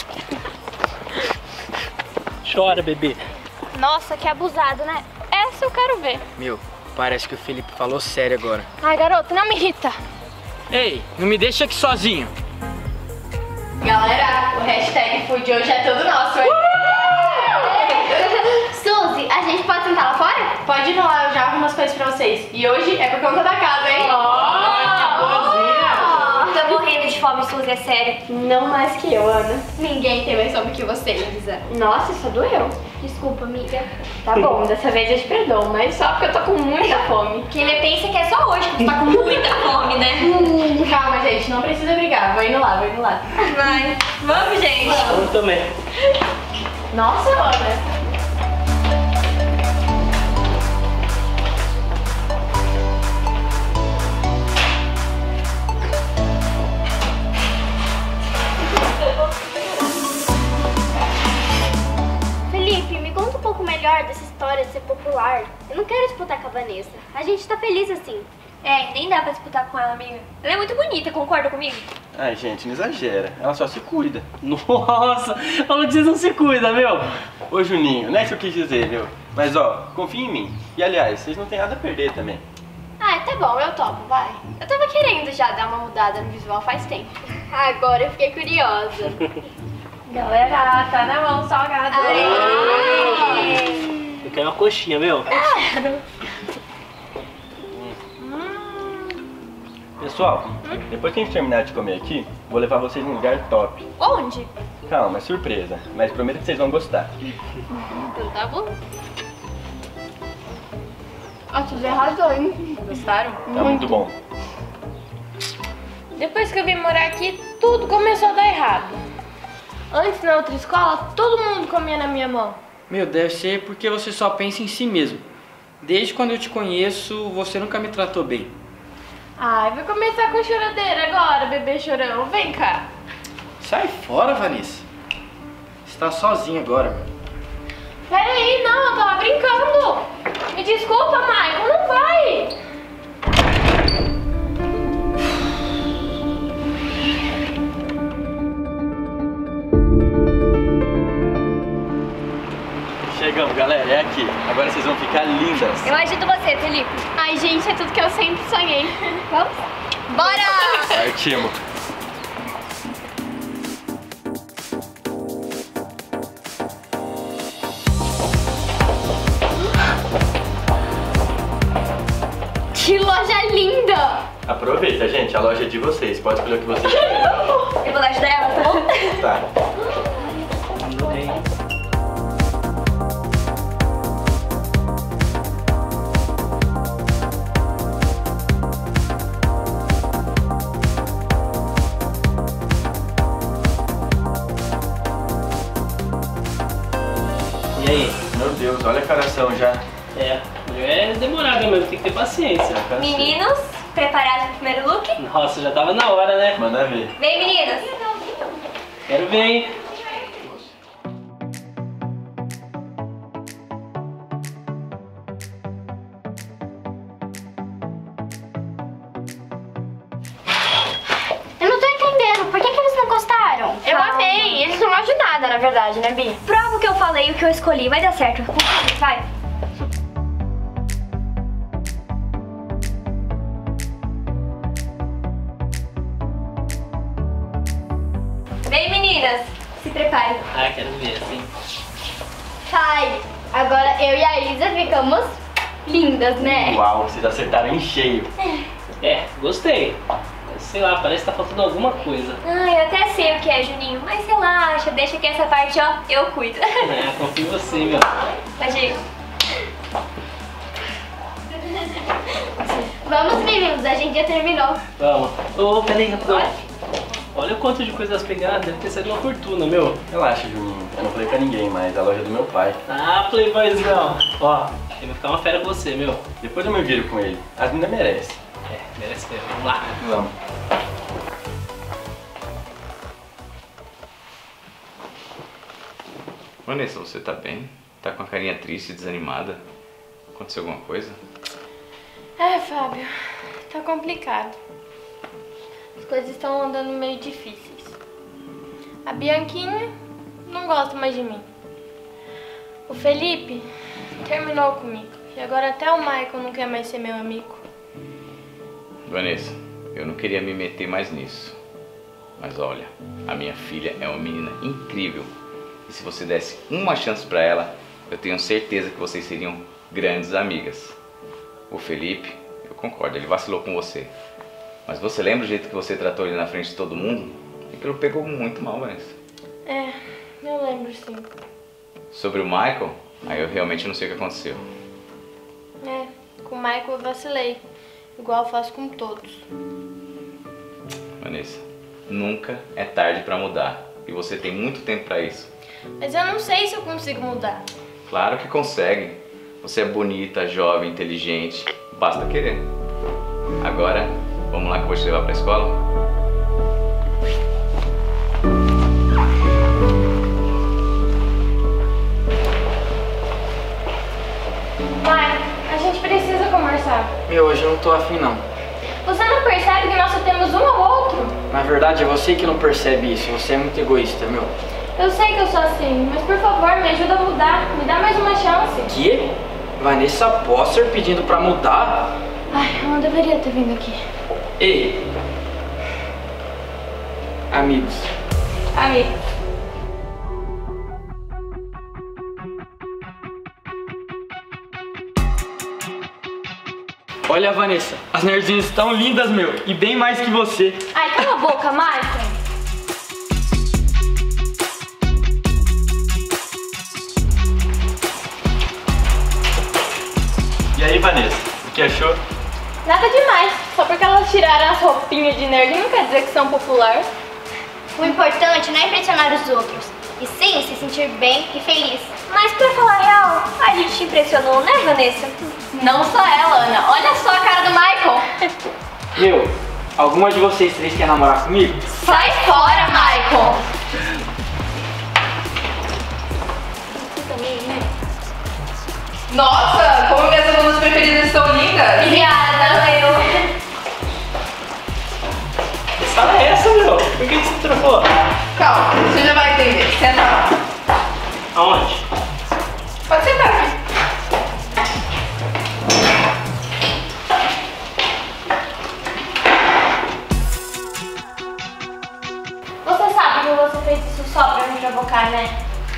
Chora, bebê. Nossa, que abusado, né? Essa eu quero ver. Meu, parece que o Felipe falou sério agora. Ai, garoto, não me irrita. Ei, não me deixa aqui sozinho. Galera, o hashtag Food hoje é todo nosso, hein? Suzy, a gente pode sentar lá fora? Pode ir lá, eu já arrumo umas coisas pra vocês. E hoje é por conta da casa, hein? Tô morrendo de fome Suzy, é sério. Não mais que eu, Ana. Ninguém tem mais fome que você, Elisa. Nossa, isso doeu. Desculpa, amiga. Tá bom, dessa vez eu te perdoo, mas só porque eu tô com muita fome. Quem me pensa que é só hoje que tu tá com muita fome, né? Calma, gente, não precisa brigar. Vou indo lá, vou indo lá. Vai. Vamos, gente. Eu também. Nossa, Ana. Felipe, me conta um pouco melhor dessa história de ser popular. Eu não quero disputar com a Vanessa. A gente tá feliz assim. É, nem dá pra disputar com ela, amiga. Ela é muito bonita, concorda comigo? Ai, gente, não exagera. Ela só se cuida. Nossa, a Lutícia não se cuida, meu. Ô, Juninho, não é isso que eu quis dizer, viu? Mas, ó, confia em mim. E, aliás, vocês não têm nada a perder também. Ah, tá bom, eu topo, vai. Eu tava querendo já dar uma mudada no visual faz tempo. Agora eu fiquei curiosa. Galera, tá na mão salgado. Eu quero uma coxinha, meu. Pessoal, depois que a gente terminar de comer aqui, vou levar vocês num lugar top. Onde? Calma, é surpresa, mas prometo que vocês vão gostar. Então tá bom. Você arrasou, hein? Gostaram? Tá muito bom. Depois que eu vim morar aqui, tudo começou a dar errado. Antes, na outra escola, todo mundo comia na minha mão. Meu, deve ser porque você só pensa em si mesmo. Desde quando eu te conheço, você nunca me tratou bem. Ai, vai começar com choradeira agora, bebê chorão. Vem cá. Sai fora, Vanessa. Você tá sozinha agora, mano. Pera aí, não, eu tava brincando. Me desculpa, Michael, não vai. Chegamos, galera, é aqui. Agora vocês vão ficar lindas. Eu ajudo você, Felipe. Ai, gente, é tudo que eu sempre sonhei. Vamos? Bora! Partimos. Que loja linda! Aproveita, gente, a loja é de vocês. Pode escolher o que vocês quiserem. Eu vou lá ajudar ela, tá bom? Tá. E aí? Meu Deus, olha a caração já. É demorado mesmo, tem que ter paciência. Meninos, preparados pro primeiro look? Nossa, já tava na hora, né? Manda ver. Vem, meninos. Quero ver, hein? Eu não tô entendendo. Por que eles não gostaram? Eu amei. Eles não ajudam nada, na verdade, né, Bi? Prova o que eu falei, o que eu escolhi. Vai dar certo. Confia, vai. Vem, meninas. Se preparem. Ah, quero ver, assim. Ai, agora eu e a Elisa ficamos lindas, né? Uau, vocês acertaram em cheio. Gostei. Sei lá, parece que tá faltando alguma coisa. Ah, eu até sei o que é, Juninho. Mas relaxa, deixa que essa parte, ó, eu cuido. Confio em você, meu. Pode ir. Vamos, meninos, a gente já terminou. Vamos. Ô, peraí, rapidão. Olha o quanto de coisas pegadas, deve ter sido uma fortuna, meu. Relaxa, Juninho. Eu não falei pra ninguém, mas a loja é do meu pai. Ah, playboyzão. Ó, ele vai ficar uma fera com você, meu. Depois eu me viro com ele. As meninas merecem. Merece mesmo. Vamos lá. Vamos. Vanessa, você tá bem? Tá com a carinha triste e desanimada? Aconteceu alguma coisa? Fábio, tá complicado. As coisas estão andando meio difíceis. A Bianquinha não gosta mais de mim. O Felipe terminou comigo. E agora até o Michael não quer mais ser meu amigo. Vanessa, eu não queria me meter mais nisso. Mas olha, a minha filha é uma menina incrível. E se você desse uma chance pra ela, eu tenho certeza que vocês seriam grandes amigas. O Felipe, eu concordo, ele vacilou com você. Mas você lembra o jeito que você tratou ele na frente de todo mundo? Aquilo pegou muito mal, Vanessa. É, eu lembro sim. Sobre o Michael, aí eu realmente não sei o que aconteceu. É, com o Michael eu vacilei, igual eu faço com todos. Vanessa, nunca é tarde pra mudar. E você tem muito tempo pra isso. Mas eu não sei se eu consigo mudar. Claro que consegue. Você é bonita, jovem, inteligente. Basta querer. Agora, vamos lá que eu vou te levar pra escola? Mãe, a gente precisa conversar. Meu, hoje eu não tô afim não. Você não percebe que nós só temos um ao outro? Na verdade é você que não percebe isso, você é muito egoísta, meu. Eu sei que eu sou assim, mas por favor, me ajuda a mudar. Me dá mais uma chance. Que? Vanessa Posser pedindo pra mudar? Ai, eu não deveria ter vindo aqui. Ei! Amigos. Amigos. Olha, Vanessa, as nerdzinhas estão lindas, meu, e bem mais que você. Ai, cala a boca, Michael. E aí, Vanessa, o que achou? Nada demais. Só porque elas tiraram as roupinhas de nerd não quer dizer que são populares. O importante não é impressionar os outros, e sim se sentir bem e feliz. Mas pra falar a real, a gente te impressionou, né, Vanessa? Não só ela, Ana. Olha só a cara do Michael. Meu, alguma de vocês três quer namorar comigo? Sai fora, Michael. Nossa, como minhas alunas preferidas são lindas! Obrigada, eu. Que sala é essa, meu? Por que você trocou? Calma, você já vai entender. Senta lá. Aonde? Pode sentar aqui. Você sabe que você fez isso só pra me provocar, né?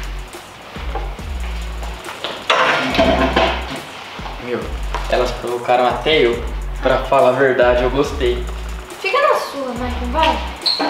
Meu, elas provocaram até eu. Pra falar a verdade, eu gostei. Fica na sua, Michael, vai.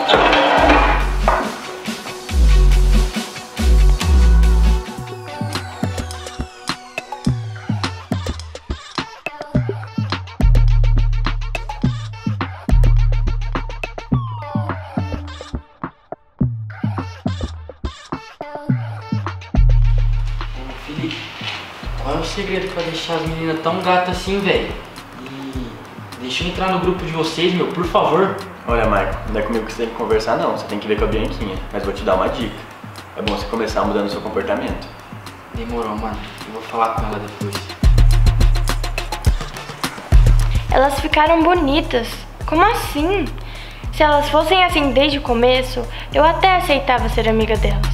Felipe, qual é o segredo pra deixar as meninas tão gatas assim, velho? E deixa eu entrar no grupo de vocês, meu, por favor. Olha, Michael, não é comigo que você tem que conversar, não. Você tem que ver com a Bianquinha. Mas vou te dar uma dica. É bom você começar mudando o seu comportamento. Demorou, mano. Eu vou falar com ela depois. Elas ficaram bonitas. Como assim? Se elas fossem assim desde o começo, eu até aceitava ser amiga delas.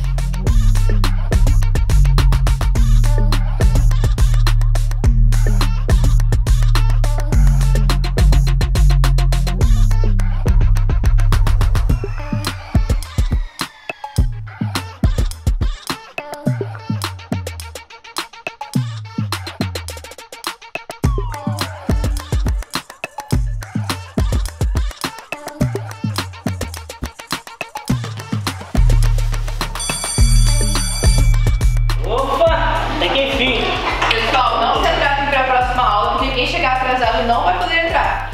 Pessoal, não se atrasem para a próxima aula, porque quem chegar atrasado não vai poder entrar.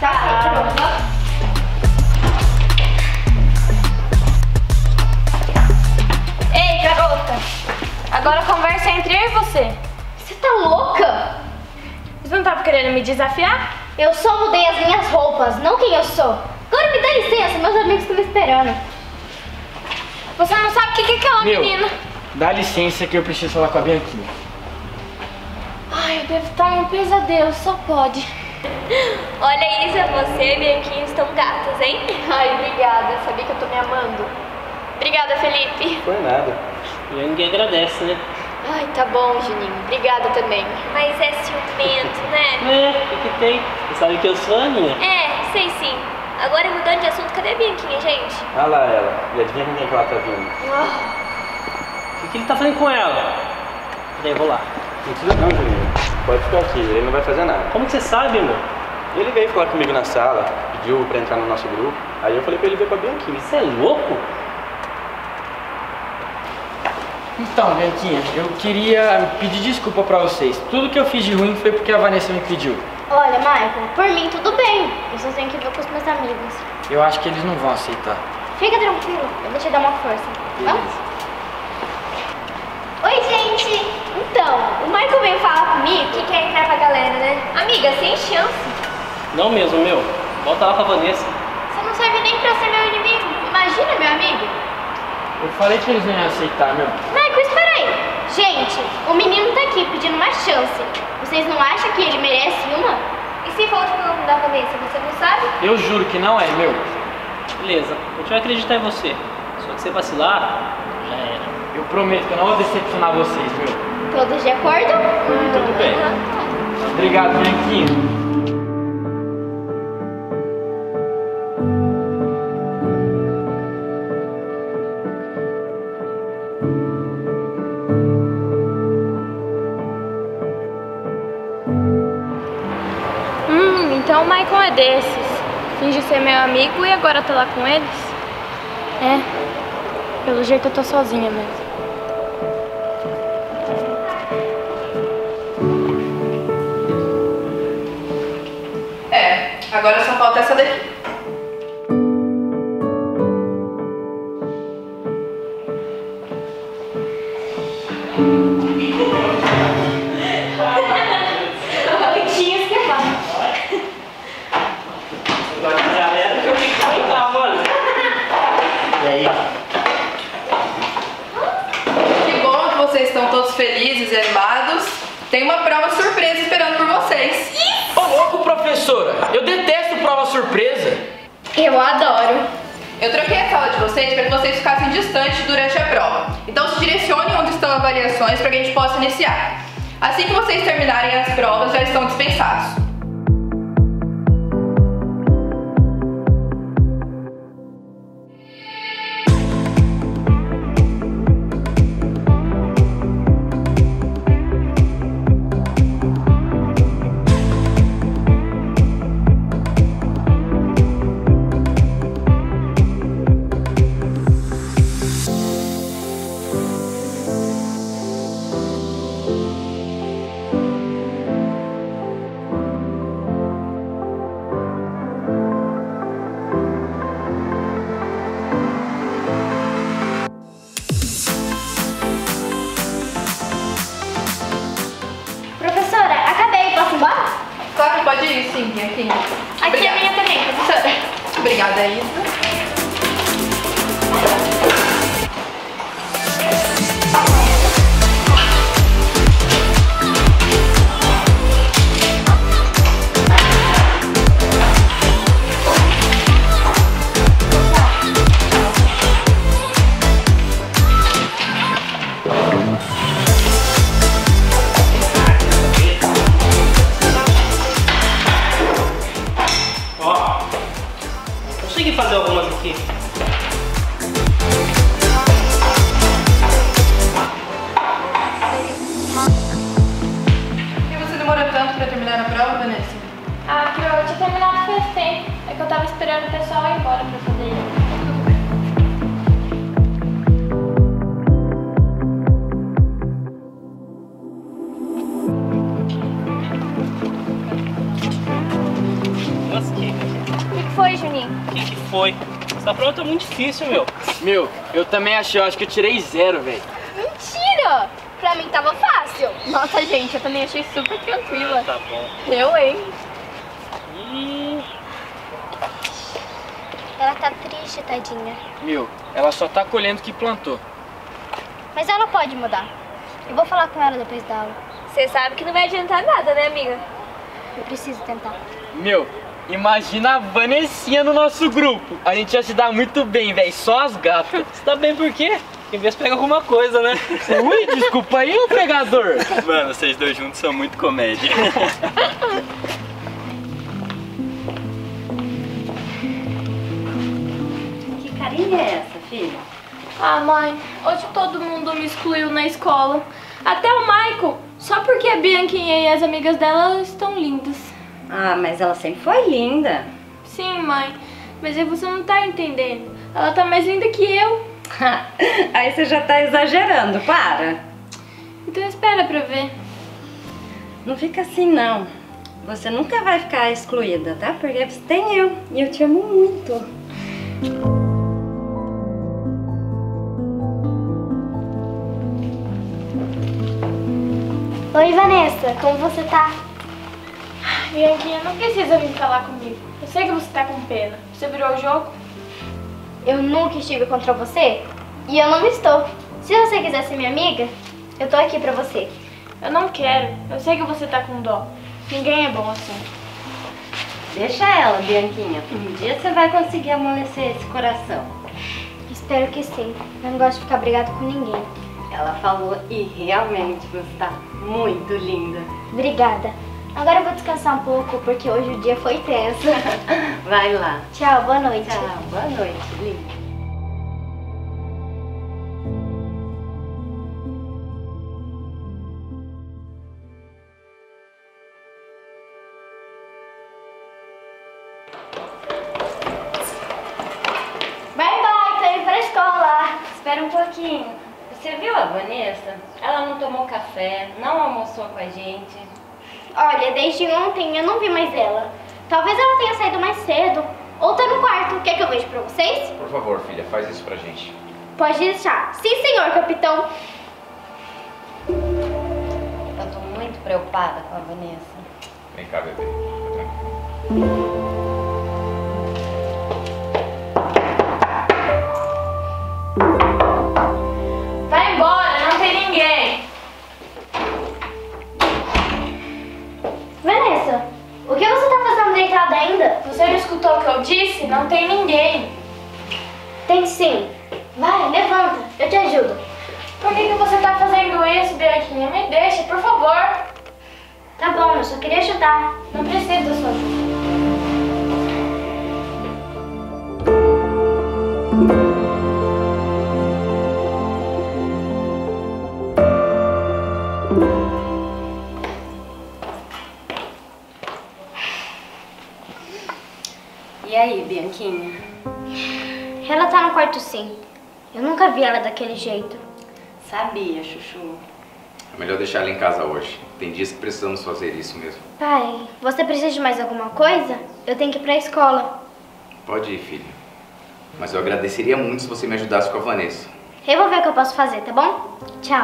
Ei, garota! Agora a conversa é entre eu e você. Você tá louca? Você não tava querendo me desafiar? Eu só mudei as minhas roupas, não quem eu sou. Agora me dá licença, meus amigos estão me esperando. Você não sabe o que é aquela menina. Dá licença que eu preciso falar com a Bianquinha. Ai, eu devo estar em um pesadelo, só pode. Olha, Isa, você e Bianquinha estão gatas, hein? Ai, obrigada. Sabia que eu tô me amando. Obrigada, Felipe. Foi nada. E ninguém agradece, né? Ai, tá bom, Juninho. Obrigada também. Mas é ciumento, né? É, o que tem? Você sabe que eu sou a Aninha. É, sei sim. Agora, mudando de assunto, cadê a Bianquinha, gente? Olha lá ela. E adivinha com quem que ela tá vindo? O que ele tá fazendo com ela? Daí eu vou lá. Não precisa não, Juninho. Pode ficar aqui, ele não vai fazer nada. Como que você sabe, amor? Ele veio falar comigo na sala. pediu pra entrar no nosso grupo. Aí eu falei pra ele ver com a Bianquinha. Você é louco? Então, Bianquinha, eu queria pedir desculpa pra vocês. Tudo que eu fiz de ruim foi porque a Vanessa me pediu. Olha, Michael, por mim tudo bem. Eu só tenho que ver com os meus amigos. Eu acho que eles não vão aceitar. Fica tranquilo, eu vou te dar uma força. Vamos? Oi, gente! Então, o Michael veio falar comigo que quer entrar pra galera, né? Amiga, sem chance. Não mesmo, meu. Volta lá com a Vanessa. Você não serve nem pra ser meu inimigo. Imagina, meu amigo. Eu falei que eles não iam aceitar, meu. Michael, espera aí. Gente, o menino tá aqui pedindo uma chance. Vocês não acham que ele merece uma? E se for o nome da Vanessa, você não sabe? Eu juro que não é, meu. Beleza, a gente vai acreditar em você. Só que você vacilar, já era. Eu prometo que eu não vou decepcionar vocês, meu. Todos de acordo? Tudo bem. Obrigado, Bianquinha. Então o Michael é desses. Finge ser meu amigo e agora tá lá com eles? É, pelo jeito eu tô sozinha mesmo. É, agora só falta essa daqui. Felizes e animados, tem uma prova surpresa esperando por vocês. Ô louco, professora! Eu detesto prova surpresa! Eu adoro! Eu troquei a sala de vocês para que vocês ficassem distantes durante a prova. Então se direcione onde estão as avaliações para que a gente possa iniciar. Assim que vocês terminarem as provas, já estão dispensados. Claro, pode ir sim, aqui. Aqui é a minha também, professora. Obrigada, Isa. Consegui fazer algumas aqui. Por que você demorou tanto para terminar a prova, Vanessa? Ah, que eu tinha terminado faz tempo. É que eu tava esperando o pessoal ir embora pra fazer isso. O que foi, Juninho? O que foi? Essa prova tá muito difícil, meu. Meu, eu também achei, eu acho que eu tirei 0, velho. Mentira! Pra mim tava fácil. Nossa, gente, eu também achei super tranquila. Tá bom. Eu, hein? E... Ela tá triste, tadinha. Meu, ela só tá colhendo o que plantou. Mas ela pode mudar. Eu vou falar com ela depois da aula. Você sabe que não vai adiantar nada, né, amiga? Eu preciso tentar. Meu, imagina a Vanessinha no nosso grupo. A gente ia se dar muito bem, velho. Só as gatas. Você tá bem por quê? Em vez pega alguma coisa, né? Ui, desculpa aí, ô pegador. Mano, vocês dois juntos são muito comédia. Que carinha é essa, filha? Ah, mãe, hoje todo mundo me excluiu na escola. Até o Michael. Só porque a Bianquinha e as amigas dela estão lindas. Ah, mas ela sempre foi linda. Sim, mãe, mas aí você não tá entendendo. Ela tá mais linda que eu. Aí você já tá exagerando, para. Então espera pra ver. Não fica assim, não. Você nunca vai ficar excluída, tá? Porque você tem eu, e eu te amo muito. Oi, Vanessa, como você tá? Bianquinha, não precisa vir falar comigo. Eu sei que você tá com pena. Você virou o jogo? Eu nunca estive contra você e eu não estou. Se você quiser ser minha amiga, eu tô aqui pra você. Eu não quero. Eu sei que você tá com dó. Ninguém é bom assim. Deixa ela, Bianquinha. Um dia você vai conseguir amolecer esse coração. Espero que sim. Eu não gosto de ficar brigada com ninguém. Ela falou e realmente você tá muito linda. Obrigada. Agora eu vou descansar um pouco porque hoje o dia foi tenso. Vai lá. Tchau, boa noite. Tchau, boa noite, linda. Bye, bye, tô indo pra escola. Espera um pouquinho. Você viu a Vanessa? Ela não tomou café, não almoçou com a gente. Olha, desde ontem eu não vi mais ela. Talvez ela tenha saído mais cedo. Ou tá no quarto. Quer que eu veja pra vocês? Por favor, filha, faz isso pra gente. Pode deixar. Sim, senhor, capitão. Eu tô muito preocupada com a Vanessa. Vem cá, bebê. Fica tranquilo. Vai embora, não tem ninguém. Vanessa, o que você tá fazendo deitada ainda? Você não escutou o que eu disse? Não tem ninguém. Tem sim. Vai, levanta, eu te ajudo. Por que você tá fazendo isso, Bianquinha? Me deixa, por favor. Tá bom, eu só queria ajudar. Não preciso da sua ajuda. E aí, Bianquinha? Ela tá no quarto sim. Eu nunca vi ela daquele jeito. Sabia, Chuchu. É melhor deixar ela em casa hoje. Tem dias que precisamos fazer isso mesmo. Pai, você precisa de mais alguma coisa? Eu tenho que ir pra escola. Pode ir, filha. Mas eu agradeceria muito se você me ajudasse com a Vanessa. Eu vou ver o que eu posso fazer, tá bom? Tchau.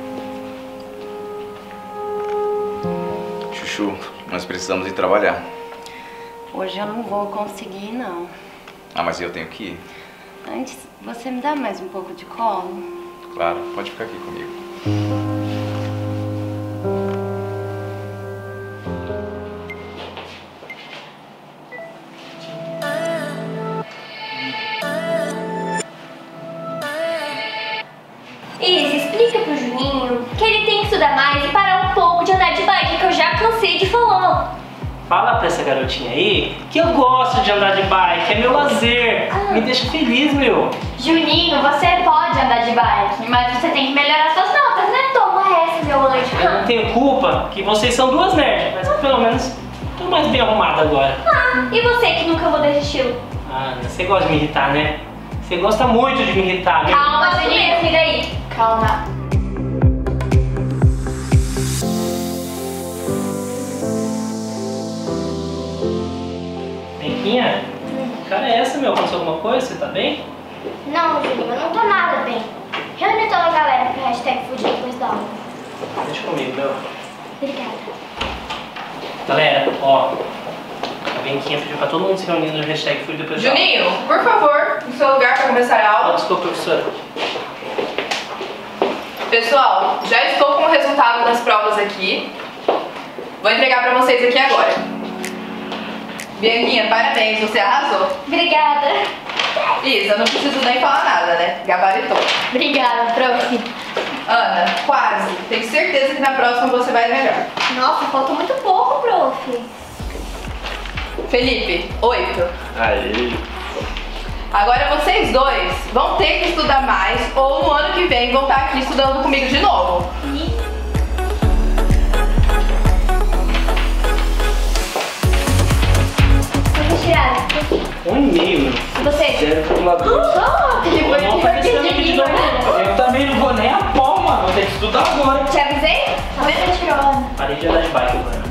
Chuchu, nós precisamos ir trabalhar. Hoje eu não vou conseguir, não. Ah, mas eu tenho que ir. Antes, você me dá mais um pouco de colo? Claro, pode ficar aqui comigo. Isa, explica pro Juninho que ele tem que estudar mais e parar um pouco de andar de bike, que eu já cansei de falar. Fala pra essa garotinha aí que eu gosto de andar de bike, é meu lazer. Me deixa feliz, meu. Juninho, você pode andar de bike, mas você tem que melhorar suas notas, né? Toma essa, meu anjo. Eu não tenho culpa que vocês são duas nerds, mas pelo menos tô mais bem arrumado agora. Ah, e você que nunca mudou de estilo? Ah, você gosta de me irritar, né? Você gosta muito de me irritar, né? Calma, Juninho, fica aí. Calma. Bianquinha, que cara é essa, meu? Aconteceu alguma coisa? Você tá bem? Não, Juninho, eu não tô nada bem. Reúne toda a galera pro hashtag Food depois da aula. Deixa comigo, meu. Obrigada. Galera, ó. A Bianquinha pediu pra todo mundo se reunir no hashtag Food depois da aula. Juninho, por favor, no seu lugar para começar a aula. Desculpa, professora. Pessoal, já estou com o resultado das provas aqui. Vou entregar para vocês aqui agora. Bianquinha, parabéns, você arrasou. Obrigada. Isa, eu não preciso nem falar nada, né? Gabaritou. Obrigada, prof. Ana, quase. Tenho certeza que na próxima você vai melhor. Nossa, falta muito pouco, prof. Felipe, 8. Aí. Agora vocês dois vão ter que estudar mais ou no ano que vem vão estar aqui estudando comigo de novo. Vou tiraram? 1,5, meu. E você? 0,2. Que Eu não vou fazer esse amigo de novo. Eu também não vou nem a pau, mano. Vou ter que estudar agora. Te avisei? Tá vendo? Tirou. Parei de andar de bike agora.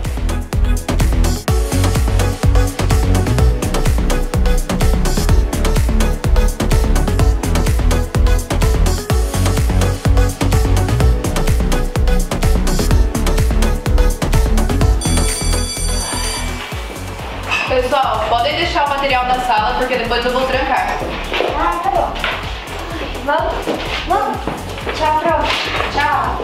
Pessoal, podem deixar o material na sala porque depois eu vou trancar. Ah, tá bom. Vamos. Tchau, prof. Tchau.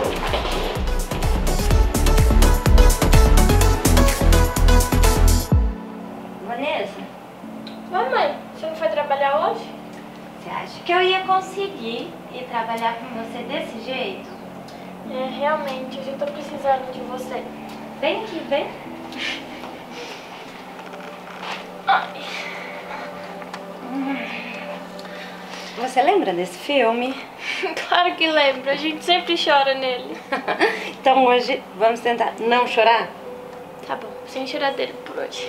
Vanessa, Oi, mãe. Você não foi trabalhar hoje? você acha que eu ia conseguir ir trabalhar com você desse jeito? É, realmente, eu já tô precisando de você. Vem aqui, vem. Você lembra desse filme? Claro que lembro, a gente sempre chora nele. Então hoje vamos tentar não chorar? Tá bom, sem choradeira por hoje.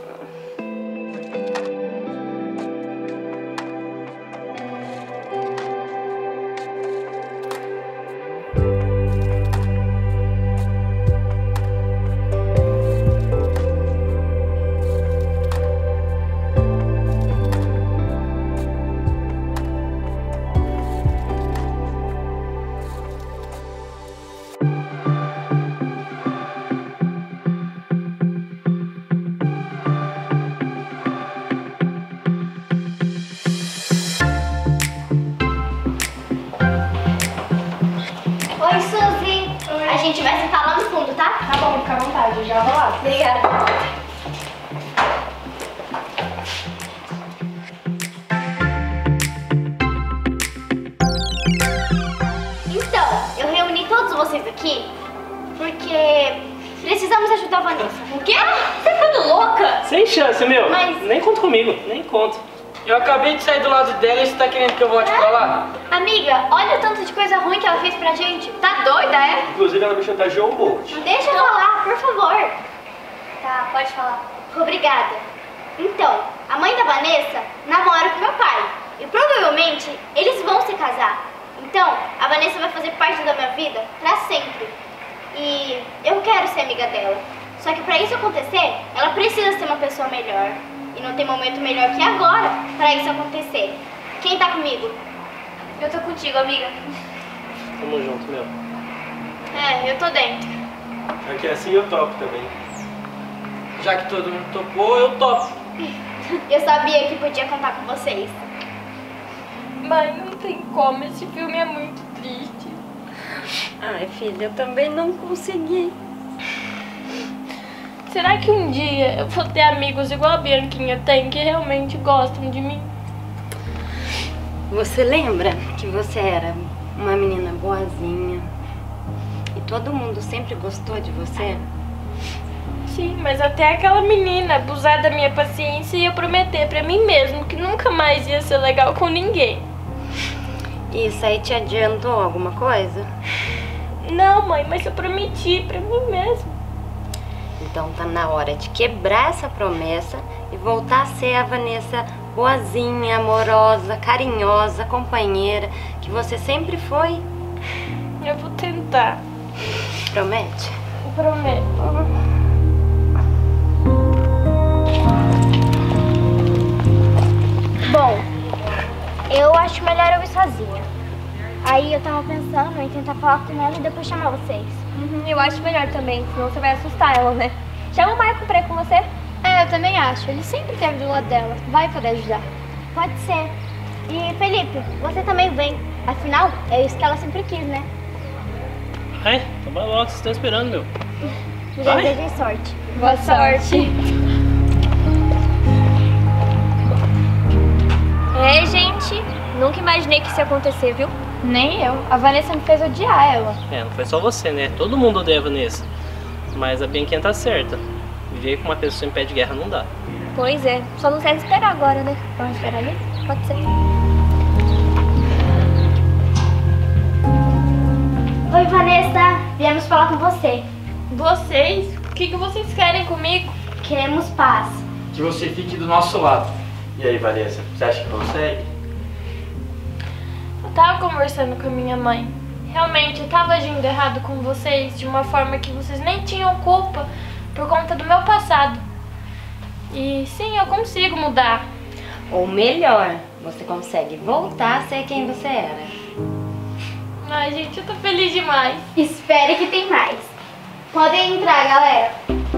Oi, Suzy. A gente vai sentar lá no fundo, tá? Tá bom, fica à vontade, eu já vou lá. Obrigada. Então, eu reuni todos vocês aqui porque precisamos ajudar a Vanessa. O quê? Você tá ficando louca? Sem chance, meu. Mas- Nem conta comigo, nem conto. Eu acabei de sair do lado dela e você tá querendo que eu volte pra lá? Amiga, olha o tanto de coisa ruim que ela fez pra gente. Tá doida, é? Inclusive ela me chantageou um monte. Deixa eu falar, por favor. Tá, pode falar. Obrigada. Então, a mãe da Vanessa namora com meu pai. E provavelmente eles vão se casar. Então, a Vanessa vai fazer parte da minha vida pra sempre. E eu quero ser amiga dela. Só que pra isso acontecer, ela precisa ser uma pessoa melhor. E não tem momento melhor que agora pra isso acontecer. Quem tá comigo? Eu tô contigo, amiga. Tamo junto, meu. É, eu tô dentro. Aqui assim eu topo também. Já que todo mundo topou, eu topo. Eu sabia que podia contar com vocês. Mãe, não tem como, esse filme é muito triste. Ai, filha, eu também não consegui. Será que um dia eu vou ter amigos igual a Bianquinha tem, que realmente gostam de mim? Você lembra que você era uma menina boazinha e todo mundo sempre gostou de você? Sim, mas até aquela menina abusar da minha paciência e eu prometer pra mim mesmo que nunca mais ia ser legal com ninguém. Isso aí te adiantou alguma coisa? Não, mãe, mas eu prometi pra mim mesmo. Então tá na hora de quebrar essa promessa e voltar a ser a Vanessa boazinha, amorosa, carinhosa, companheira que você sempre foi. Eu vou tentar. Promete? Eu prometo. Bom, eu acho melhor eu ir sozinha. Aí eu tava pensando em tentar falar com ela e depois chamar vocês. Eu acho melhor também, senão você vai assustar ela, né? Chama o Maicon pra ir com você. É, eu também acho. Ele sempre esteve do lado dela. Vai poder ajudar. Pode ser. E Felipe, você também vem. Afinal, é isso que ela sempre quis, né? Ai, então vai logo, vocês estão esperando, meu. Já Vai. desejei sorte. Boa sorte. É, gente, nunca imaginei que isso ia acontecer, viu? Nem eu. A Vanessa me fez odiar ela. É, não foi só você, né? Todo mundo odeia a Vanessa. Mas a Bianquinha tá certa. Viver com uma pessoa em pé de guerra não dá. Pois é, só não serve esperar agora, né? Vamos esperar ali? Pode ser. Oi, Vanessa. Viemos falar com você. Vocês? O que vocês querem comigo? Queremos paz. que você fique do nosso lado. E aí, Vanessa, você acha que consegue? Eu tava conversando com a minha mãe. Realmente, eu tava agindo errado com vocês de uma forma que vocês nem tinham culpa por conta do meu passado. E sim, eu consigo mudar. Ou melhor, você consegue voltar a ser quem você era. Ai, gente, eu tô feliz demais. Espere que tem mais. Podem entrar, galera.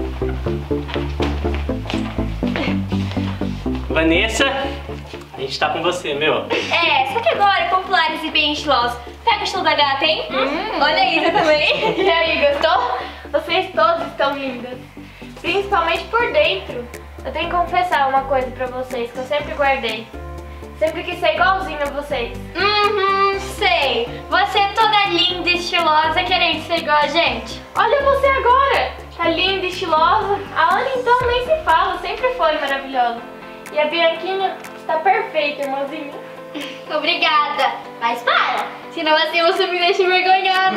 Vanessa, a gente tá com você, meu. Só que agora, populares e bem estilosos. Pega o estilo da gata, hein? Olha isso também. E aí, gostou? Vocês todos estão lindas. Principalmente por dentro. Eu tenho que confessar uma coisa pra vocês que eu sempre guardei. Sempre quis ser igualzinho a vocês. Sei. Você é toda linda e estilosa, querendo ser igual a gente. Olha você agora. Tá linda, estilosa. A Ana então nem se fala, sempre foi maravilhosa. E a Bianquinha está perfeita, irmãzinha. Obrigada. Mas para, senão assim você me deixa envergonhada.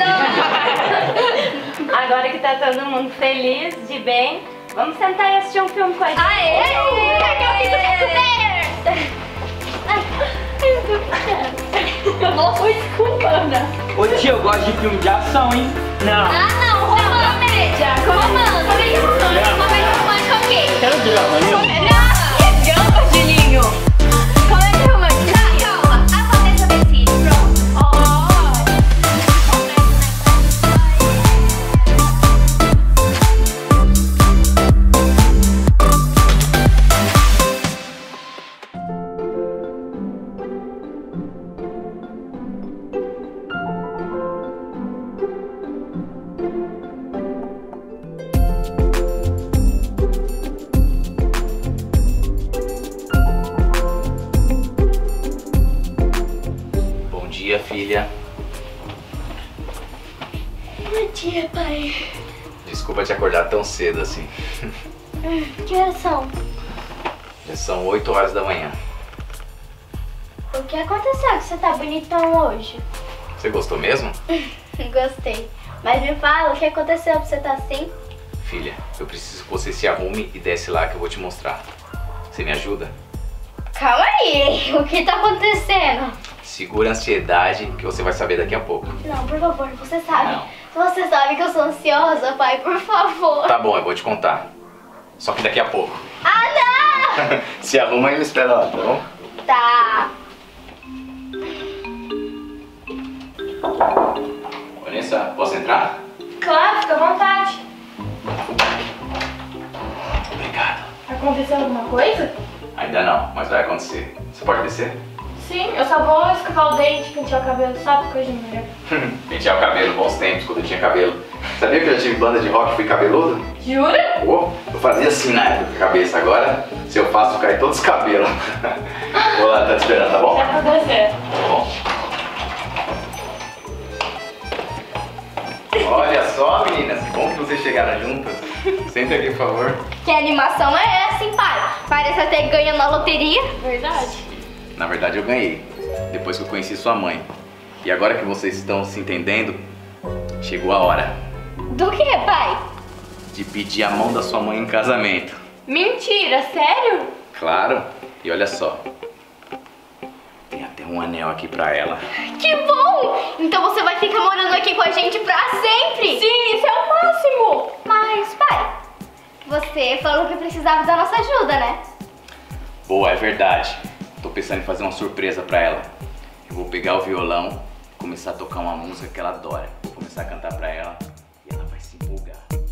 Agora que tá todo mundo feliz, de bem, vamos sentar e assistir um filme com a gente. Aê! Desculpa, Ana. Ô tia, eu gosto de filme de ação, hein? Não. Não, comédia. Romance. Comédia romântica o quê? Quero drama, meu. Que drama, Julinho? Comédia romântica. Calma, a Vanessa decide, pronto. Bom dia, filha. Bom dia, pai. Desculpa te acordar tão cedo assim. Que horas são? Já são 8 horas da manhã. O que aconteceu que você tá bonitão hoje? Você gostou mesmo? Gostei. Mas me fala, o que aconteceu pra você tá assim? Filha, eu preciso que você se arrume e desce lá que eu vou te mostrar. Você me ajuda? Calma aí, o que tá acontecendo? Segura a ansiedade que você vai saber daqui a pouco. Não, por favor, você sabe. Não. Você sabe que eu sou ansiosa, pai, por favor. Tá bom, eu vou te contar. Só que daqui a pouco. Ah, não! Se arruma e me espera lá, tá bom? Tá. Vanessa, posso entrar? Claro, fica à vontade. Obrigado. Aconteceu alguma coisa? Ainda não, mas vai acontecer. Você pode descer? Sim, eu só vou escovar o dente, pentear o cabelo, sabe? Coisa de mulher. Pentear o cabelo, bons tempos, quando eu tinha cabelo. Sabia que eu já tive banda de rock e fui cabeludo? Jura? Oh, eu fazia assim na época com a cabeça. Agora, se eu faço, cai todos os cabelos. Vou lá, tá te esperando, tá bom? Já tá dando certo. Tá bom. Olha só, meninas, que bom que vocês chegaram juntas. Senta aqui, por favor. Que animação é essa, hein, pai? Parece até que ganhou na loteria. Verdade. Na verdade, eu ganhei. Depois que eu conheci sua mãe. E agora que vocês estão se entendendo, chegou a hora Do que, pai? de pedir a mão da sua mãe em casamento. Mentira, sério? Claro. E olha só. Tem até um anel aqui pra ela. Que bom! Então você vai ficar morando aqui com a gente pra sempre! Sim, isso é o máximo! Mas, pai, você falou que precisava da nossa ajuda, né? Boa, é verdade. Tô pensando em fazer uma surpresa pra ela. Eu vou pegar o violão e começar a tocar uma música que ela adora. Vou começar a cantar pra ela e ela vai se empolgar.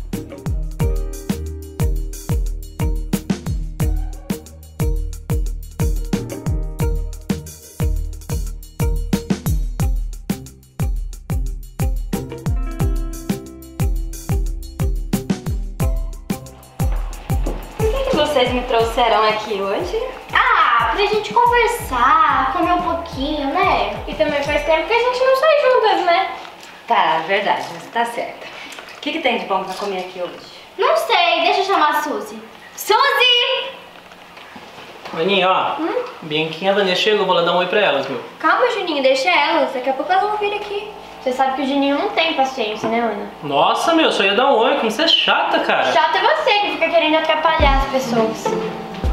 Por que vocês me trouxeram aqui hoje? Ah, pra gente conversar, comer um pouquinho, né? E também faz tempo que a gente não sai juntas, né? Tá, verdade, você tá certa. O que tem de bom pra comer aqui hoje? Não sei, deixa eu chamar a Suzy. Suzy! Aninha, ó. Bianquinha e a Vanessa chegou, vou lá dar um oi pra elas, meu. Calma, Juninho, deixa elas. Daqui a pouco elas vão vir aqui. Você sabe que o Juninho não tem paciência, né, Ana? Nossa, meu, só ia dar um oi, como você é chata, cara. Chato é você que fica querendo atrapalhar as pessoas.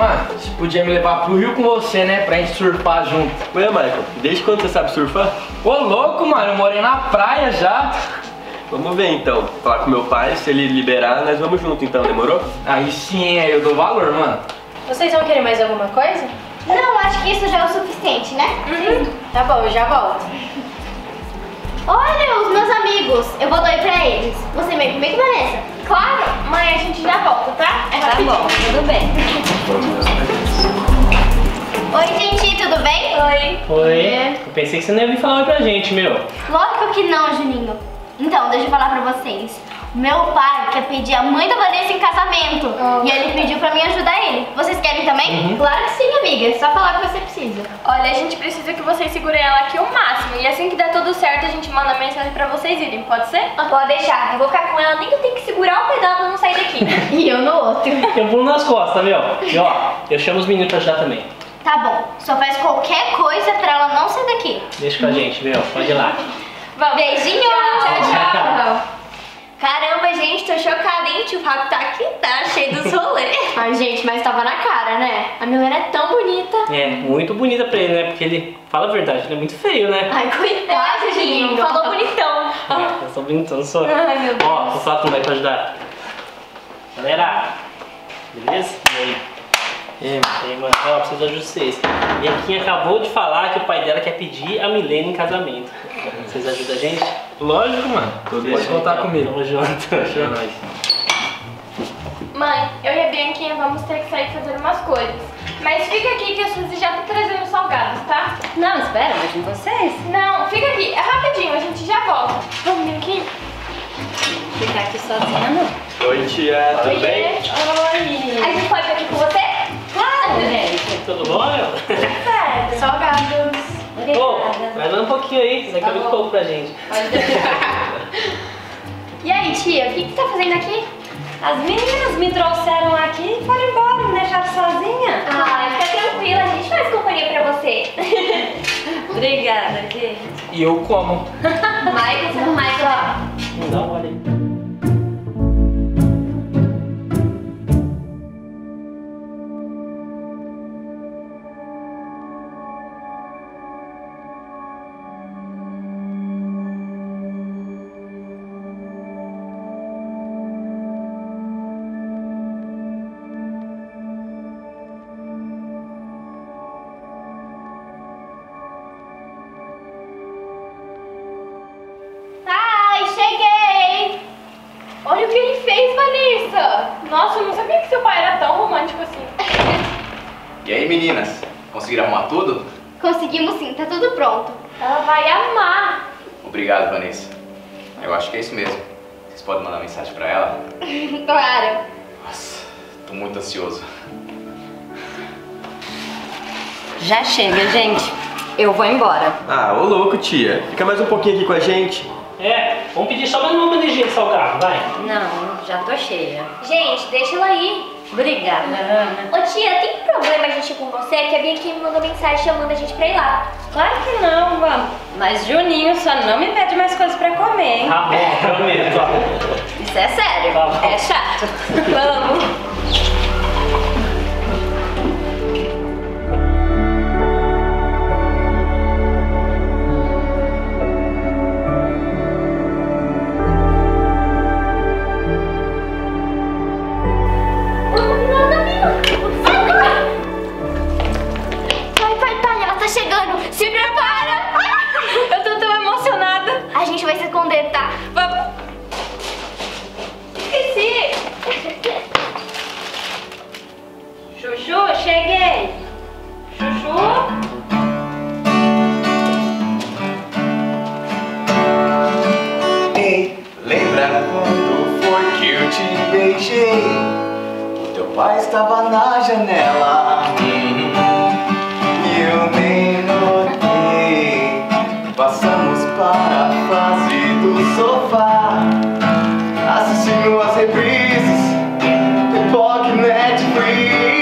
Mano, você podia me levar pro Rio com você, né? Pra gente surfar junto. Ué, Michael, desde quando você sabe surfar? Ô, louco, mano, eu morei na praia já. Vamos ver então. Falar com meu pai, se ele liberar, nós vamos junto então, demorou? Aí sim, aí eu dou valor, mano. Vocês vão querer mais alguma coisa? Não, acho que isso já é o suficiente, né? Tá bom, eu já volto. Olha, os meus amigos. Eu vou dar pra eles. Você vem comigo, Vanessa? Claro, mãe, a gente já volta, tá? É Tá bom, tudo bem. Oi, gente, tudo bem? Oi. Oi. Eu pensei que você não ia vir falar oi pra gente, meu. Lógico que não, Juninho. Então, deixa eu falar pra vocês. Meu pai quer pedir a mãe da Vanessa em casamento. E ele pediu pra mim ajudar ele. Vocês querem também? Claro que sim, amiga. É só falar o que você precisa. Olha, a gente precisa que vocês segurem ela aqui o máximo. E assim que der tudo certo, a gente manda mensagem pra vocês irem. Pode ser? Pode deixar. Eu vou ficar com ela, nem que eu tenho que segurar o pedal pra não sair daqui. E eu no outro. Eu pulo nas costas, meu. E ó, eu chamo os meninos pra ajudar também. Tá bom. Só faz qualquer coisa pra ela não sair daqui. Deixa com a gente, meu. Pode ir lá. Vamos. Beijinho. Tchau. Caramba, gente, tô chocada, hein? Tio Fábio tá aqui, tá cheio dos rolês. Ai, gente, mas tava na cara, né? A Milena é tão bonita. É, muito bonita pra ele, né? Porque ele fala a verdade, ele é muito feio, né? Ai, coitado, Juninho. Falou bonitão. Eu sou bonitão, não sou. Ai, meu Deus. Ó, o Flato não vai pra ajudar. Galera, beleza? E aí? E aí, mano? Ó, preciso ajudar vocês. E a Kim acabou de falar que o pai dela quer pedir a Milena em casamento. Vocês ajudam a gente? Lógico, mano. Pode contar comigo. Tamo junto. É nóis. Mãe, eu e a Bianquinha vamos ter que sair fazer umas coisas. Mas fica aqui que a Suzy já tá trazendo salgados, tá? Não, espera, mas com vocês? Não, fica aqui. É rapidinho, a gente já volta. Vamos, Bianquinha? Ficar aqui sozinha, não. Oi, tia, tudo bem? Oi. A gente pode ficar aqui com você? Claro, gente. Tudo bom, meu? Certo. Salgados. Ô, vai dar um pouquinho aí, isso aqui é muito pouco pra gente. Pode deixar. E aí, tia, o que você tá fazendo aqui? As meninas me trouxeram aqui e foram embora, me deixaram sozinha. Ai, fica tranquila, a gente faz companhia pra você. Obrigada, gente. E eu como. Michael, você não Michael. Dá uma olha aí. Ai, cheguei. Olha o que ele fez, Vanessa. Nossa, eu não sabia que seu pai era tão romântico assim. E aí, meninas? Conseguiram arrumar tudo? Conseguimos sim, tá tudo pronto. Ela vai amar. Obrigado, Vanessa. Eu acho que é isso mesmo. Vocês podem mandar mensagem pra ela? Claro. Nossa, tô muito ansioso. Já chega, gente. Eu vou embora. Ah, ô louco, tia. Fica mais um pouquinho aqui com a gente. É, vamos pedir só mais uma bandejinha de salgado, vai. Não, já tô cheia. Gente, deixa ela ir. Obrigada, Ana. Ô tia, tem problema a gente ir com você? Que a Bianquinha me mandou mensagem chamando a gente pra ir lá. Claro que não, vamos. Mas Juninho só não me pede mais coisas pra comer, hein? Tá bom, prometo, ó. Isso é sério, Tá bom. é chato. Vamos. Pai, ela tá chegando. Se prepara. Eu tô tão emocionada. A gente vai se esconder, tá? Vamos. Esqueci. Chuchu, cheguei. Chuchu. Ei, lembra quando foi que eu te beijei? O teu pai estava na janela e eu nem notei. Passamos para a fase do sofá, assistindo as reprises, Pipoca e Netflix.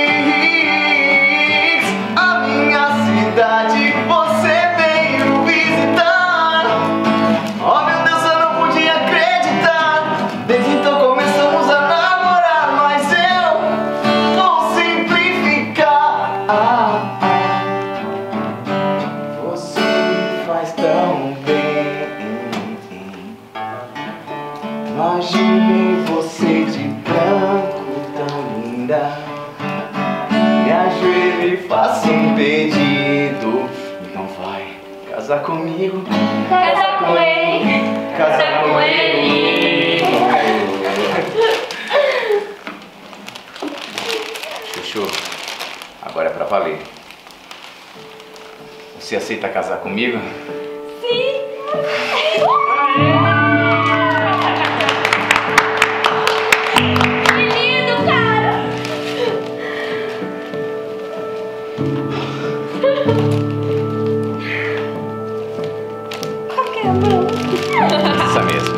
A minha cidade você veio visitar. Oh meu Deus, eu não podia acreditar. Desde então começamos a namorar, mas eu vou simplificar. imaginei você de branco tão linda. Me ajoelho e faço um pedido. Então vai casar comigo. Casar com ele. Casar com ele. Fechou? Agora é pra valer. Você aceita casar comigo? Sim. Que lindo, cara. Qual que é a mão? Essa mesmo.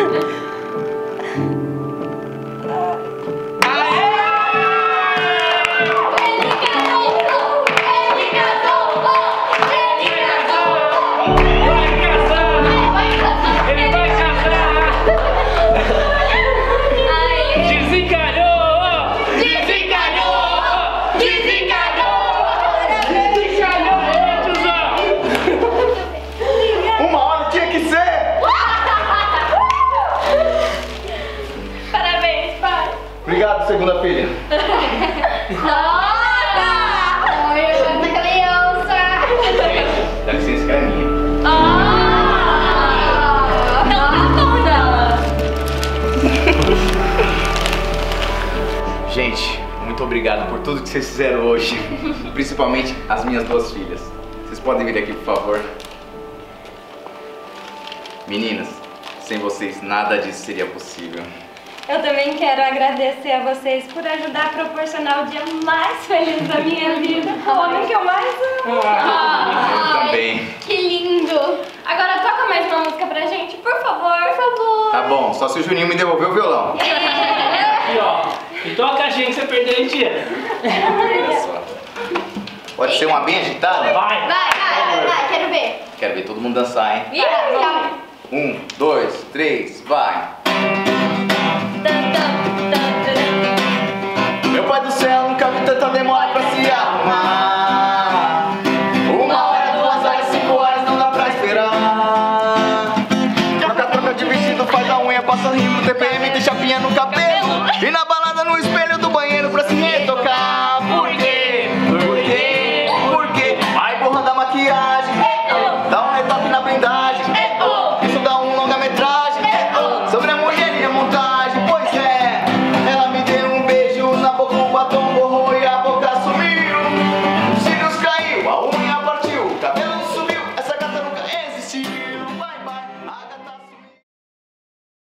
Uma hora tinha que ser! Parabéns, pai. Obrigado, segunda filha. Oi, eu sou da criança. Dá licença que é minha. Gente, muito obrigado por tudo que vocês fizeram hoje. Principalmente as minhas duas filhas. Vocês podem vir aqui, por favor? Meninas, sem vocês nada disso seria possível. Eu também quero agradecer a vocês por ajudar a proporcionar o dia mais feliz da minha vida. O homem que eu mais amo. Eu também. Que lindo. Agora toca mais uma música pra gente, por favor. Por favor. Tá bom, só se o Juninho me devolver o violão. Aqui, ó. E toca a gente que você perdeu a mentira. Olha só. Pode ser uma bem agitada? Vai. Vai, quero ver. Quero ver todo mundo dançar, hein? Vai. 1, 2, 3, vai!